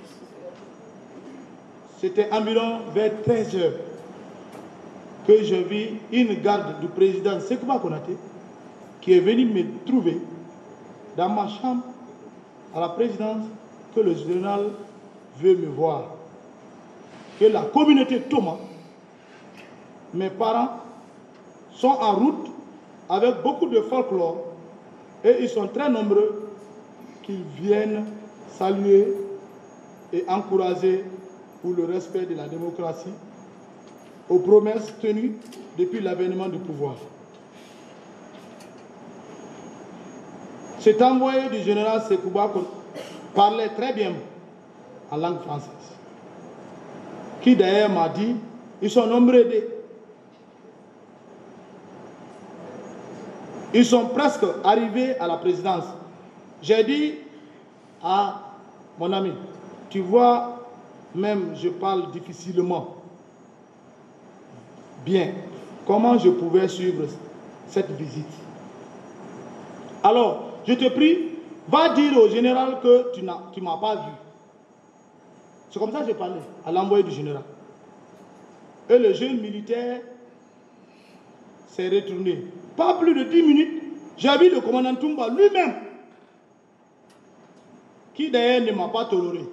C'était environ vers 13h que je vis une garde du président Sekouba Konaté qui est venu me trouver dans ma chambre à la présidence que le général veut me voir. Que la communauté Thomas, mes parents, sont en route avec beaucoup de folklore et ils sont très nombreux qui viennent saluer et encourager pour le respect de la démocratie aux promesses tenues depuis l'avènement du pouvoir. Cet envoyé du général Sekouba parlait très bien en langue française, qui d'ailleurs m'a dit, ils sont nombreux, ils sont presque arrivés à la présidence. J'ai dit à mon ami, tu vois, même je parle difficilement, bien, comment je pouvais suivre cette visite? Alors, je te prie, va dire au général que tu ne m'as pas vu. C'est comme ça que j'ai parlé à l'envoyé du général. Et le jeune militaire s'est retourné. Pas plus de 10 minutes, j'ai vu le commandant Toumba lui-même, qui d'ailleurs ne m'a pas toléré,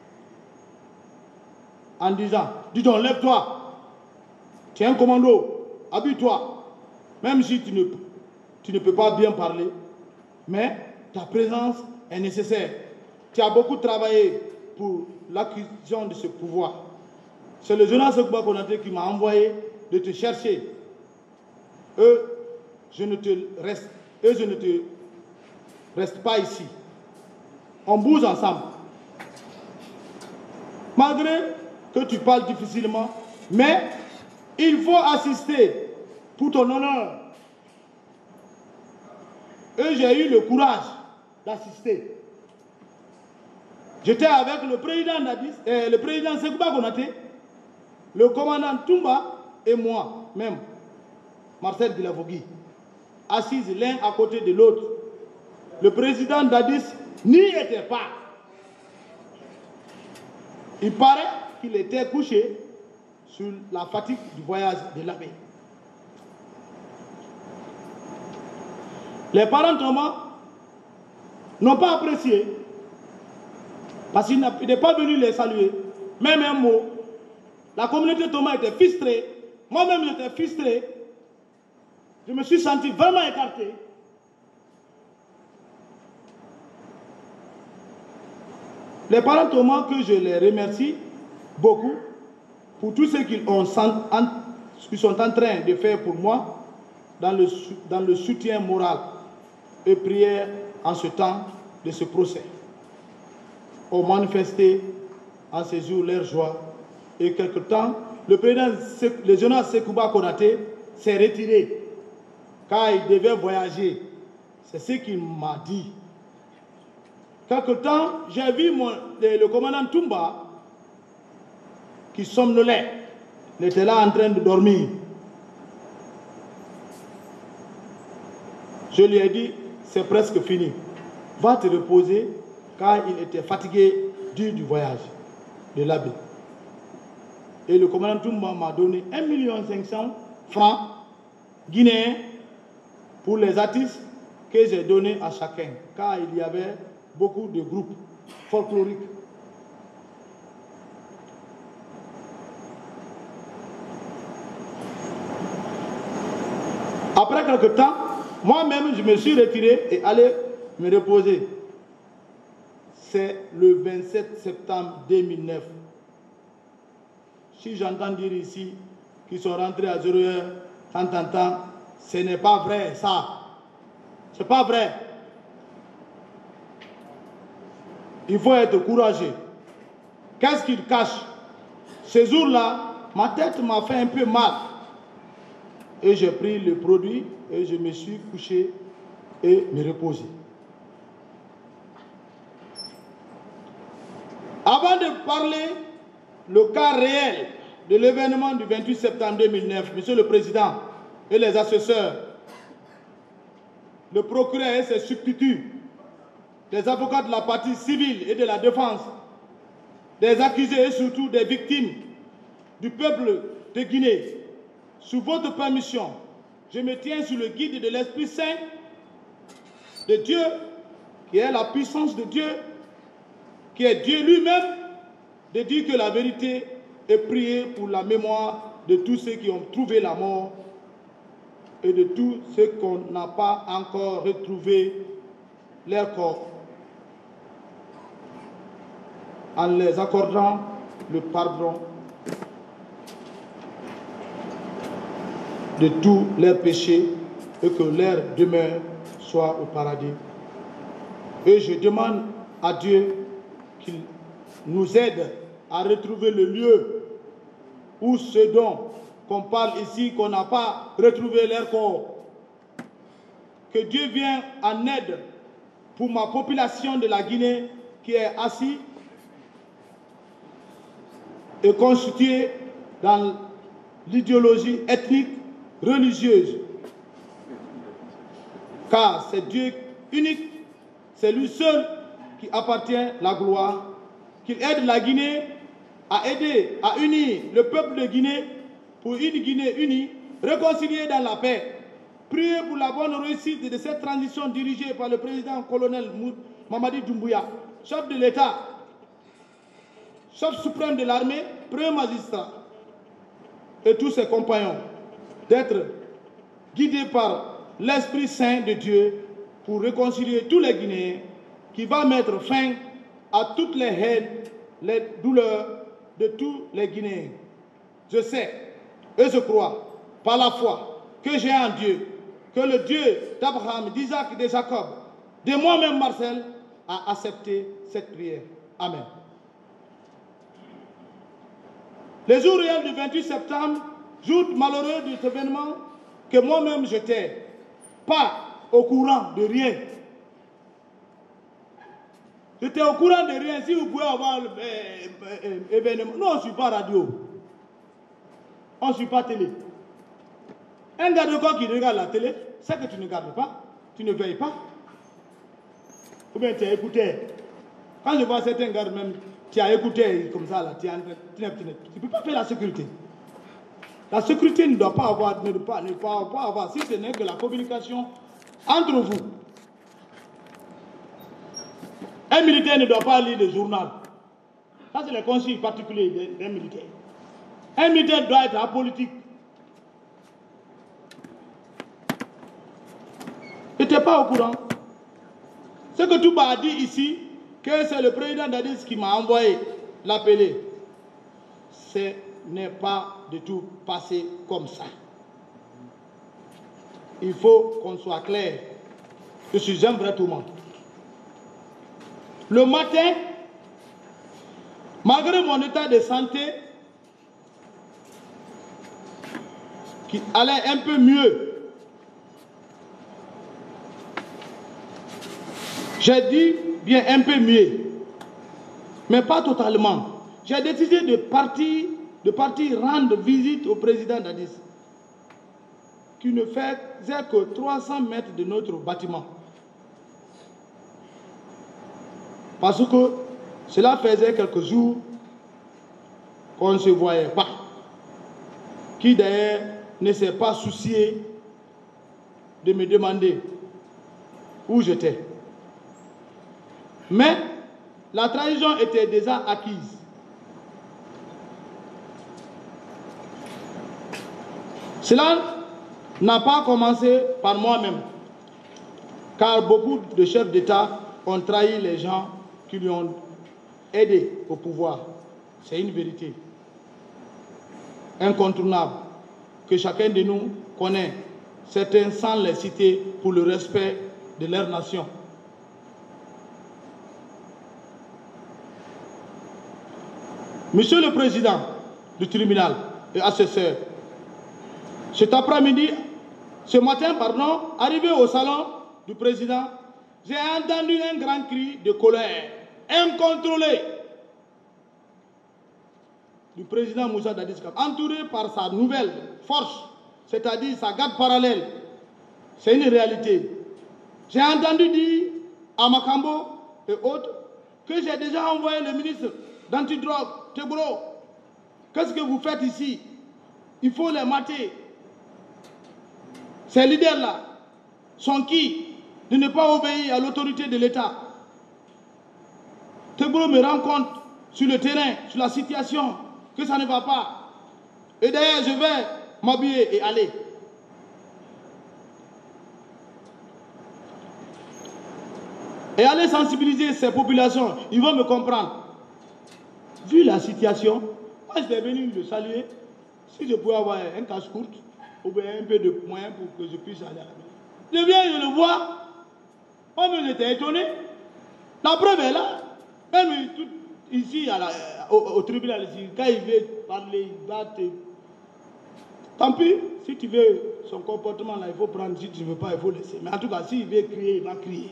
en disant, dis donc, lève-toi, tu es un commando, habille-toi, même si tu ne peux pas bien parler, mais ta présence est nécessaire. Tu as beaucoup travaillé pour l'acquisition de ce pouvoir. C'est le général Sekouba Konaté qui m'a envoyé de te chercher. Je ne te reste pas ici. On bouge ensemble. Malgré que tu parles difficilement, mais il faut assister pour ton honneur. Et j'ai eu le courage d'assister. J'étais avec le président Dadis, le président Sekouba Konaté, le commandant Toumba et moi, même, Marcel Guilavogui, assis l'un à côté de l'autre. Le président Dadis n'y était pas. Il paraît qu'il était couché sur la fatigue du voyage de l'abbé. Les parents Thomas n'ont pas apprécié. Parce qu'il n'est pas venu les saluer. Même un mot. La communauté Thomas était frustrée. Moi-même, j'étais frustré. Je me suis senti vraiment écarté. Les parents Thomas, que je les remercie beaucoup pour tout ce qu'ils sont en train de faire pour moi dans le soutien moral et prière en ce temps de ce procès. Ont manifesté en ces jours leur joie. Et quelque temps, le général Sekouba Konaté s'est retiré car il devait voyager. C'est ce qu'il m'a dit. Quelque temps, j'ai vu le commandant Toumba qui somnolait. Il était là en train de dormir. Je lui ai dit, c'est presque fini. Va te reposer, car il était fatigué du voyage de l'abbé. Et le commandant Toumba m'a donné 1 500 000 francs guinéens pour les artistes que j'ai donnés à chacun, car il y avait beaucoup de groupes folkloriques. Après quelque temps, moi-même, je me suis retiré et allé me reposer. C'est le 27 septembre 2009. Si j'entends dire ici qu'ils sont rentrés à 0h, tant, ce n'est pas vrai, ça. C'est pas vrai. Il faut être courageux. Qu'est-ce qu'ils cachent? Ce jour-là, ma tête m'a fait un peu mal. Et j'ai pris le produit et je me suis couché et me reposé. Avant de parler le cas réel de l'événement du 28 septembre 2009, Monsieur le Président et les assesseurs, le procureur et ses substituts, des avocats de la partie civile et de la défense, des accusés et surtout des victimes du peuple de Guinée, sous votre permission, je me tiens sous le guide de l'Esprit Saint de Dieu, qui est la puissance de Dieu, qui est Dieu lui-même, de dire que la vérité est priée pour la mémoire de tous ceux qui ont trouvé la mort et de tous ceux qu'on n'a pas encore retrouvé leur corps, en les accordant le pardon de tous leurs péchés et que leur demeure soit au paradis. Et je demande à Dieu qu'il nous aide à retrouver le lieu où ce dont qu'on parle ici, qu'on n'a pas retrouvé leur corps. Que Dieu vienne en aide pour ma population de la Guinée qui est assise et constituée dans l'idéologie ethnique, religieuse. Car c'est Dieu unique, c'est lui seul qui appartient la gloire, qu'il aide la Guinée à aider, à unir le peuple de Guinée pour une Guinée unie, réconciliée dans la paix. Priez pour la bonne réussite de cette transition dirigée par le président colonel Mamadi Doumbouya, chef de l'État, chef suprême de l'armée, premier magistrat et tous ses compagnons, d'être guidés par l'Esprit Saint de Dieu pour réconcilier tous les Guinéens, qui va mettre fin à toutes les haines, les douleurs de tous les Guinéens. Je sais et je crois par la foi que j'ai en Dieu, que le Dieu d'Abraham, d'Isaac et de Jacob, de moi-même Marcel, a accepté cette prière. Amen. Le jour réel du 28 septembre, jour malheureux de cet événement, que moi-même je n'étais pas au courant de rien. J'étais au courant de rien. Si vous pouvez avoir l'événement. Non, on ne suit pas radio. On ne suit pas télé. Un gars de corps qui regarde la télé, c'est que tu ne regardes pas, tu ne veilles pas. Ou bien tu as écouté. Quand je vois certains gars même, tu as écouté comme ça, là, tu ne peux pas faire la sécurité. La sécurité ne doit pas avoir, ne pas avoir, si ce n'est que la communication entre vous. Un militaire ne doit pas lire le journal. Ça, c'est les consignes particulières d'un militaire. Un militaire doit être apolitique. Tu n'étais pas au courant. Ce que Touba a dit ici, que c'est le président Dadis qui m'a envoyé l'appeler. Ce n'est pas du tout passé comme ça. Il faut qu'on soit clair. Je suis un vrai tourment. Le matin, malgré mon état de santé, qui allait un peu mieux, j'ai dit bien un peu mieux, mais pas totalement. J'ai décidé de partir rendre visite au président Dadis, qui ne faisait que 300 mètres de notre bâtiment. Parce que cela faisait quelques jours qu'on ne se voyait pas. Qui d'ailleurs ne s'est pas soucié de me demander où j'étais. Mais la trahison était déjà acquise. Cela n'a pas commencé par moi-même, car beaucoup de chefs d'État ont trahi les gens qui lui ont aidé au pouvoir. C'est une vérité incontournable que chacun de nous connaît, certains sans les citer pour le respect de leur nation. Monsieur le Président du tribunal et assesseur, ce matin, arrivé au salon du président, j'ai entendu un grand cri de colère, incontrôlé, du président Moussa Dadis Camara, entouré par sa nouvelle force, c'est-à-dire sa garde parallèle. C'est une réalité. J'ai entendu dire à Makambo et autres que j'ai déjà envoyé le ministre d'Antidrogue, Tebro. Qu'est-ce que vous faites ici? Il faut les mater. Ces leaders-là sont qui? De ne pas obéir à l'autorité de l'État. Tebro me rend compte sur le terrain, sur la situation, que ça ne va pas. Et d'ailleurs, je vais m'habiller et aller. Et aller sensibiliser ces populations, ils vont me comprendre. Vu la situation, moi je suis venu le saluer. Si je pouvais avoir un cache-courte ou bien un peu de moyens pour que je puisse aller à la maison. Je viens, je le vois. Moi, j'étais étonné. La preuve est là. Même tout, ici, au tribunal, ici, quand il veut parler, il va te... Tant pis, si tu veux son comportement là, il faut prendre. Si tu ne veux pas, il faut laisser. Mais en tout cas, s'il veut crier, il va crier.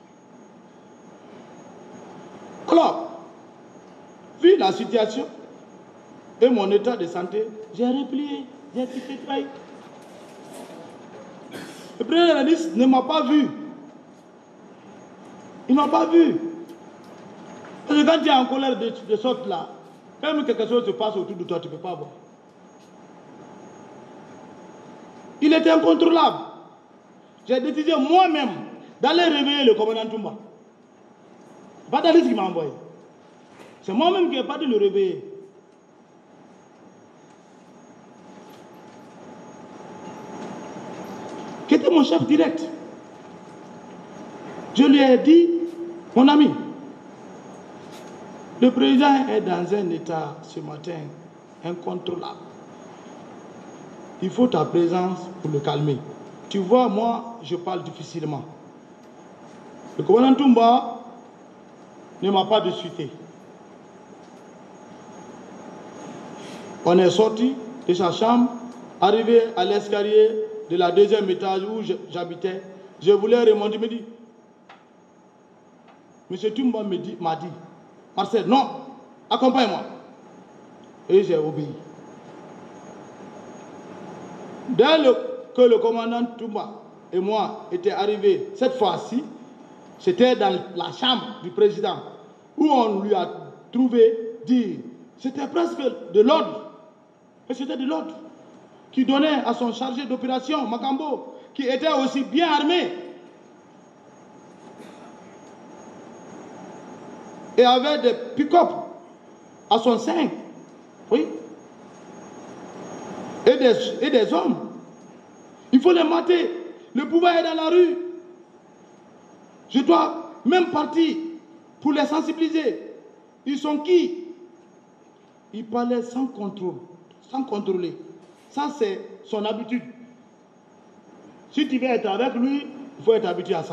Alors, vu la situation et mon état de santé, j'ai replié, j'ai quitté le travail. Le président Dadis ne m'a pas vu. Il ne m'a pas vu. Parce que quand tu es en colère de sorte là, même quelque chose se passe autour de toi, tu ne peux pas voir. Il était incontrôlable. J'ai décidé moi-même d'aller réveiller le commandant Toumba. Pas Dadis qui m'a envoyé. C'est moi-même qui ai parti le réveiller. Qui était mon chef direct. Je lui ai dit, mon ami, le président est dans un état ce matin incontrôlable. Il faut ta présence pour le calmer. Tu vois, moi, je parle difficilement. Le commandant Toumba ne m'a pas discuté. On est sorti de sa chambre, arrivé à l'escalier de la deuxième étage où j'habitais. Je voulais remonter, il me dit, M. Toumba m'a dit, Marcel, non, accompagne-moi. Et j'ai obéi. Dès que le commandant Toumba et moi étaient arrivés, cette fois-ci, c'était dans la chambre du président, où on lui a trouvé dire, c'était presque de l'ordre, et c'était de l'ordre, qui donnait à son chargé d'opération, Makambo, qui était aussi bien armé. et avait des pick-up à son sein. Oui. Et des hommes. Il faut les mater. Le pouvoir est dans la rue. Je dois même partir pour les sensibiliser. Ils sont qui? Ils parlaient sans contrôle, sans contrôler. Ça, c'est son habitude. Si tu veux être avec lui, il faut être habitué à ça.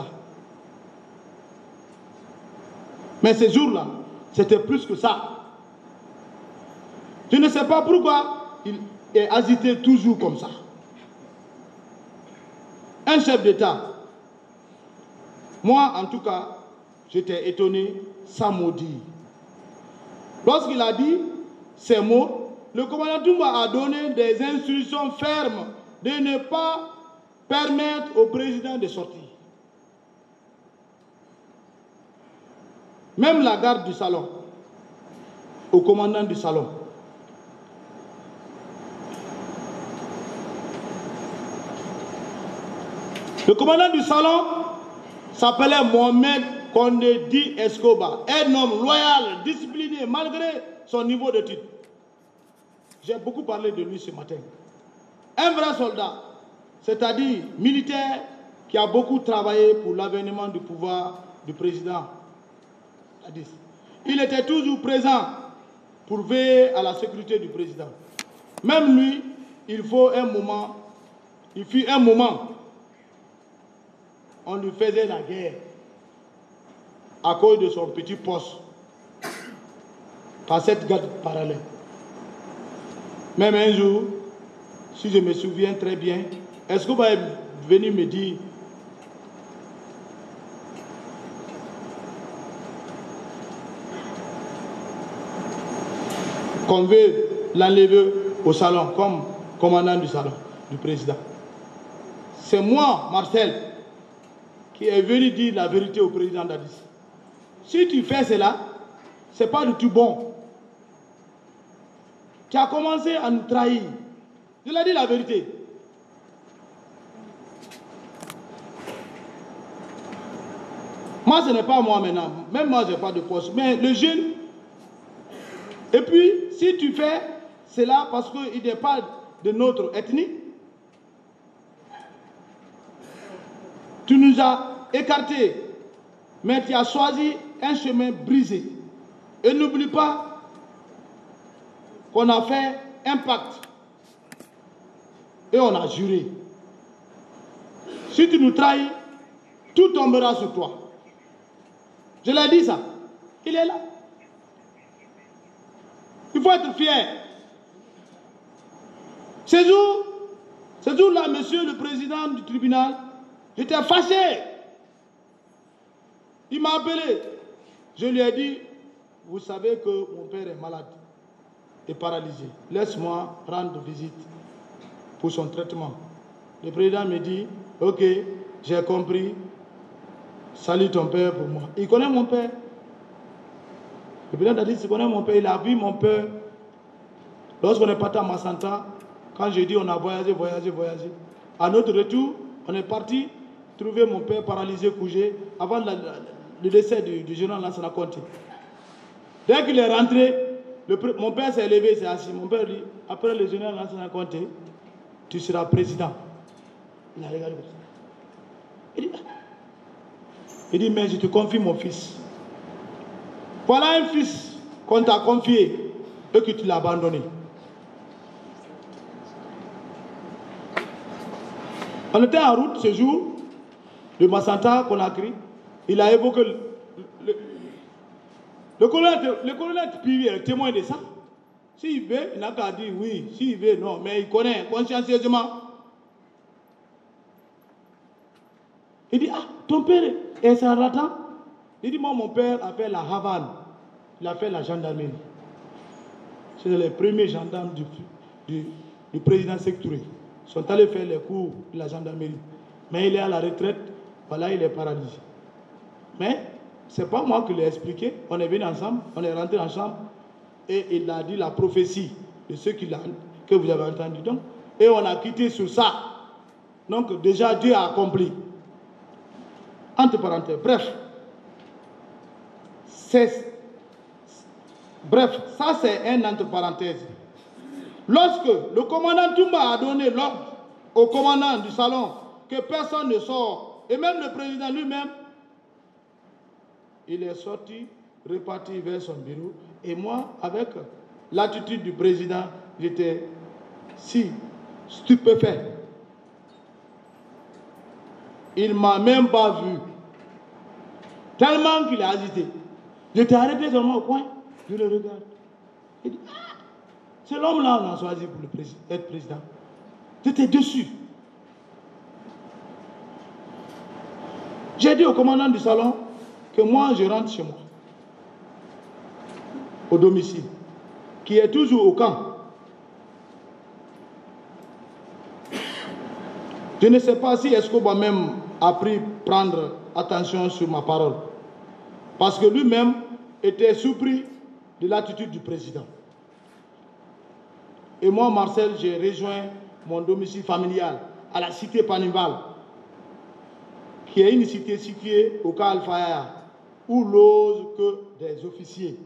Mais ces jours-là, c'était plus que ça. Je ne sais pas pourquoi il est agité toujours comme ça. Un chef d'État. Moi, en tout cas, j'étais étonné, sans mot dire. Lorsqu'il a dit ces mots, le commandant Toumba a donné des instructions fermes de ne pas permettre au président de sortir. Même la garde du salon, au commandant du salon. Le commandant du salon s'appelait Mohamed Kondé Escobar, un homme loyal, discipliné, malgré son niveau d'études. J'ai beaucoup parlé de lui ce matin. Un vrai soldat, c'est-à-dire militaire, qui a beaucoup travaillé pour l'avènement du pouvoir du président. Il était toujours présent pour veiller à la sécurité du président. Même lui, il fut un moment, on lui faisait la guerre à cause de son petit poste par cette garde parallèle. Même un jour, si je me souviens très bien, est-ce que vous allez venir me dire qu'on veut l'enlever au salon comme commandant du salon du président? C'est moi, Marcel, qui est venu dire la vérité au président Dadis. Si tu fais cela, ce n'est pas du tout bon. Tu as commencé à nous trahir. Je l'ai dit la vérité. Moi, ce n'est pas moi maintenant. Même moi, je n'ai pas de poste. Mais le jeune. Et puis, si tu fais cela parce qu'il n'est pas de notre ethnie, tu nous as écartés, mais tu as choisi un chemin brisé. Et n'oublie pas qu'on a fait un pacte. Et on a juré. Si tu nous trahis, tout tombera sur toi. Je l'ai dit ça. Il est là. Il faut être fier. Ce jour-là, monsieur le président du tribunal, j'étais fâché. Il m'a appelé. Je lui ai dit, vous savez que mon père est malade et paralysé. Laisse-moi rendre visite pour son traitement. Le président me dit, ok, j'ai compris. Salut ton père pour moi. Il connaît mon père. Le président a dit, il connaît mon père. Il a vu mon père. Lorsqu'on est parti à Massanta, quand j'ai dit on a voyagé. À notre retour, on est parti trouver mon père paralysé, couché, avant le décès du général Lansana Conté. Dès qu'il est rentré, mon père s'est levé, s'est assis. Mon père dit, après le général Lansana Conté, tu seras président. Il a regardé comme ça. Il dit, mais je te confie mon fils. Voilà un fils qu'on t'a confié et que tu l'as abandonné. On était en route ce jour, de Massanta, Conakry. Il a évoqué le colonel Pivi est témoin de ça. S'il veut, il n'a qu'à dire oui. S'il veut, non. Mais il connaît consciencieusement. Il dit, ah, ton père est charlatan. Il dit, moi, mon père a fait la Havane. Il a fait la gendarmerie. C'est les premiers gendarmes du président Sékou Touré. Ils sont allés faire les cours de la gendarmerie. Mais il est à la retraite. Voilà, il est paralysé. Mais ce n'est pas moi qui l'ai expliqué. On est venu ensemble, on est rentré ensemble. Et il a dit la prophétie de ce que vous avez entendu. Donc, et on a quitté sur ça. Donc, déjà, Dieu a accompli. Entre parenthèses. Bref, c'est Bref, ça c'est un entre parenthèses. Lorsque le commandant Toumba a donné l'ordre au commandant du salon que personne ne sort, et même le président lui-même, il est sorti, reparti vers son bureau. Et moi, avec l'attitude du président, j'étais si stupéfait. Il ne m'a même pas vu. Tellement qu'il a agité. J'étais arrêté seulement au coin. Je le regarde. Il dit, ah, c'est l'homme-là qu'on a choisi pour être président. J'étais dessus. J'ai dit au commandant du salon que moi, je rentre chez moi. Au domicile. Qui est toujours au camp. Je ne sais pas si Escobar même a pris prendre attention sur ma parole. Parce que lui-même était surpris de l'attitude du président. Et moi, Marcel, j'ai rejoint mon domicile familial à la cité Panival, qui est une cité située au Cas Alfaya, où n'osent que des officiers.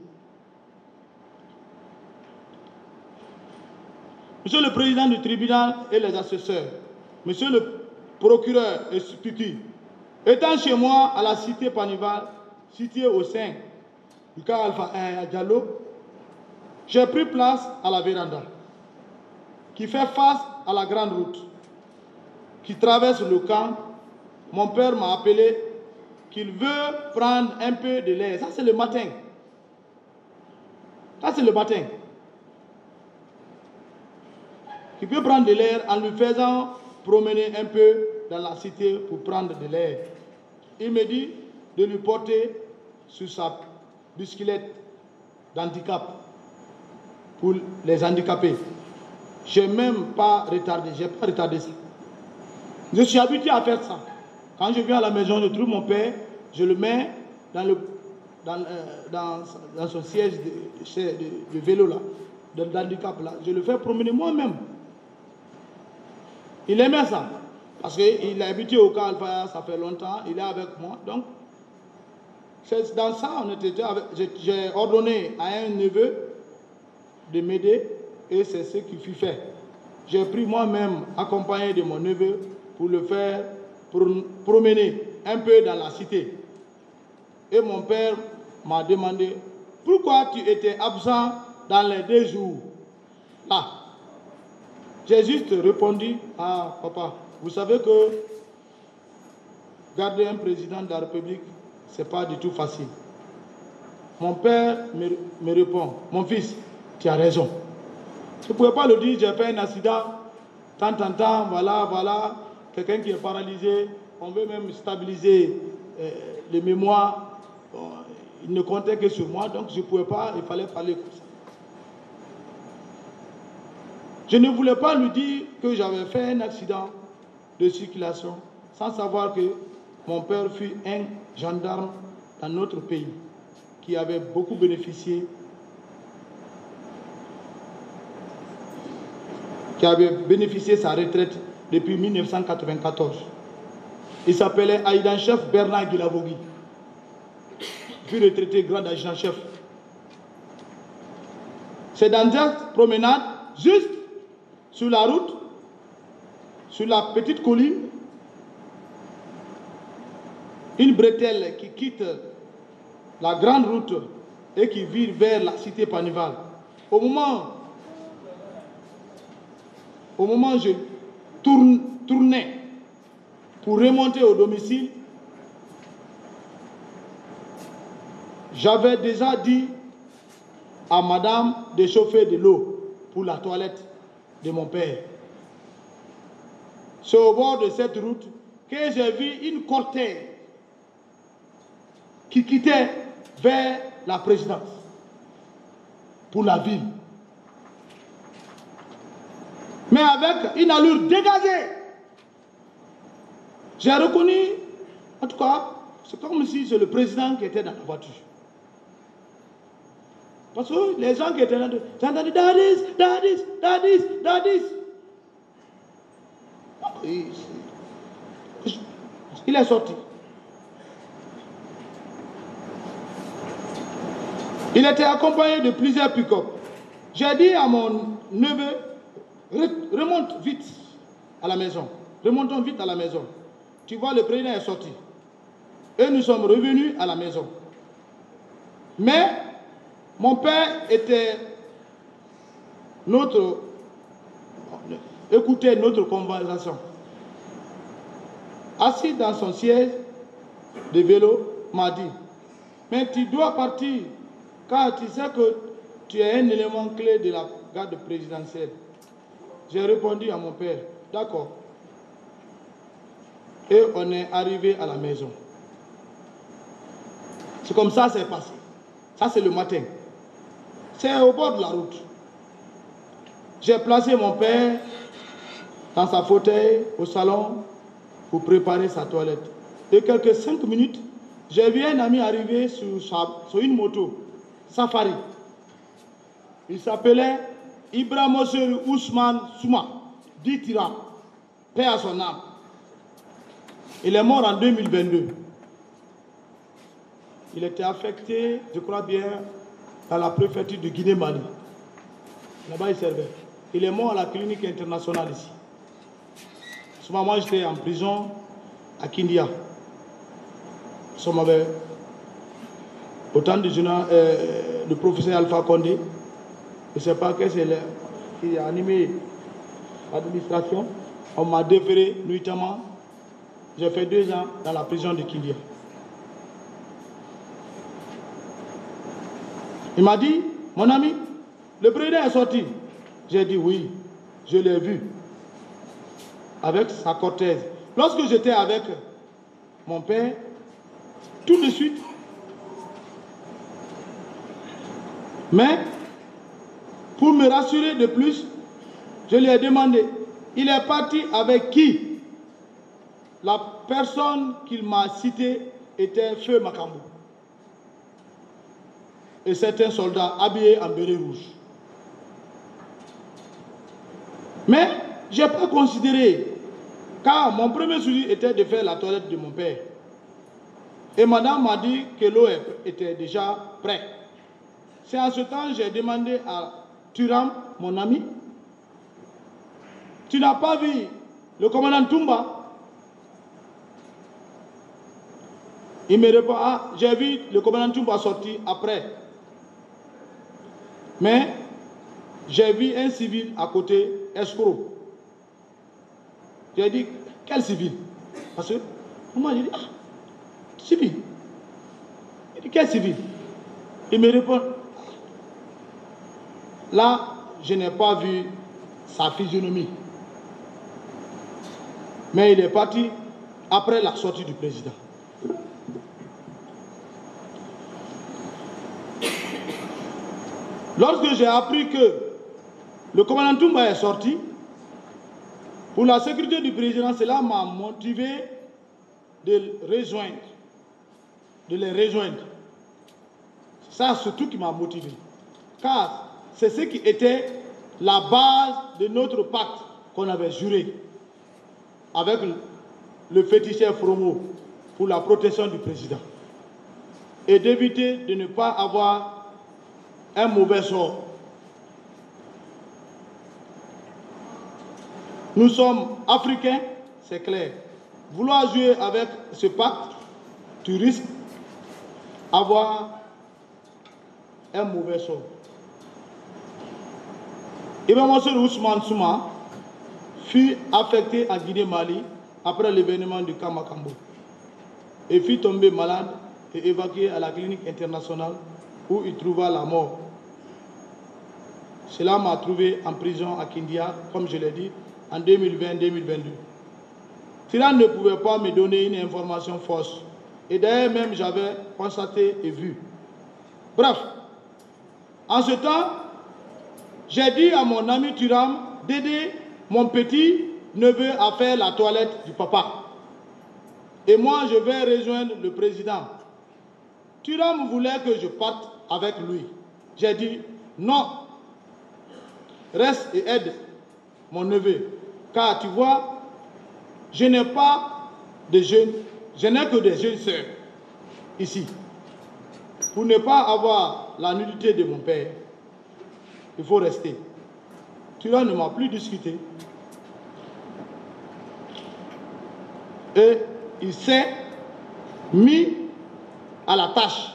Monsieur le président du tribunal et les assesseurs, monsieur le procureur et substitut, étant chez moi à la cité Panival, située au sein du Cas Alfaya Diallo, j'ai pris place à la véranda, qui fait face à la grande route, qui traverse le camp. Mon père m'a appelé qu'il veut prendre un peu de l'air. Ça, c'est le matin. Ça, c'est le matin. Qu'il peut prendre de l'air en lui faisant promener un peu dans la cité pour prendre de l'air. Il me dit de lui porter sur sa bicyclette d'handicap pour les handicapés. Je n'ai même pas retardé, j'ai pas retardé ça. Je suis habitué à faire ça. Quand je viens à la maison, je trouve mon père, je le mets dans son siège de vélo là, d'handicap là. Je le fais promener moi-même. Il aimait ça. Parce qu'il est habitué au Cas Alfaya, ça fait longtemps, il est avec moi. Donc, dans ça, j'ai ordonné à un neveu de m'aider et c'est ce qui fut fait. J'ai pris moi-même, accompagné de mon neveu, pour le faire promener un peu dans la cité. Et mon père m'a demandé, pourquoi tu étais absent dans les 2 jours là? J'ai juste répondu, ah papa, vous savez que garder un président de la République, ce n'est pas du tout facile. Mon père me répond, mon fils, tu as raison. Je ne pouvais pas le dire, j'ai fait un accident, tant, voilà, quelqu'un qui est paralysé, on veut même stabiliser les mémoires. Bon, il ne comptait que sur moi, donc je ne pouvais pas, il fallait parler comme ça. Je ne voulais pas lui dire que j'avais fait un accident de circulation, sans savoir que mon père fut un gendarme dans notre pays, qui avait beaucoup bénéficié, qui avait bénéficié sa retraite depuis 1994. Il s'appelait adjudant-chef Bernard Guilavogui, puis retraité grand adjudant-chef. C'est dans cette promenade, juste sur la route, sur la petite colline, une bretelle qui quitte la grande route et qui vire vers la cité Panival. Au moment où je tournais pour remonter au domicile, j'avais déjà dit à madame de chauffer de l'eau pour la toilette de mon père. C'est au bord de cette route que j'ai vu une cortège qui quittait vers la présidence pour la ville. Mais avec une allure dégagée. J'ai reconnu, en tout cas, c'est comme si c'est le président qui était dans la voiture. Parce que les gens qui étaient là, j'ai entendu Dadis. Il est sorti. Il était accompagné de plusieurs pick-up. J'ai dit à mon neveu, remonte vite à la maison. Remontons vite à la maison. Tu vois, le président est sorti. Et nous sommes revenus à la maison. Mais mon père écoutait notre conversation. Assis dans son siège de vélo, m'a dit, mais tu dois partir, car tu sais que tu es un élément clé de la garde présidentielle. J'ai répondu à mon père, d'accord. Et on est arrivé à la maison. C'est comme ça que c'est passé. Ça, c'est le matin. C'est au bord de la route. J'ai placé mon père dans sa fauteuil au salon pour préparer sa toilette. Et quelques 5 minutes, j'ai vu un ami arriver sur une moto, Safari. Il s'appelait Ibrahim Ousmane Souma, dit Tira, paix à son âme. Il est mort en 2022. Il était affecté, je crois bien, dans la préfecture de Guinée-Mali. Là-bas, il servait. Il est mort à la clinique internationale ici. À ce moment, j'étais en prison à Kindia. Nous sommes avec autant de professeur Alpha Condé. Je ne sais pas qui a animé l'administration. On m'a déféré nuitamment. J'ai fait 2 ans dans la prison de Kindia. Il m'a dit, mon ami, le président est sorti. J'ai dit oui, je l'ai vu. Avec sa cortège. Lorsque j'étais avec mon père, tout de suite, mais pour me rassurer de plus, je lui ai demandé, il est parti avec qui? La personne qu'il m'a citée était Feu Makambo. Et certains soldats habillés en béret rouge. Mais je n'ai pas considéré, car mon premier souci était de faire la toilette de mon père. Et madame m'a dit que l'eau était déjà prête. C'est à ce temps que j'ai demandé à Turam, mon ami, tu n'as pas vu le commandant Toumba? Il me répond, ah, j'ai vu le commandant Toumba sortir après. Mais j'ai vu un civil à côté, escroc. J'ai dit, quel civil? Parce que moi j'ai dit, ah, civil. Il dit, quel civil? Il me répond, là, je n'ai pas vu sa physionomie. Mais il est parti après la sortie du président. Lorsque j'ai appris que le commandant Toumba est sorti, pour la sécurité du président, cela m'a motivé de les rejoindre. Ça, c'est tout qui m'a motivé. Car c'est ce qui était la base de notre pacte qu'on avait juré avec le féticheur Fromo pour la protection du président. Et d'éviter de ne pas avoir un mauvais sort. Nous sommes africains, c'est clair. Vouloir jouer avec ce pacte, tu risques d'avoir un mauvais sort. Ibrahim Ousmane Souma fut affecté à Guinée-Mali après l'événement du camp Makambo et fut tombé malade et évacué à la clinique internationale où il trouva la mort. Cela m'a trouvé en prison à Kindia, comme je l'ai dit, en 2020-2022. Cela ne pouvait pas me donner une information fausse. Et d'ailleurs même j'avais constaté et vu. Bref, en ce temps, j'ai dit à mon ami Turam d'aider mon petit neveu à faire la toilette du papa. Et moi, je vais rejoindre le président. Turam voulait que je parte avec lui. J'ai dit non, reste et aide mon neveu. Car tu vois, je n'ai pas de jeunes, je n'ai que des jeunes sœurs ici. pour ne pas avoir la nudité de mon père, il faut rester. Tura ne m'a plus discuté. Et il s'est mis à la tâche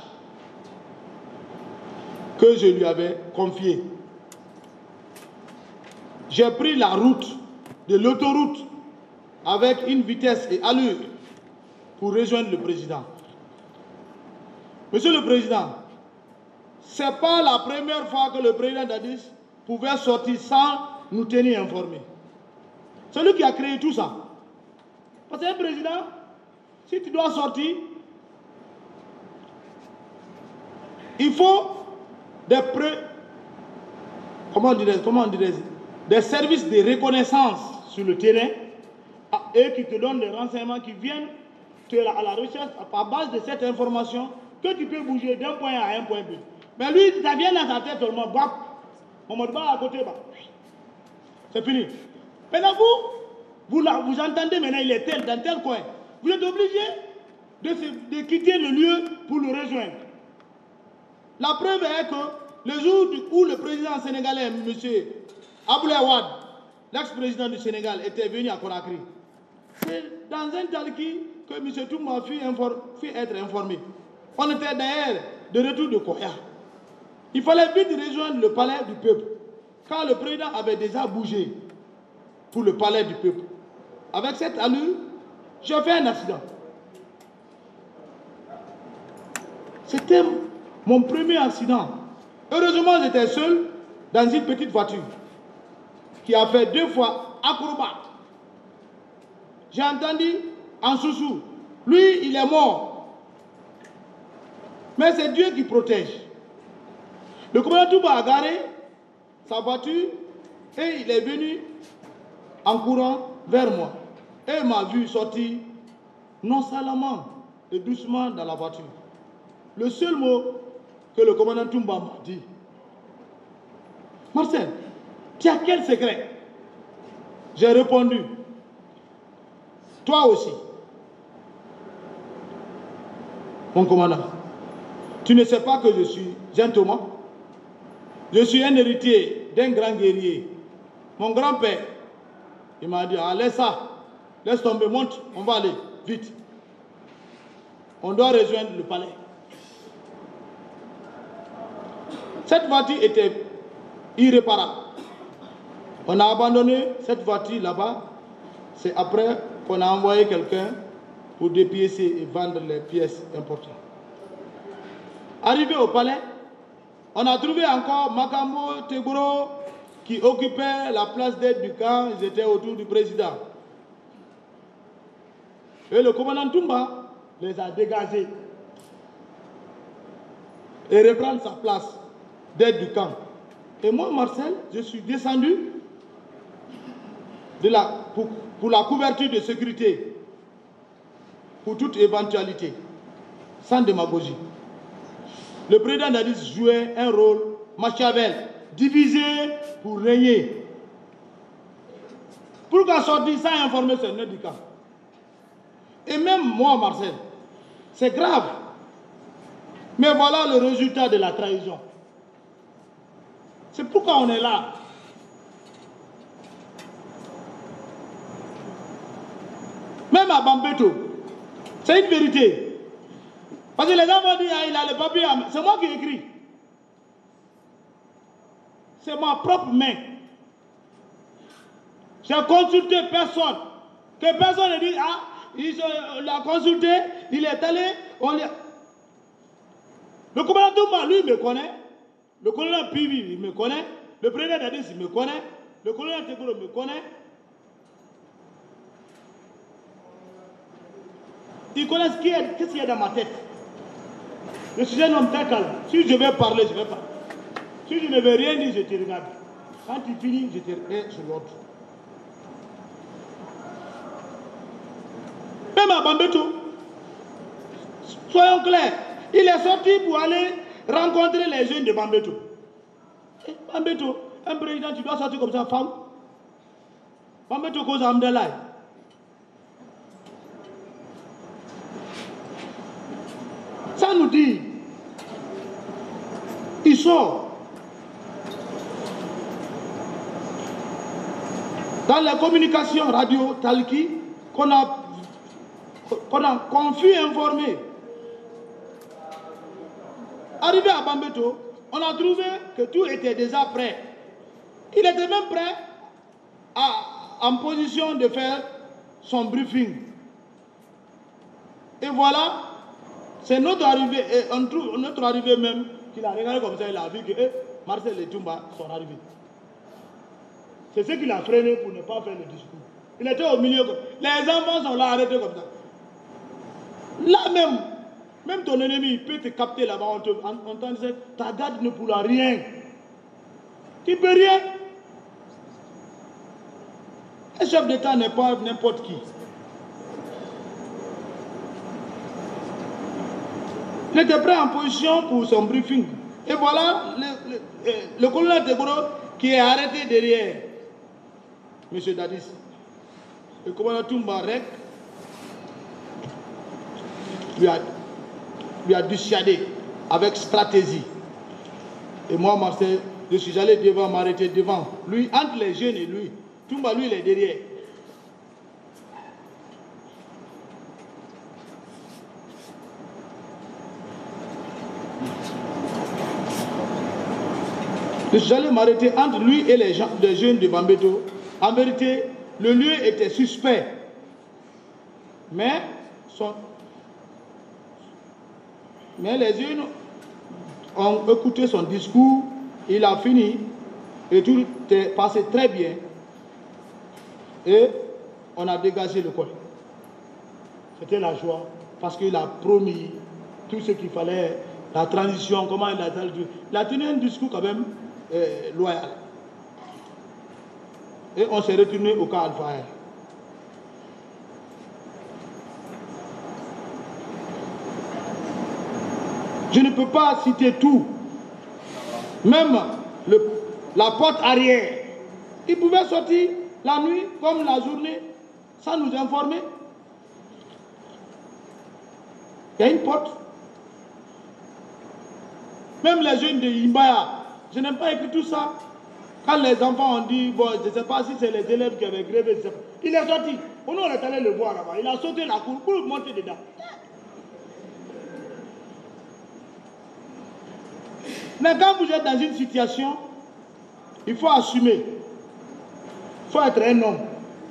que je lui avais confiée. J'ai pris la route de l'autoroute avec une vitesse et allure pour rejoindre le président. Monsieur le Président, ce n'est pas la première fois que le président Dadis pouvait sortir sans nous tenir informés. C'est lui qui a créé tout ça. Parce qu'un président, si tu dois sortir, il faut des des services de reconnaissance sur le terrain et qui te donnent des renseignements qui viennent à la recherche à base de cette information que tu peux bouger d'un point A à un point B. Mais lui, ça vient dans sa tête seulement. On me bat à côté. C'est fini. Maintenant, vous entendez maintenant, il est tel, dans tel coin. Vous êtes obligé de quitter le lieu pour le rejoindre. La preuve est que le jour où le président sénégalais, M. Abdoulaye Wade, l'ex-président du Sénégal, était venu à Conakry, c'est dans un talqui que M. Toumba fit être informé. On était d'ailleurs de retour de Koya. Il fallait vite rejoindre le palais du peuple, car le président avait déjà bougé pour le palais du peuple. Avec cette allure, j'ai fait un accident. C'était mon premier accident. Heureusement, j'étais seul dans une petite voiture qui a fait 2 fois acrobate. J'ai entendu en sous-sous, lui, il est mort. Mais c'est Dieu qui protège. Le commandant Toumba a garé sa voiture et il est venu en courant vers moi. Et il m'a vu sortir nonchalamment et doucement dans la voiture. Le seul mot que le commandant Toumba m'a dit: Marcel, tu as quel secret? J'ai répondu: toi aussi. Mon commandant, tu ne sais pas que je suis un Thomas? Je suis un héritier d'un grand guerrier. Mon grand-père, il m'a dit: ah, laisse ça, laisse tomber, monte, on va aller, vite. On doit rejoindre le palais. Cette voiture était irréparable. On a abandonné cette voiture là-bas. C'est après qu'on a envoyé quelqu'un pour dépiécer et vendre les pièces importantes. Arrivé au palais, on a trouvé encore Makambo, Tegoro, qui occupaient la place d'aide du camp. Ils étaient autour du président. Et le commandant Toumba les a dégagés et reprendre sa place d'aide du camp. Et moi, Marcel, je suis descendu pour la couverture de sécurité, pour toute éventualité, sans démagogie. Le président Dadis jouait un rôle Machiavel, divisé pour régner. Pourquoi sortir sans informer ce nœud du camp? Et même moi, Marcel, c'est grave. Mais voilà le résultat de la trahison. C'est pourquoi on est là. Même à Bambeto, c'est une vérité. Parce que les gens vont dire: ah, il a le papier. C'est moi qui écris. C'est ma propre main. J'ai consulté personne. Que personne ne dise: ah, il l'a consulté, il est allé. Le commandant Toumba, lui, me connaît. Le colonel Pivi, il me connaît. Le président Dadis, il me connaît. Le colonel Tegoro me connaît. Ils connaissent qu'est-ce qu'il y a dans ma tête. Je suis un homme très calme. Si je vais parler, je vais parler. Si je ne veux rien dire, je te regarde. Quand tu finis, je te regarde sur l'autre. Même à Bambeto, soyons clairs, il est sorti pour aller rencontrer les jeunes de Bambeto. Bambeto, un président, tu dois sortir comme ça, femme. Bambeto cause Amdelay. Ça nous dit qui sort. Dans les communications radio Talki, qu'on a confus informé. Arrivé à Bambeto, on a trouvé que tout était déjà prêt. Il était même prêt en position de faire son briefing. Et voilà, c'est notre arrivée même qu'il a regardé comme ça, il a vu que Marcel et Toumba sont arrivés. C'est ce qui l'a freiné pour ne pas faire le discours. Il était au milieu. Les enfants sont là arrêtés comme ça. Là même ton ennemi, il peut te capter là-bas, on t'en dit, ta garde ne pourra rien. Tu ne peux rien. Un chef d'État n'est pas n'importe qui. Il était prêt en position pour son briefing. Et voilà le colonel Tegoro qui est arrêté derrière M. Dadis. Le commandant Toumbarek lui a dissuadé avec stratégie. Et moi, Marcel, je suis allé devant, m'arrêter devant. Lui, entre les jeunes et lui, Toumba, lui, il est derrière. Je suis allé m'arrêter entre lui et les jeunes de Bambeto. En vérité, le lieu était suspect. Mais les jeunes ont écouté son discours, il a fini et tout est passé très bien. Et on a dégagé le coin. C'était la joie parce qu'il a promis tout ce qu'il fallait, la transition, comment il a tenu un discours quand même loyal. Et on s'est retourné au camp Alpha. Je ne peux pas citer tout. Même la porte arrière. Il pouvait sortir la nuit comme la journée sans nous informer. Il y a une porte. Même les jeunes de Imbaya, je n'ai pas écrit tout ça. Quand les enfants ont dit, bon, je ne sais pas si c'est les élèves qui avaient grévé, il est sorti. On est allé le voir là-bas. Il a sauté la cour pour monter dedans. Mais quand vous êtes dans une situation, il faut assumer. Il faut être un homme.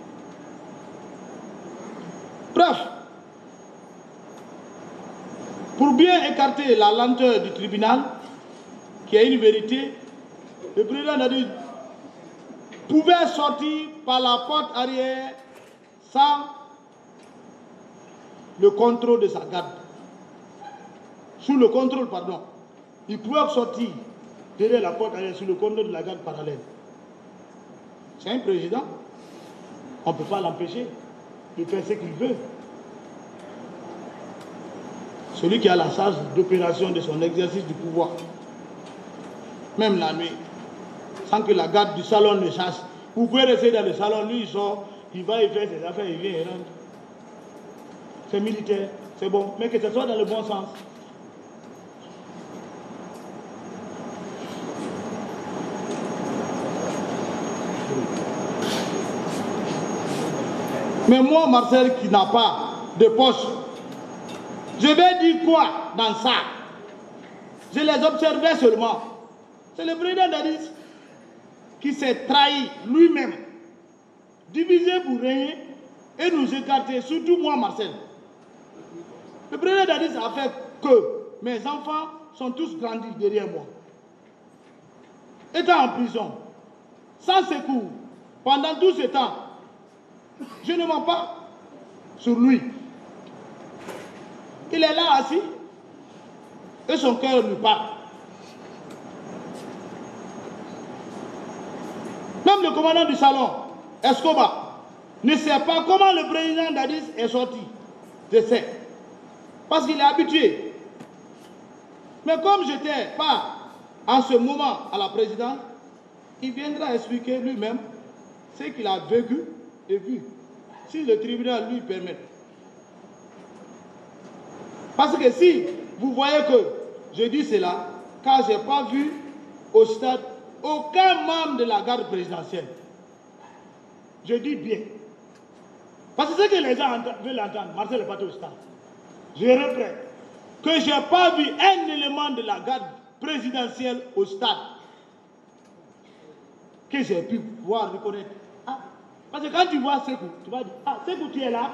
Bref, pour bien écarter la lenteur du tribunal, qui est une vérité, le président a dit pouvait sortir par la porte arrière sans le contrôle de sa garde. Sous le contrôle, pardon. Il pouvait sortir derrière la porte arrière sous le contrôle de la garde parallèle. C'est un président. On ne peut pas l'empêcher de faire ce qu'il veut. Celui qui a la charge d'opération de son exercice du pouvoir. Même la nuit. Sans que la garde du salon ne chasse. Vous pouvez rester dans le salon, lui il sort, il va, il fait ses affaires, il vient, il rentre. C'est militaire, c'est bon, mais que ce soit dans le bon sens. Mais moi, Marcel, qui n'a pas de poche, je vais dire quoi dans ça? Je les observais seulement. C'est le président Dadis qui s'est trahi lui-même, divisé pour régner et nous écarter, surtout moi, Marcel. Le président Dadis a fait que mes enfants sont tous grandis derrière moi. Étant en prison, sans secours, pendant tout ce temps, je ne mens pas sur lui. Il est là assis et son cœur lui parle. Même le commandant du salon, Escobar, ne sait pas comment le président Dadis est sorti. Je sais. Parce qu'il est habitué. Mais comme je n'étais pas en ce moment à la présidence, il viendra expliquer lui-même ce qu'il a vécu et vu. Si le tribunal lui permet. Parce que si vous voyez que je dis cela, car je n'ai pas vu au stade aucun membre de la garde présidentielle. Je dis bien. Parce que ce que les gens veulent entendre, Marcel n'est pas au stade. Je répète que je n'ai pas vu un élément de la garde présidentielle au stade que j'ai pu voir, reconnaître. Ah, parce que quand tu vois Sékou, tu vas dire, ah, Sékou, tu es là.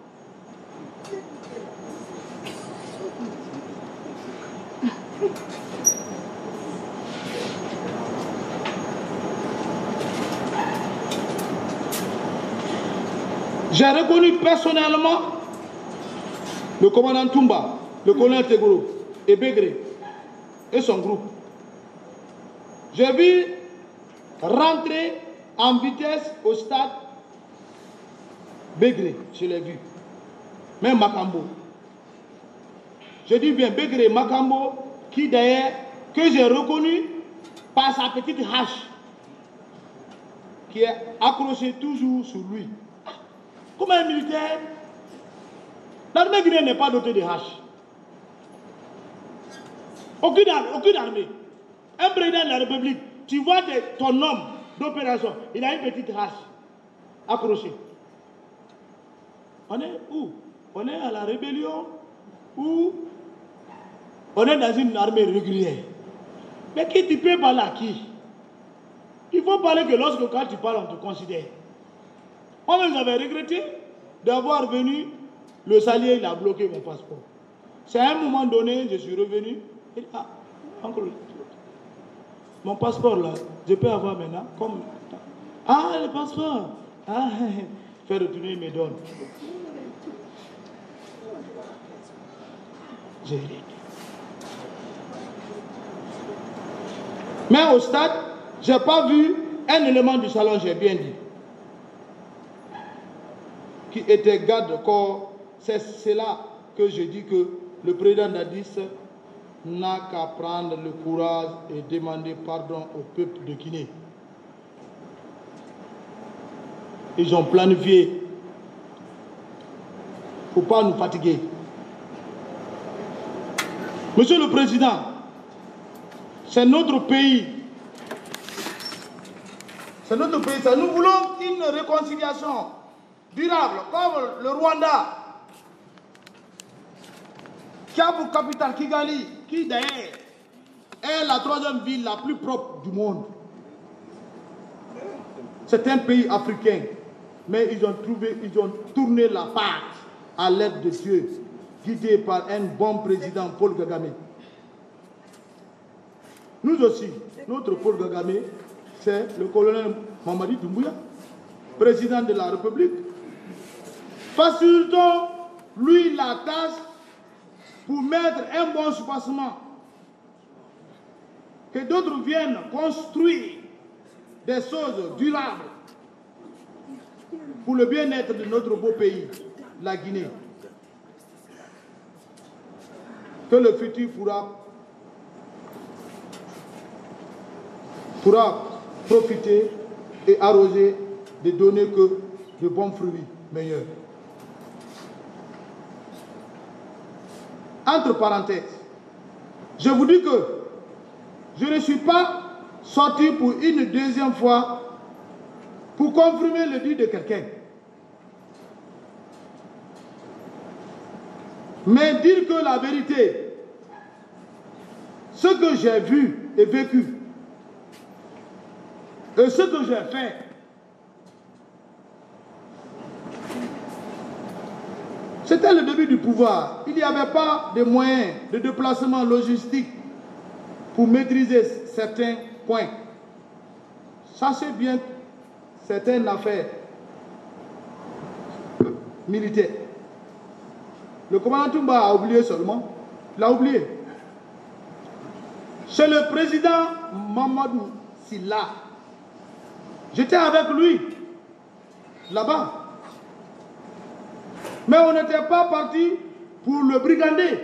J'ai reconnu personnellement le commandant Toumba, le colonel Tegoro et Begré et son groupe. J'ai vu rentrer en vitesse au stade Begré, je l'ai vu. Même Makambo. Je dis bien Begré, Makambo, qui d'ailleurs, que j'ai reconnu par sa petite hache, qui est accrochée toujours sur lui. Comme un militaire, l'armée guinéenne n'est pas dotée de hache. Aucune armée. Un président de la République, tu vois ton homme d'opération, il a une petite hache accrochée. On est où? On est à la rébellion ou on est dans une armée régulière? Mais qui tu peux parler à qui? Il faut parler que lorsque quand tu parles, on te considère. Moi-même, j'avais regretté d'avoir venu, le salier, il a bloqué mon passeport. C'est à un moment donné, je suis revenu, et ah, encore mon passeport là, je peux avoir maintenant, comme, ah, le passeport, ah, faire retourner, il me donne. J'ai rien dit. Mais au stade, je n'ai pas vu un élément du salon, j'ai bien dit, qui était garde-corps. C'est là que je dis que le président Dadis n'a qu'à prendre le courage et demander pardon au peuple de Guinée. Ils ont planifié. Il ne faut pas nous fatiguer. Monsieur le Président, c'est notre pays. C'est notre pays. Nous voulons une réconciliation durable, comme le Rwanda, qui a pour capitale Kigali, qui d'ailleurs est la troisième ville la plus propre du monde. C'est un pays africain, mais ils ont tourné la page à l'aide de Dieu, guidé par un bon président, Paul Kagame. Nous aussi, notre Paul Kagame, c'est le colonel Mamadi Doumbouya, président de la République. Facilitons-lui la tâche pour mettre un bon soubassement. Que d'autres viennent construire des choses durables pour le bien-être de notre beau pays, la Guinée. Que le futur pourra profiter et arroser de donner que de bons fruits meilleurs. Entre parenthèses, je vous dis que je ne suis pas sorti pour une deuxième fois pour confirmer le dit de quelqu'un. Mais dire que la vérité, ce que j'ai vu et vécu, et ce que j'ai fait, c'était le début du pouvoir. Il n'y avait pas de moyens de déplacement logistique pour maîtriser certains points. Sachez bien, c'est une affaire militaire. Le commandant Toumba a oublié seulement. Il a oublié. Chez le président Mamadou Silla, j'étais avec lui, là-bas. Mais on n'était pas parti pour le brigander.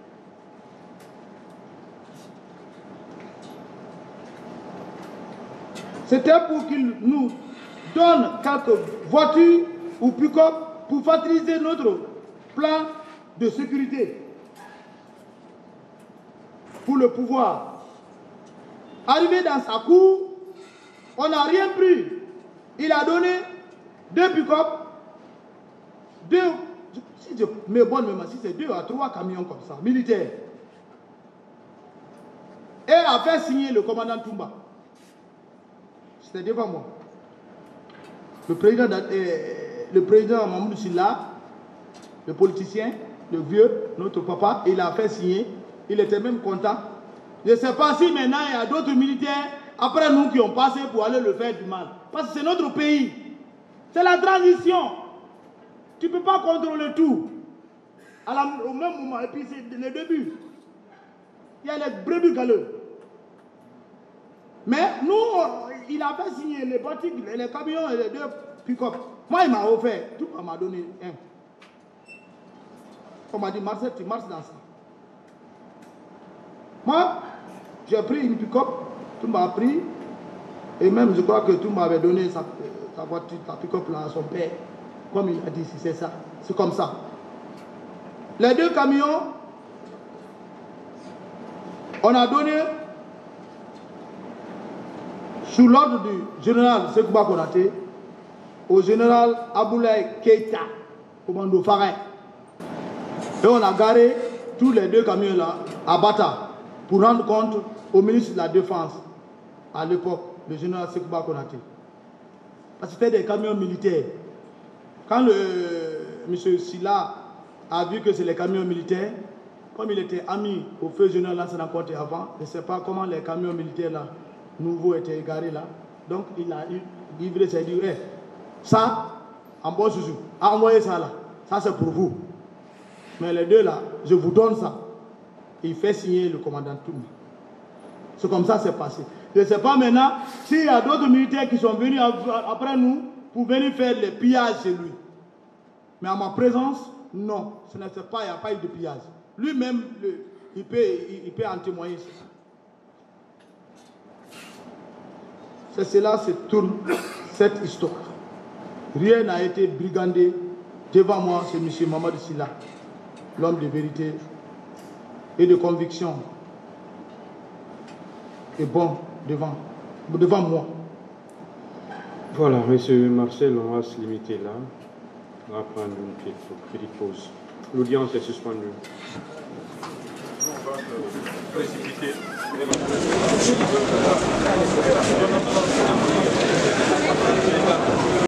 C'était pour qu'il nous donne quelques voitures ou pick-up pour faciliter notre plan de sécurité pour le pouvoir. Arrivé dans sa cour, on n'a rien pris. Il a donné 2 pick-up, 2, si je mets bonne mémoire, si c'est 2 à 3 camions comme ça, militaires. Et a fait signer le commandant Toumba. C'était devant moi. Le président Mamoudou Sylla, le politicien, le vieux, notre papa, il a fait signer. Il était même content. Je ne sais pas si maintenant il y a d'autres militaires après nous qui ont passé pour aller le faire du mal. Parce que c'est notre pays. C'est la transition. Tu ne peux pas contrôler tout. Au même moment, et puis c'est le début. Il y a les brebis galeux. Mais nous, il a fait signer les boutiques, les camions et les 2 pick-up. Moi, il m'a offert. Tout m'a donné un. On m'a dit, Marcel, tu marches dans ça. Moi, j'ai pris une pick-up. Tout m'a pris. Et même, je crois que tout m'avait donné sa voiture, sa pick-up là à son père. Comme il a dit, si c'est ça. C'est comme ça. Les 2 camions, on a donné sous l'ordre du général Sekouba Konaté au général Aboulaye Keïta, commando Faray. Et on a garé tous les 2 camions là à Bata pour rendre compte au ministre de la Défense à l'époque, le général Sekouba Konaté. Parce que c'était des camions militaires. Quand M. Sylla a vu que c'est les camions militaires, comme il était ami au feu général Lansana Conté avant, je ne sais pas comment les camions militaires là, nouveaux étaient égarés là. Donc il a livré, ça, il dit, hey, ça, en bon sousou, envoyez ça là, ça c'est pour vous. Mais les 2 là, je vous donne ça. Il fait signer le commandant Toumba. C'est comme ça c'est passé. Je ne sais pas maintenant s'il y a d'autres militaires qui sont venus après nous pour venir faire les pillages chez lui. Mais à ma présence, non, ce n'est pas, il n'y a pas eu de pillage. Lui-même, il peut en témoigner. C'est cela se tourne cette histoire. Rien n'a été brigandé. Devant moi, c'est M. Mamadou Sylla, l'homme de vérité et de conviction. Et bon, devant moi. Voilà, M. Marcel, on va se limiter là. On va prendre une petite pause. L'audience est suspendue. On va précipiter.